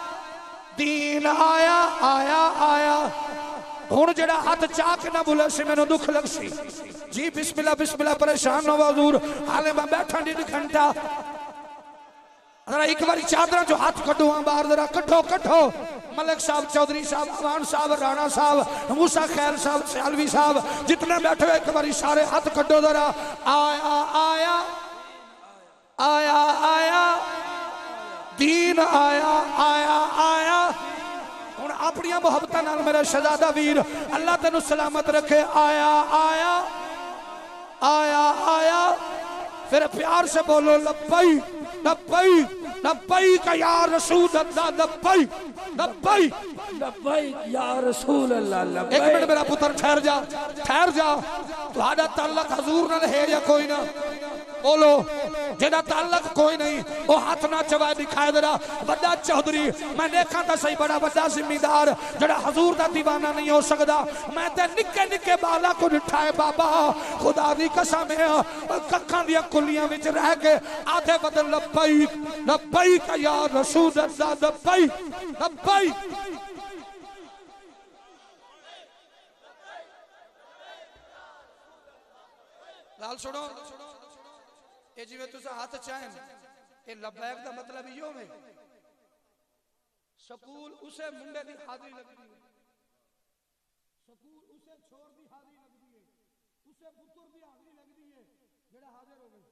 दीन आया आया आया हुण जेड़ा हाथ चाक ना बुले सी मैनू दुख लग सी जी बिस्मिल्लाह बिस्मिल्लाह परेशान हो हजूर हाले मैं बैठा डेढ़ घंटा जरा एक बारी चादर जो हाथ कटो बाहर जरा कटो कटो मलिक साहब चौधरी साहब अवान साहब राणा साहब मूसा खैर साहब सियालवी साहब जितने बैठे हो एक बारी सारे हाथ कटो जरा आया आया आया आया दीन आया आया आया हुण अपनी मुहब्बत नाल मेरा शहजादा वीर अल्लाह तेनू सलामत रखे आया आया आया आया फिर प्यार से बोलो लब्बई लब्बई लब्बई का या रसूल अल्लाह लब्बई लब्बई लब्बई या रसूल अल्लाह लब्बई। एक मिनट मेरा पुत्र ठहर जा ठहर जा तुहाडा ताल्लुक हजूर नाल है या कोई ना बोलो जेदा ताल्लुक कोई नहीं वो हाथ ना चवा दिखाए जरा बड़ा चौधरी मैं देखा था सही बड़ा बड़ा जिम्मेदार जड़ा हजूर दा दीवाना नहीं हो सकता मैं ते निक्के निक्के बाला को उठाए बाबा खुदा दी कसम है कक्खां दी कुलियां विच रह के आधे बदल लब्बई लब्बई का या रसूल अल्लाह लब्बई लब्बई लाल सुनो ये जिवें तुसा हाथ चाहन ये लब्बैक दा मतलब इहो है सकूल उसे मुंडे दी हाजिरी लगदी है सकूल उसे छोर दी हाजिरी लगदी है उसे पुत्र दी हाजिरी लगदी है जेड़ा हाजिर होवे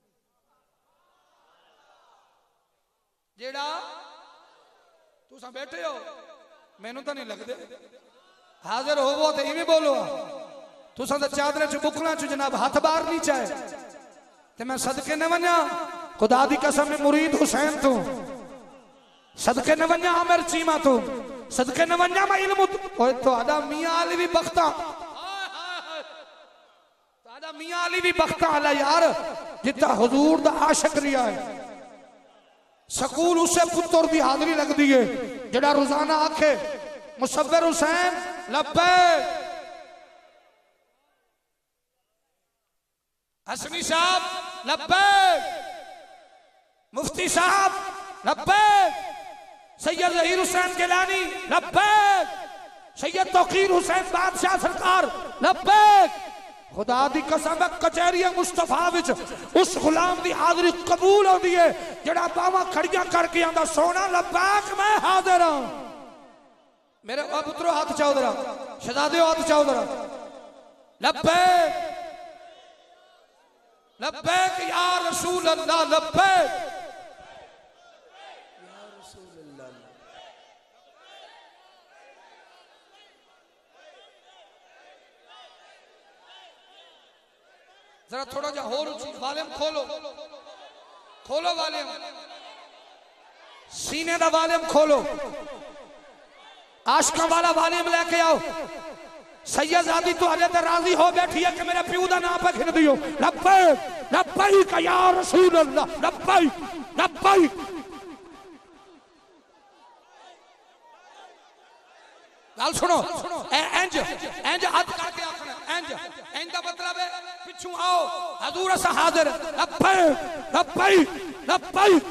जेड़ा तुसा बैठे हो मैनू तो नहीं लगदे हाजिर होवो ते इवें बोलो तुसा दा चादरे च बुकला च जनाब हाथ बाहर नहीं चाहे ते मैं सदके न वन्या खुदा दी कसम में मुरीद हुसैन तू सदके न वन्या आमिर चीमा तू सदके न वन्या मैं इल्म ओए तुहाडा मियां अली भी बख्ता तुहाडा मियां अली भी बख्ता आला यार जितना हुजूर दा आशिक रिया है सकूल उसे पुत्र दी हाजिरी लगदी है जेड़ा रोजाना आखे मुसव्विर हुसैन लब्बैक हसनी साहब लब्बैक मुफ्ती साहब लब्बैक सैयद ज़हीर हुसैन गिलानी लब्बैक सैयद तौकीर हुसैन बादशाह सरकार लब्बैक खुदा दी कसम कचहरी मुस्तफा विच उस गुलाम दी हाजिरी कबूल होती है जेड़ा बावा खड़ियां करके आंदा सोना लब्बैक मैं हाजिर हां मेरे पुत्रो हाथ चाओ जरा शहजादे हाथ चाओ जरा लब्बैक लब्बैक या रसूल अल्लाह लब्बैक या रसूल अल्लाह जरा थोड़ा जा होर ऊंची वॉल्यूम खोलो खोलो वॉल्यूम सीने दा वॉल्यूम खोलो आशिकां वाला वॉल्यूम लेके आओ सैयदादी तो अरे ते राजी हो बैठी है कि मेरे प्यू दा नाम पे खिन दियो लब्बैक लब्बैक या रसूल अल्लाह लब्बैक लब्बैक गाल सुनो इंज इंज हाथ करके आखना इंज इंज दा मतलब है पिछू आओ हजूर अस हाजिर लब्बैक लब्बैक लब्बैक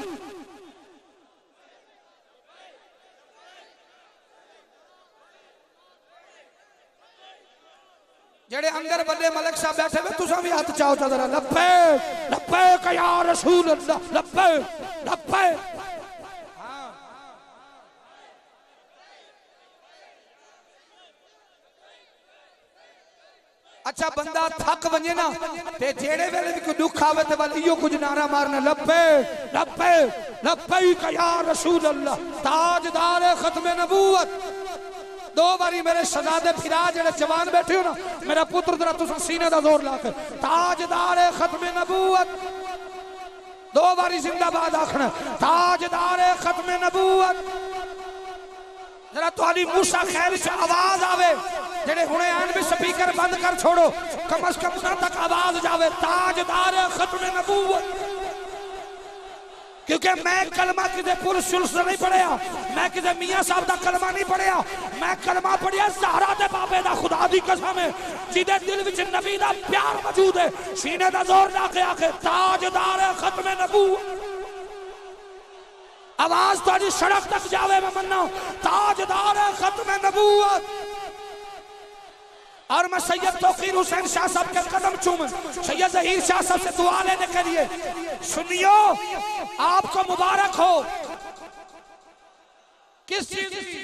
जेड़े अंदर बड़े मलिक साहब बैठे हुए तुसा भी हाथ चाओ जरा लब्बैक लब्बैक या रसूल अल्लाह लब्बैक लब्बैक अच्छा बंदा थक वजे ना ते जेड़े वेले भी कोई दुख आवे ते वाल इयो कुछ नारा मारना लब्बैक लब्बैक लब्बैक या रसूल अल्लाह ताजदार खत्म नबूवत दो बारी मेरे शहजादे फिरा जेड़े जवान बैठे हो ना मेरा पुत्र जरा तुम सीने दा जोर लाकर ताजदार खत्म नबूवत दो बारी जिंदाबाद आखना ताजदार खत्म नबूवत जरा तुम्हारी मूसा खैर से आवाज आवे जेड़े हुणे आन भी स्पीकर बंद कर छोड़ो कम अज कम ना तक आवाज जावे ताजदार खत्म नबूवत क्योंकि मैं कलमा किसी पुरुष शुल्स नहीं पढ़िया मैं किसी मियाँ साहब का कलमा नहीं पढ़िया मैं कलमा पढ़िया ज़हरा दे बाबे दा खुदा दी कसम है जिदे दिल विच नबी दा प्यार मौजूद है सीने दा जोर ला के आखे ताजदार खत्म नबूवत आवाज तो सड़क तक जावे मैं मन्ना ताजदार खत्म नबूवत। और मैं सैयद तौकीर हुसैन शाह साहब के कदम चूम सैयद जहीर शाह साहब से दुआ लेने के लिए सुनियो आपको मुबारक हो। किस चीज की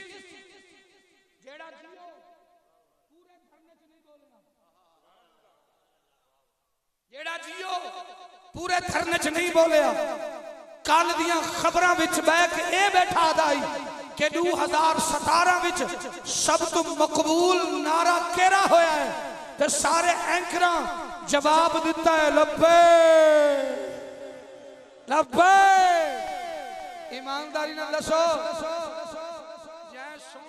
जेड़ा जियो पूरे धरने च नहीं बोलिया। कल दियां खबरां विच बैठ के ए बैठा दाई कि दो हज़ार सतारह विच सब तो मकबूल नारा केड़ा होया है ते सारे एंकरां जवाब दिता है लब्बे लब्बे। ईमानदारी नाल दसो जै सोने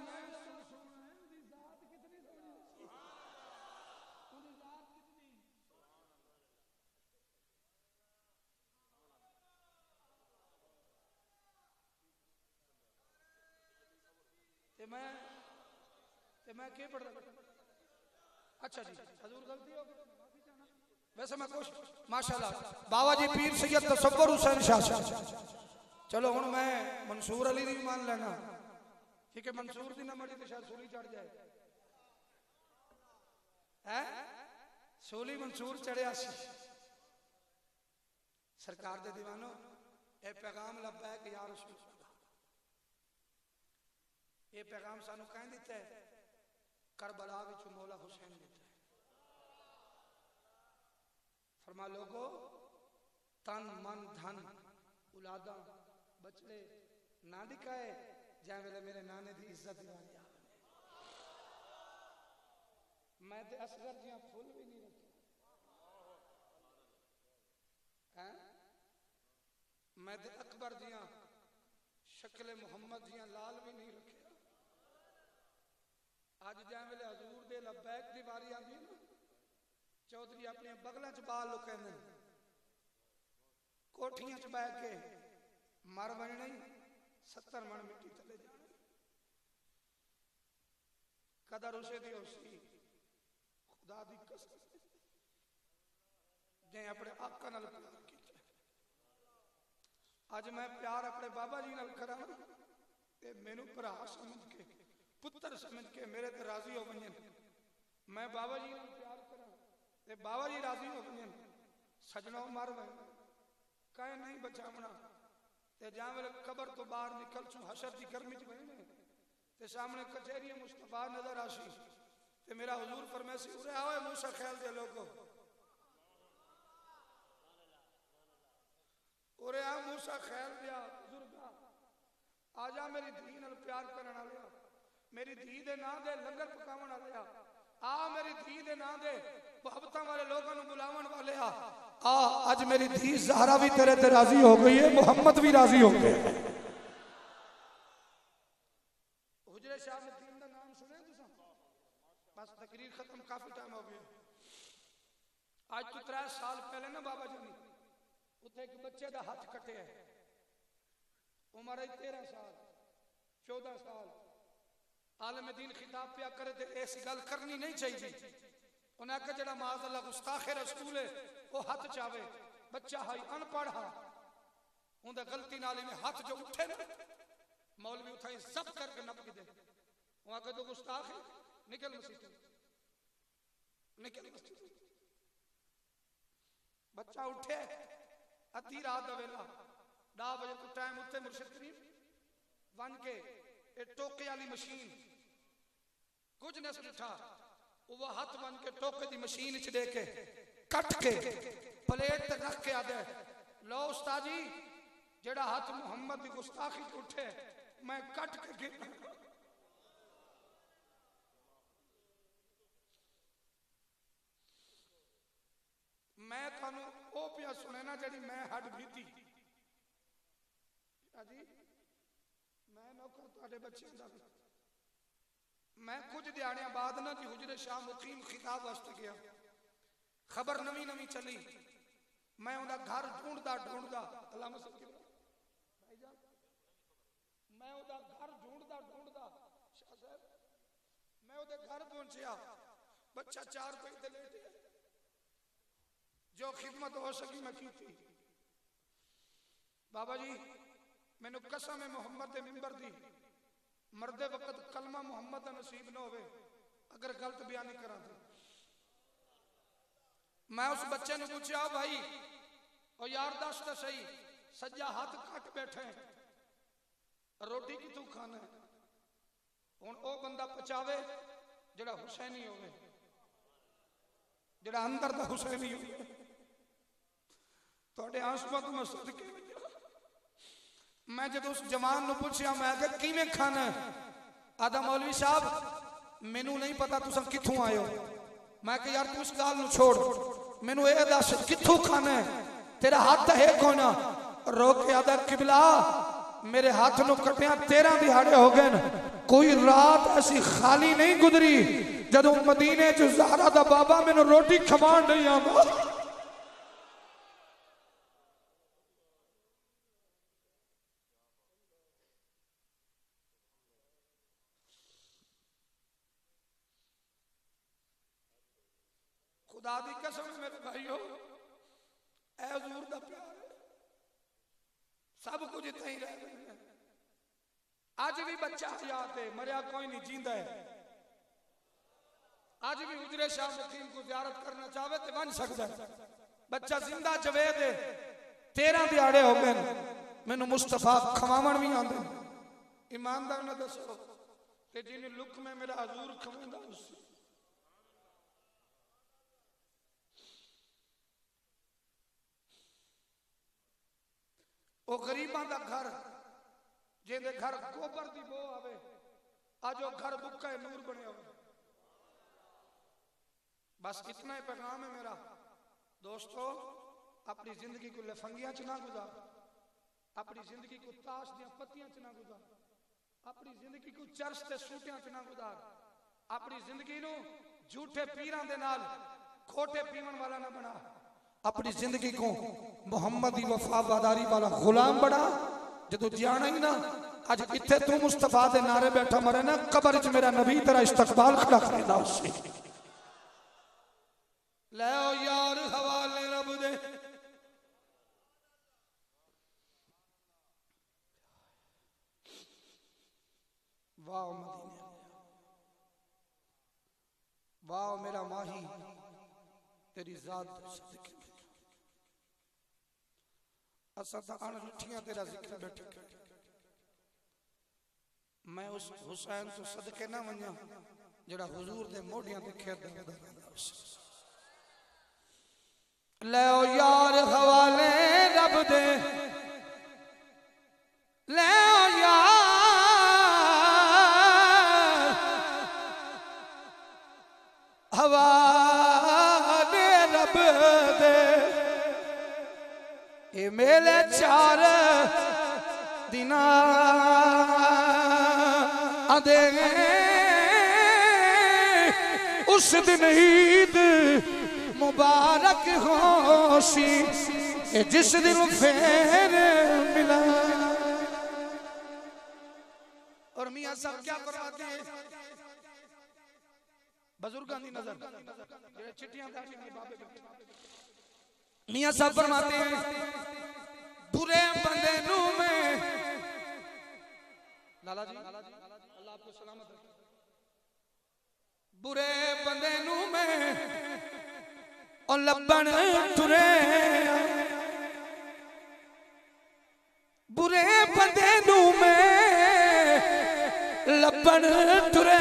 मैं ते मैं क्या पढ़ रहा। अच्छा जी हजूर गलती हो गई वैसे मैं कुछ माशाल्लाह बाबा जी पीर सैयद तसव्वुर हुसैन शाह साहब। चलो हुन मैं मंसूर अली दी मान लेना ठीक है। मंसूर दी ना मड़ी तो शायद सूली चढ़ जाए हैं। सूली मंसूर चढ़िया सी सरकार दे दीवानो ए पैगाम लब्बा है कि या रसूल ये पैगाम सानू कह दिता है करबला विच मौला हुसैन देता है। फरमा लोगो तन मन धन औलादा बचड़े ना दिखाए जै वेले मेरे नाने दी इज्जत दीवानी आ। मैं ते असगर जियां फुल भी नहीं रखे हैं। मैं ते अकबर जियां शक्ल मुहम्मद जियां लाल भी नहीं रखे। अज जै वेले हजूर दे लबैक दी वारी आंदी ना चौधरी अपने बगलों च बाल लुकांदे कोठियां च बैठ के मर बननी सत्तर मन मिट्टी थले जानी। कदर उसे दी उसी खुदा दी कसम जे अपने आका नाल प्यार कीता। अज मैं प्यार अपने बाबा जी नाल करा ते मैनू भरा समझ के पुत्र समझ के मेरे ते राजी हो वंजन। मैं बाबा जी नाल प्यार करा ते बाबा जी राजी हो वंजन। सजनों मर वे कहे नहीं बचावना ते जां वेले कबर तो बाहर निकल चू हशर की गर्मी च बने ते सामने कचहरी मुस्तफा नजर आसी ते मेरा हुजूर फरमासी उरे आओ मूसा ख्याल दे लोगो उरे आ मूसा ख्याल दिया बुजुर्गा आजा मेरी धी नाल प्यार करने वाले मेरी धी दे नां दे लंगर पकावन वाले आ मेरी धी दे नां दे मोहब्बतां वाले लोगों को बुलावन वाले आ आज मेरी धी ज़हरा भी तेरे ते राजी हो गई है मोहम्मद भी राजी हो गए। हुजरे शाह नदीम दा नाम सुने तुसा बस तकरीर खत्म काफी टाइम हो गया। आज तो त्रै साल पहले ना बाबा जी उत्थे एक बच्चे दा हाथ कटे है उम्र है तेरह साल चौदह साल आलम दीन खिताब पे करे ते ऐसी गल करनी नहीं चाहिए। उन्हें आखिया जड़ा माज़अल्लाह गुस्ताखे रसूल है वो हाथ चावे बच्चा हाई अनपढ़ हा उनका गलती नाल में हाथ जो उठे ना मौलवी उठाई सब करके नप के दे वहां के तो गुस्ताख है निकल मस्जिद निकल मस्जिद। बच्चा उठे अद्धी रात का वेला दस बजे को टाइम उत्ते मुर्शिद करीम वन के टोके वाली मशीन कुछ न उठा वो हाथ बन के टोके दी मशीन च दे के कट के प्लेट तक रख के आदे लो उस्ताद जी जेड़ा हाथ मुहम्मद दी गुस्ताखी उठे मैं कट के गिर मैं थानू ओ पिया सुने ना जड़ी मैं हड बीती जी मैं नौकर तुहाडे बच्चे दा मैं कुछ दिहाड़ियां बाद ना जी हुजरे शाह मुकीम खिताब वास्ते गया खबर नवी नवी चली मैं उनका घर ढूंढदा ढूंढदा अल्लाह भाईजान मैं उनका घर ढूंढदा ढूंढदा शाह साहब मैं उनके घर पहुंचया बच्चा चार पे ते लेटे जो खिदमत हो सकी मैं की थी। बाबा जी मैनू कसम है मोहम्मद के मिंबर दी मरदे वक्त कलमा मोहम्मद का नसीब न होवे अगर गलत बयानी करा तो मैं उस बच्चे ने पूछा भाई और यार दस तो सही सज्जा हाथ कट बैठे रोटी की तू खाना है हुण ओ बंदा पचावे जड़ा हुसैनी होवे जड़ा अंदर दा हुसैनी होवे तुहाडे आंसुआं तो मैं सदके मैं जब उस जवान ने पूछा मैं आखिया किवें खाना आदा मौलवी साहब मैनू नहीं पता तुस कित्थों आए हो मैं कहा यार तू इस गाल नू छोड़ मैनू ये दस कित्थों खाना है तेरा हाथ है कौन रो के आदा किबला मेरे हाथ नू कटिया तेरह दिहाड़े हो गए कोई रात ऐसी खाली नहीं गुजरी जदों मदीने च ज़हरा दा बाबा मैनू रोटी खवाण नहीं आंदा खुदा दी कसम मेरे भाइयों ऐ हुजूर दा प्यार सब कुछ इतना ही रह गया आज भी बच्चा हयात है मरिया कोई नहीं जींदा है आज भी हुजरे शाह मुकीम को ज़ियारत करना चाहे तो बन सकता है बच्चा जिंदा जवेद है तेरह दिहाड़े हो गए मैनू मुस्तफा खवावण भी आंदे ईमानदार ने दसो ते जिन्हें लुक में मेरा हजूर खवांदा उससे वो गरीबां दा घर जिहदे घर गोबर दी बो आवे आज वो घर बुक्का नूर बने हो बस इतना ही पैगाम है मेरा दोस्तों अपनी जिंदगी को लफंगियां च ना गुजार अपनी जिंदगी को ताश दियां पत्तियां च ना गुजार अपनी जिंदगी को चरस ते सूटियां च ना गुजार अपनी जिंदगी नू झूठे पीरां दे नाल खोटे पीवन वाला ना बना अपनी जिंदगी को मोहम्मद की वफादारी वाला गुलाम बना जो जाना ही ना अज इत्थे तू मुस्तफा दे नारे बैठा मरे ना कब्र च मेरा नबी तेरा इस्तकबाल खड़ा करेगा उससे ले ओ यार हवाले रब दे वाह मदीने वाह मेरा माही तेरी जात सदके तेरा जिक्र बैठे मैं उस हुसैन तो सदके ना वन्या जड़ा हुजूर दे मोढ़ियां ते खेत ले ओ यार हवाले रब दे ले ओ यार हवाले रब दे ए मेले चार दिना आदे उस दिन ईद मुबारक होशी जिस दिन फिर मिला और मियां साहब क्या फरमाते हैं बुजुर्गां दी नजर जेड़े चिट्ठियां दाटी ने बाबे मियां साहब फरमाते हैं बुरे बंदे नू में लाला जी अल्लाह आपको सलामत रखे बुरे बंदे नू में और लबन तुरे बुरे बंदे नू में लबन तुरे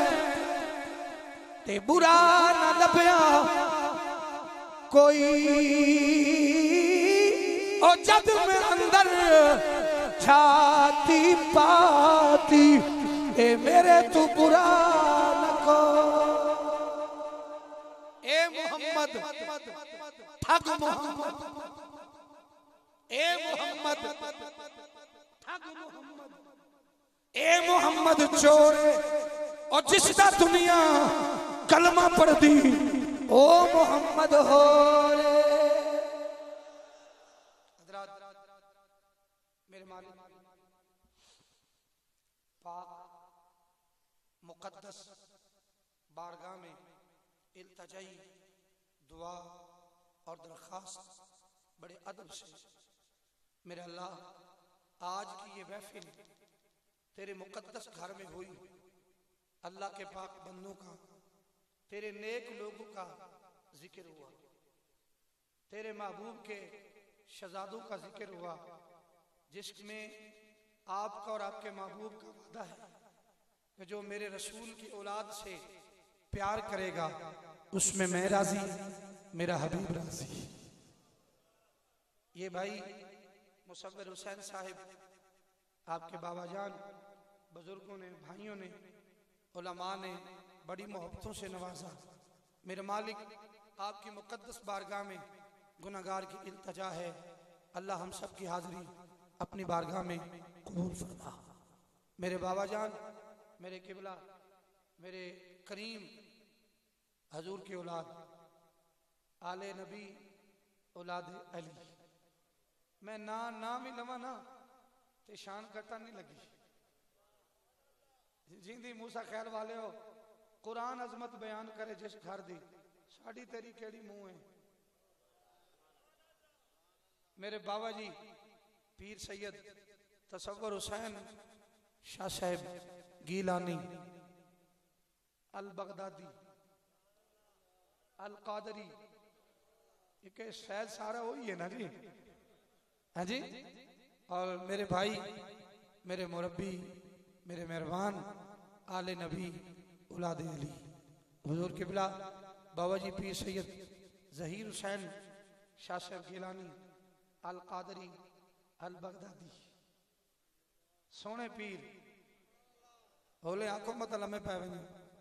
ते बुरा ना लभया कोई ओ जब में अंदर छाती पाती ए मेरे तू बुरा न को ए मोहम्मद ठग मोहम्मद ए मोहम्मद ठग मोहम्मद ए मोहम्मद चोर और जिसदा दुनिया कलमा पढ़ दी ओ मोहम्मद हो रे मेरे मालिक पाक मुकद्दस बारगाह में इल्तजाई दुआ और दरखास्त बड़े अदब से मेरे अल्लाह आज की ये महफिल तेरे मुकद्दस घर में हुई, अल्लाह के पाक बंदों का, तेरे नेक लोगों का जिक्र हुआ, तेरे महबूब के शहजादों का जिक्र हुआ, जिसमें आपका और आपके महबूब का वादा है कि जो मेरे रसूल की औलाद से प्यार करेगा उसमें मैं राजी, मेरा हबीब राजी। ये भाई मुसव्विर हुसैन साहिब आपके बाबा जान, बुजुर्गों ने, भाइयों ने, उलमा ने बड़ी मोहब्बतों से नवाजा। मेरे मालिक आपकी मुकद्दस बारगाह में गुनहगार की इल्तजा है, अल्लाह हम सब की हाजिरी अपनी बारगाह में कबूल फरमा। मेरे बाबा जान, मेरे किबला, मेरे करीम हजूर की औलाद, आले नबी, औलाद अली, मैं ना नाम ही लवा ना ते शान कटा नहीं लगी। जिंदी मूसा खैर वाले हो, कुरान अजमत बयान करे जिस घर दी, साड़ी तेरी केड़ी मुंह है। मेरे बाबा जी पीर सैयद तसव्वुर हुसैन शाह साहब गीलानी अल बगदादी अल कादरी, एक शायद सारा वही है ना जी, हाँ जी। और मेरे भाई, मेरे मुरब्बी, मेरे मेहरबान आले नबी औलाद अली, हुजूर किबला बाबा जी पीर सैयद जहीर हुसैन शाह साहब गीलानी अल कादरी अल बगदादी, सोने पीर होले आंखों मत लम्हे पै वञे,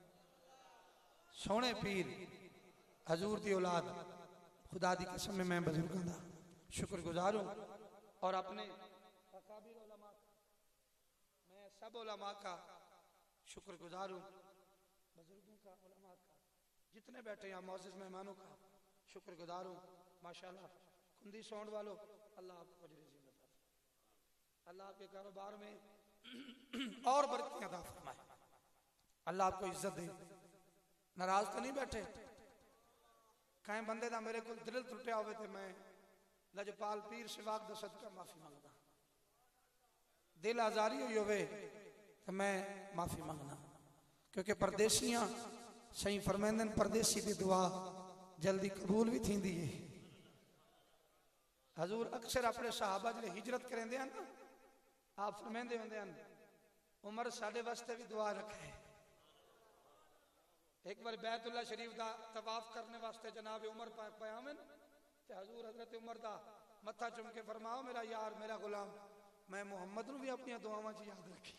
सोने पीर हजूर दी औलाद, खुदा दी कसम में मैं बुजुर्गों का शुक्रगुजार हूँ और अपने अकाबिर उलमा, मैं सब उलमा का शुक्रगुजार हूँ, बुजुर्गों का, उलमा का, जितने बैठे हैं मौजूद मेहमानों का शुक्रगुजार हूँ। माशाल्लाह खुंदी सौंड वालों, अल्लाह आपको अजर अज़ीम अता फरमाए, अल्लाह आपके कारोबार में और बरकतें अता फरमाए, अल्लाह आपको इज्जत दे। नाराज तो नहीं बैठे? कहीं बंदे दा मेरे को दिल टुटिया होवे ते मैं लजपाल पीर सिवाक दा सदका माफी मंगदा, दिल आजारी हुई होवे तो मैं माफी मंगना, क्योंकि परदेसियां सही फरमांदे परदेसी दी दुआ जल्दी कबूल भी थींदी है। हजूर अक्सर अपने सहाबा जिहड़े हिजरत करेंदे हैं ना, आप फरमांदे होंदे हैं उमर साडे वास्ते भी दुआ रखे। एक बार बैतुल्ला शरीफ का तवाफ करने वास्ते जनाब उमर पाक पयावन ते हजूर हजरत उमर दा मत्था चुम के फरमाओ, मेरा यार, मेरा गुलाम, मैं मुहम्मद नूं भी अपनी दुआवां च याद रखी।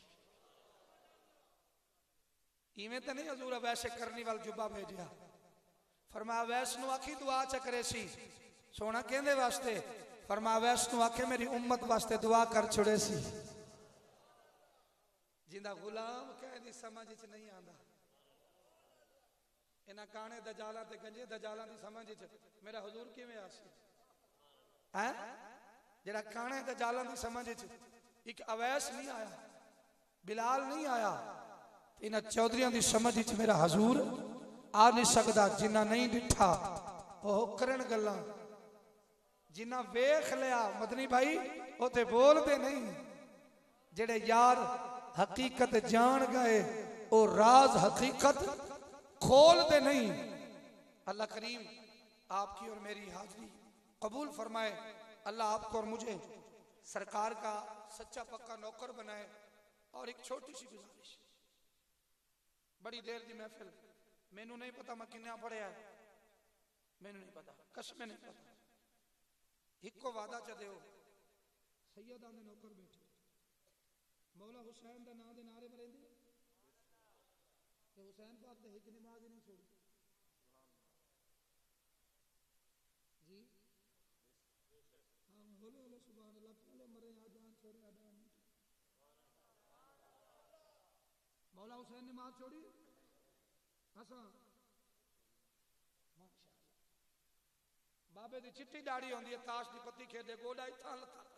इवें तो नहीं हजूर वैसे करनी वाल जुब्बा भेजिया, फरमाया वैस नूं आखी दुआ च करे सी, सोना कहंदे वास्ते, फरमाया वैस नूं आखे मेरी उम्मत वास्ते दुआ कर छुड़े सी। जिंदा गुलाम कहदी समझ च नहीं आंदा, इन्हां काने दजाला ते गंजे दजाला दी समझ च मेरा हुजूर किवें आसी है? जेड़ा काने दजाला दी समझ च एक अवैस नहीं आया, बिलाल नहीं आया, इन्हां चौधरियां दी समझ च मेरा हुजूर आ नहीं सकदा। जिन्ना नहीं डिठा ओह करन गल्लां, जिन्ना वेख लिया मदनी भाई वो ते बोलदे नहीं, जेड़े यार हकीकत जान गए ओ राज हकीकत खोल दे नहीं। अल्लाह करीम आपकी और मेरी हाजिरी कबूल फरमाए, अल्लाह आपको और मुझे सरकार का सच्चा पक्का नौकर बनाए। और एक छोटी सी गुजारिश, बड़ी देर की महफिल, मैनू नहीं पता मैं किन्ना पढ़िया, मैनू नहीं पता, कसमें नहीं पता, इको वादा च दो सैयदां दे नौकर बैठे, मौला हुसैन का नाम दे नारे मरेंदे ते हुसैन पाक दे एक नमाज ही नहीं छोड़ी जी। हाँ बोलो बोलो सुभान अल्लाह, पहले मरे आ जान छोड़े आदान, मौला हुसैन नमाज छोड़ी हसा माशाअल्लाह। बाबे दी चिट्टी दाढ़ी होंदी है, ताश दी पत्ती खेदे, गोडा इत्था लथा पे,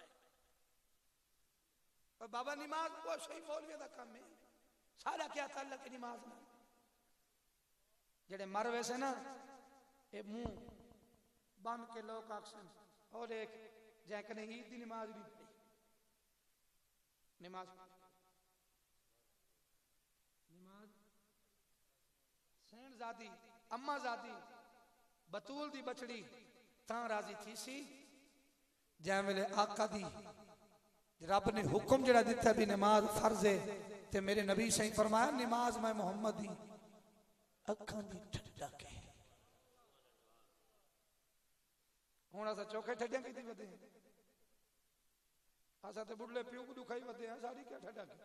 और बाबा नमाज वो सही मौलवी दा काम है, सारा क्या ताल्लुक है नमाज नाल। जेड़े मर वैसे ना ये मुंह बन के लोग आखसन और एक जैकने ईद दी नमाज नहीं पढ़ी, नमाज नमाज सैन जादी अम्मा जादी बतूल दी बछड़ी तां राजी थी सी जै वेले आका दी रब ने हुक्म जड़ा दिता भी नमाज फर्ज है ते मेरे नबी सही फरमाया नमाज मैं मोहम्मद दी अखां दी ठड्डा के हुण असां चौखे ठड्डे कीती वदे असां ते बुढ़ले प्यू को दुखाई वदे हैं साडी क्या ठड्डा के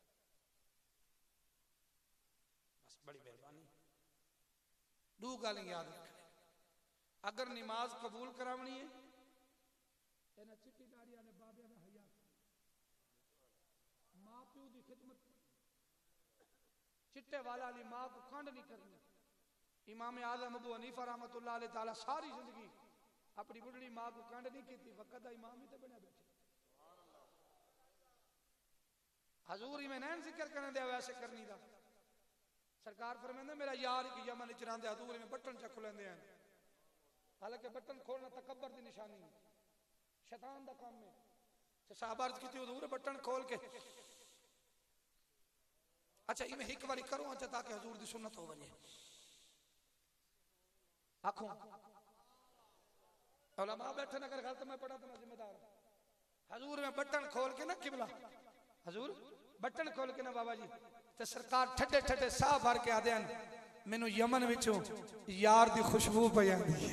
बस बड़ी मेहरबानी दो गल याद रख अगर नमाज कबूल करावनी है इन्हां चिट्टी दाड़ियां ने बाबियां दा हया मां प्यू दी खिदमत चिट्टे वाला ली मां को कंड नहीं करनी इमाम आजम अबू हनीफा रहमतुल्लाह अलैह ताला सारी जिंदगी अपनी बुढ़ड़ी मां को कंड नहीं की वक्त दा इमाम ही तो बना बैठे हजूर ही में नैन जिक्र करने दे वैसे करनी दा सरकार फरमांदे मेरा यार एक यमन च रहिंदे हजूर में बटन चक लेंदे हैं हालांकि बटन खोलना तकब्बर दी निशानी है शैतान दा काम है ते साहब अर्ज कीती हुजूर बटन खोल के अच्छा इमे एक बारी करो अच्छा ताकि हजूर दी सुन्नत हो वने आखो उलमा बैठे अगर गलत मैं पढ़ा तो मैं जिम्मेदार हजूर में बटन खोल के ना किबला हजूर बटन खोल के ना बाबा जी ते सरकार ठड्डे ठड्डे साह भर के आदे मैनू यमन विचों यार दी खुशबू पई आंदी है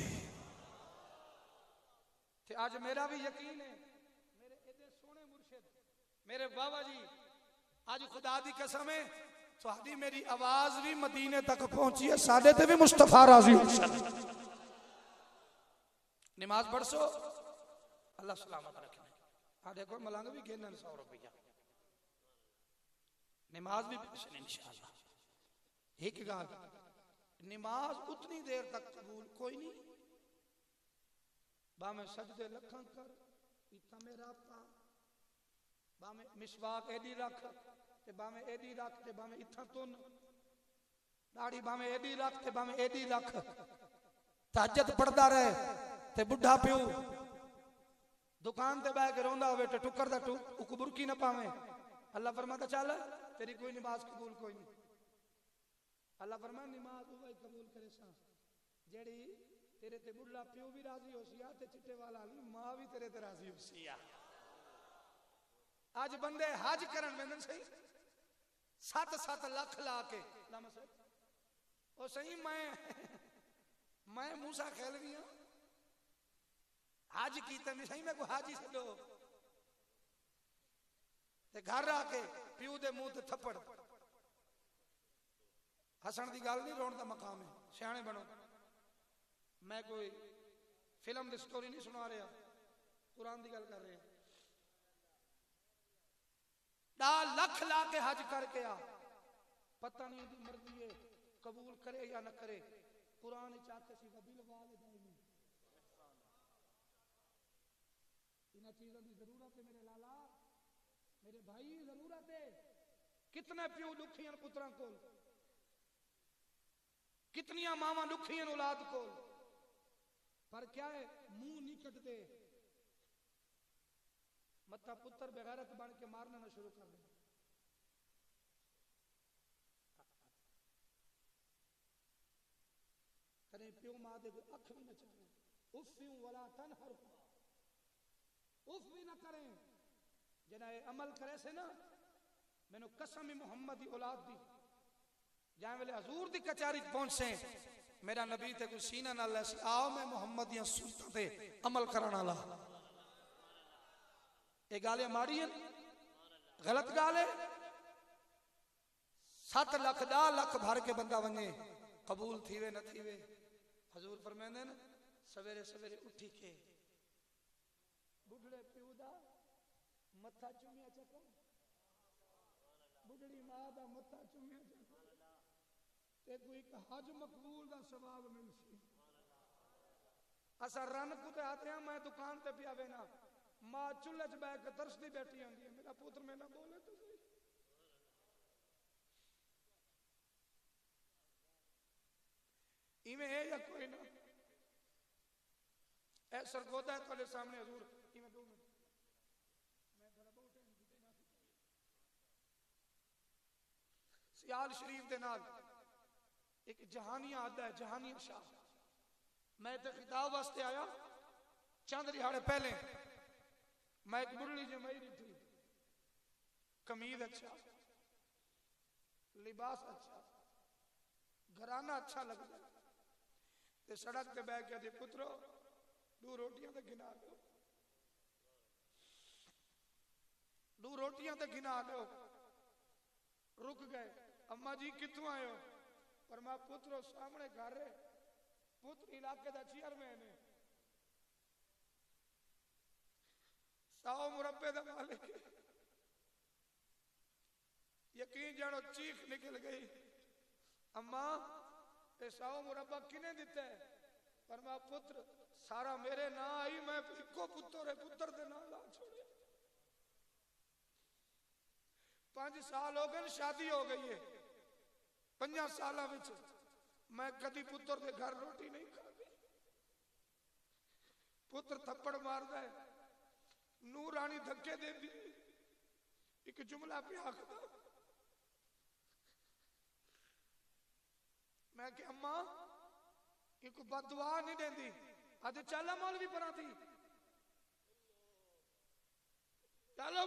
ते आज मेरा भी यकीन है मेरे एडे सोने मुर्शिद मेरे बाबा जी आज खुदा दी कसम है तुहाडी मेरी आवाज भी मदीने तक पहुंची है साडे ते भी मुस्तफा राजी हो नमाज पढ़ सो अल्लाह सलामत रखे आ देखो मलंग भी गिनन सौ रुपया नमाज भी पढ़ने इंशाअल्लाह एक गाल नमाज उतनी देर तक कबूल कोई नहीं बामे सजदे लखन कर इथा में राता बामे मिसवाक एडी रख ते बामे एडी रख ते बामे इथा तुन दाढ़ी बामे एडी रख ते बामे एडी रख तहज्जुद पढ़दा रहे ते बुढ़ा प्यो दुकान ते बैठ के रोंदा होवे ते टुकर दा टुक बुरकी ना पावे अल्लाह फरमाता चल तेरी कोई नमाज कबूल कोई नहीं अल्लाह फरमाता नमाज वही कबूल करे सा जेड़ी तेरे ते बुढ़ा प्यो भी राजी होसिया ते चिट्टे वाला ली मां भी तेरे ते राजी होसिया आज बंदे हज करन वेंदन सही सात सात लाख ला के लामा साहब ओ सही मैं मैं मूसा खेल गया हाज की ते सही मैं को हाजी से दो ते घर आके प्यू दे मुंह ते थप्पड़ हसन दी गल नहीं रोण दा मकाम है सियाणे बनो मैं कोई फिल्म दी स्टोरी नहीं सुना रहा कुरान दी गल कर रहे डा लख ला के हज करके आ पता नहीं उनकी मर्जी है कबूल करे या न करे कुरान चाहते सी वबिल वालिदैन इन चीजों की जरूरत है मेरे लाला मेरे भाई जरूरत है कितने प्यो दुखी पुत्रां को कितनियां मावां दुखी औलाद को पर क्या है मुंह नहीं कटते मत्ता पुत्र बेगैरत बन के मारना ना शुरू कर दे करे प्यो मां दे अख भी न चले उफ़ वला तनहर उफ़ भी ना करें जना ये अमल करे से ना मैंने कसम मोहम्मद की औलाद दी जाए वेले हजूर दी कचहरी पहुंचे मेरा नबी ते कोई सीना ना ले आओ मैं मोहम्मद दी सुन्नतां ते अमल करन वाला ये गाले माड़ी है गलत गाल है सात लाख दा लाख भर के बंदा वने कबूल थीवे न थीवे हजूर फरमांदे न सवेरे सवेरे उठी के बुढ़ड़े प्यू दा मत्था चुमिया चको बुढ़ड़ी मां दा मत्था चुमिया चको ते कोई हज मकबूल दा सवाब मिलसी असा रन कुते आते हैं मैं दुकान ते पिया वेना मां चुल्हे च बैठ के तरसदी बैठी होंदी है मेरा पुत्र में ना बोले तो सही इवें है या कोई ना ऐ सरगोदा है तेरे सामने हजूर इवें दो मिनट मैं थोड़ा बहुत सियाल शरीफ के नाल एक जहानिया आता है, जहानिया शाह। मैं तो खिताब वास्ते आया चंद रिहाड़े पहले, मैं एक बुढ़ली जमाई थी, कमीज अच्छा, लिबास अच्छा, घराना अच्छा लगता है, ते सड़क पे बह के पुत्रो दो रोटियां तो गिना दो, दो रोटियां तो गिना दो। रुक गए, अम्मा जी कितों आए हो? पर मैं पुत्रो सामने घर है, पुत्र इलाके का चेयरमैन है, सौ मुरब्बे का मालिक है। यकीन जानो चीख निकल गई, अम्मा ये सौ मुरब्बा किने दिता है? पर मैं पुत्र सारा मेरे ना आई, मैं इको पुत्र है, पुत्र दे नाम ला छोड़े। पांच साल हो गए शादी हो गई है, पंजा साल मैं कदी पुत्र के घर रोटी नहीं खाती। पुत्र थप्पड़ मारदा है, नूर रानी धक्के देती, एक जुमला पे आखदा, मैं कि अम्मा इनको बददुआ नहीं देती, अज चल मौलवी परा थी, चलो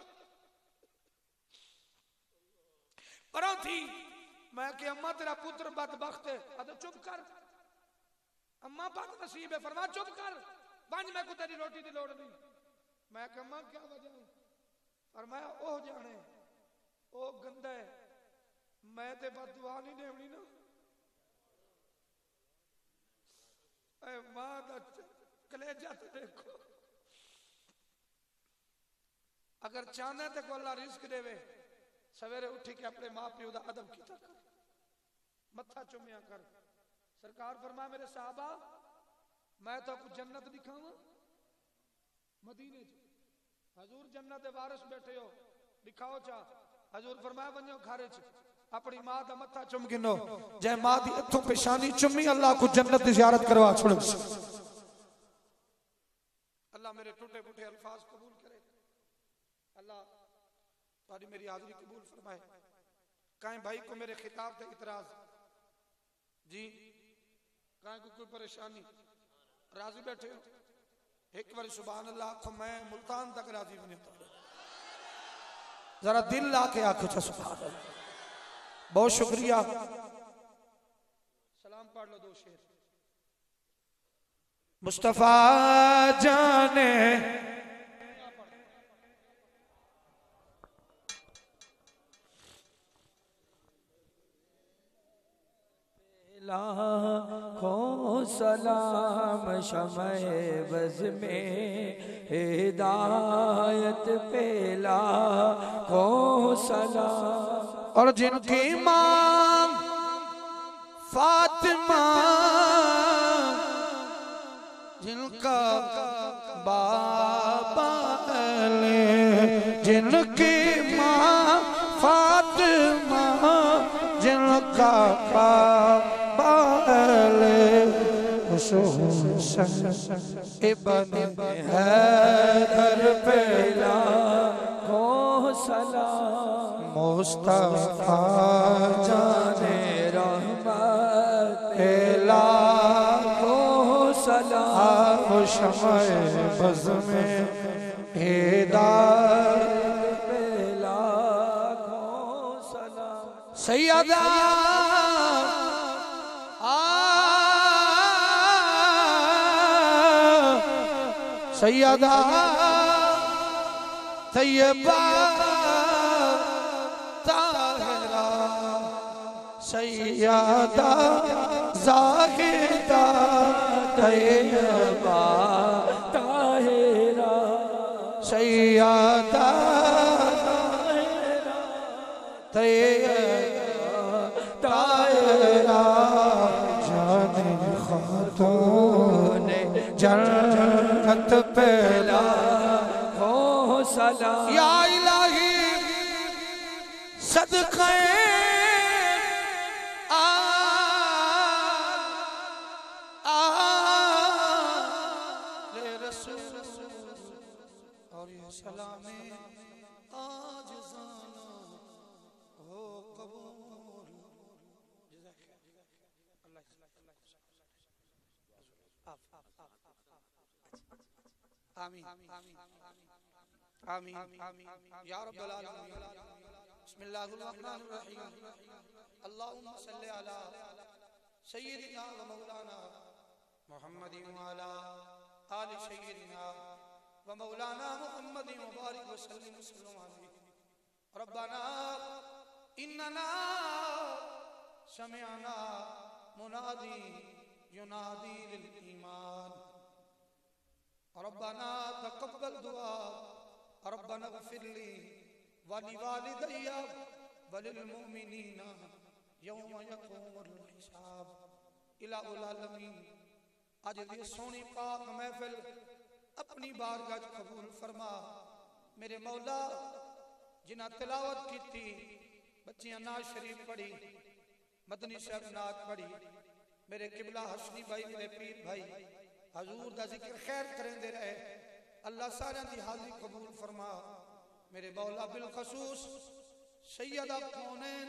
परा थी। मैं कि अम्मा तेरा पुत्र बदबख्त है, अरे चुप कर, अम्मा बद नसीब है, फरमा चुप कर, बंज मैं को तेरी रोटी की लोड़ नहीं। मैं कि अम्मा क्या वजह है? फरमाया ओ जाने ओ गंदा है, मैं ते बददुआ नहीं देवनी ना। ऐ मां दा कलेजा तो देखो, अगर चाहना तो को अल्लाह रिस्क देवे, सवेरे उठी के अपने मां प्यो का अदब किया कर, मत्था चुमिया कर। सरकार फरमा मेरे साहबा मैं तो आपको जन्नत दिखावा मदीने च, हजूर जन्नत दे वारिस बैठे हो, दिखाओ चा। हजूर फरमाया वनो घर च अपनी मां का मत्था चुम गिनो, जै मां दी इत्थों पेशानी चुमी अल्लाह को जन्नत की ज़ियारत करवा छोड़। अल्लाह मेरे टूटे फूटे अल्फाज कबूल करे, अल्लाह तारी मेरी हाजिरी कबूल फरमाए। कहीं भाई को मेरे खिताब पे इतराज जी, कहीं को कोई परेशानी, राजी बैठे हो? एक बार सुभान अल्लाह आखो, मैं मुल्तान तक राजी बने तो जरा दिल ला के आखो चा सुभान अल्लाह। बहुत शुक्रिया, सलाम पढ़ लो दो शेर। मुस्तफा जाने लाखों सलाम शमए बज़ में हिदायत पे लाखों सलाम। और जिनकी मां फातिमा, जिनका बाबा अली, जिनकी मां फातिमा, जिनका बाबा अली, इब्न हैदर पे लाखों सलाम। मुस्तफा जाने रहमत लाखों सलाम, शमए बज़ में हिदायत पे लाखों सलाम। सैयदा सैयदा तैयबा ताहिरा, सैयदा ज़ाहिदा तैयबा ताहिरा, सैयदा तैयबा ताहिरा, जाने खातून जन्नत पे लाखों सलाम। या इलाही सदक़े आ ले रसूल और ये सलामे आज जाना हो कबूल। आमीन आमीन या रब्बल आलमीन। बिस्मिल्लाहिर रहमानिर रहीम। अल्लाहुम्मा सल्लि अला सय्यिदिना व मौलाना मुहम्मदिन व अला आलि सय्यिदिना व मौलाना मुहम्मदिन व बारिक व सल्लिम वसल्लम अलैहि। रब्बना इन्नना समिअना मुनादी युनादी लिल ईमान रब्बना तक़ब्बल दुआ रब्बना इग़फिर ली व लिवालिदैया व लिल मुमिनीना यौम यक़ूमुल हिसाब। इलाहुल आलमीन आज ये सोनी पाक महफिल अपनी बारगाह कबूल फरमा। मेरे मौला जिन्हें तिलावत की थी, बच्चियां नाज शरीफ पढ़ी, मदनी साहब नात पढ़ी, मेरे किबला हसनी भाई मेरे पीर भाई हजूर दा जिक्र खैर करेंदे रहे। अल्लाह सारे दी हाज़री कबूल फरमा। मेरे मौला बिल खसूस सैयदा कौनैन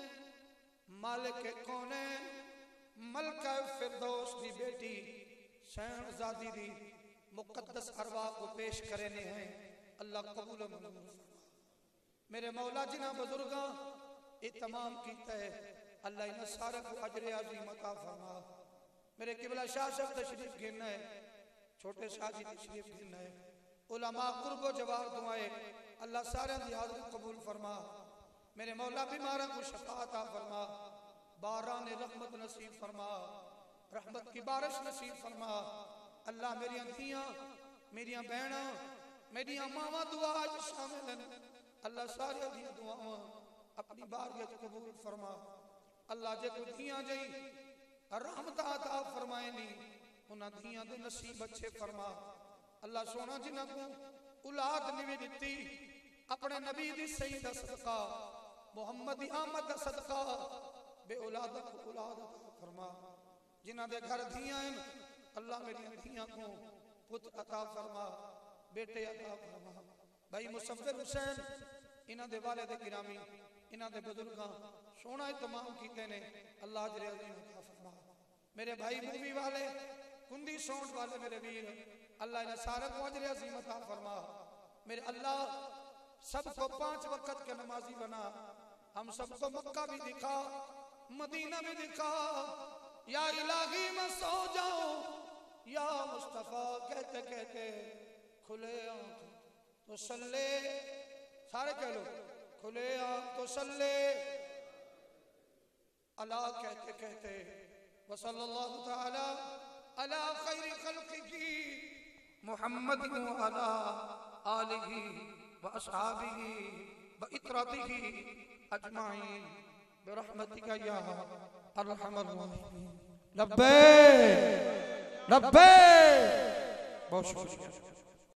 मालिक कौनैन मलका फिरदौस दी बेटी शहजादी दी मुकद्दस अरवाह को पेश करने हैं। अल्लाह कबूल मंजूर फरमा। मेरे मौला जिन्हां बुजुर्गां ये तमाम कीता है, अल्लाह इन्हां सारे को अजर अज़ीम अता फरमा। मेरे किबला शाह साहब तशरीफ गिरना है, छोटे शाह जी तशरीफ गिरना है, उलमा कुर्बो जवाब दुआए अल्लाह सारे दी हाज़री कबूल फरमा। मेरे मौला बीमारा को शफा अता फरमा, बारान रहमत नसीब फरमा, रहमत की बारिश नसीब फरमा। अल्लाह मेरियां धियां मेरियां बहना मेरियां मावां दुआ अज शामिल हैं। अल्लाह सारे दी दुआवां अपनी बारगाह कबूल फरमा। अल्लाह जे कोई धियां जई रहमत अता फरमाए नी उन्हां धियां दे नसीब अच्छे फरमा। अल्लाह सोना जिन्हां को औलाद नहीं दिती अपने नबी दी सही दा सदका मुहम्मद दी आमद दा सदका बे औलाद को औलाद अता फरमा। जिन्हां दे घर धियां हैं अल्लाह मेरी धियां को पुत्र अता फरमा, बेटे अता फरमा। भाई मुसव्विर हुसैन इन्हां दे वालिद गिरामी इन्हां दे बुजुर्गां सोना इतमाम कीते ने, अल्लाह अजर अज़ीम अता फरमा। मेरे भाई मूवी वाले कुंदी सौंड वाले मेरे वीर अल्लाह इन्हें सारे को अजर अज़ीम अता फरमा। मेरे अल्लाह सबको पांच वक्त के नमाजी बना, हम सबको मक्का भी दिखा मदीना भी दिखा। या इलाही मैं सो जाऊं या मुस्तफा कहते कहते खुले आंख तो सल्ले, सारे कह लो खुले आंख तो सल्ले अला कहते कहते वसल्लल्लाहु तआला अला खैरि खल्क़िही मुहम्मद व अला आलिही व अस्हाबिही व इत्रतिही अजमाइन बिरहमतिका या अरहमर राहिमीन। लब्बैक लब्बैक। बहुत शुक्रिया।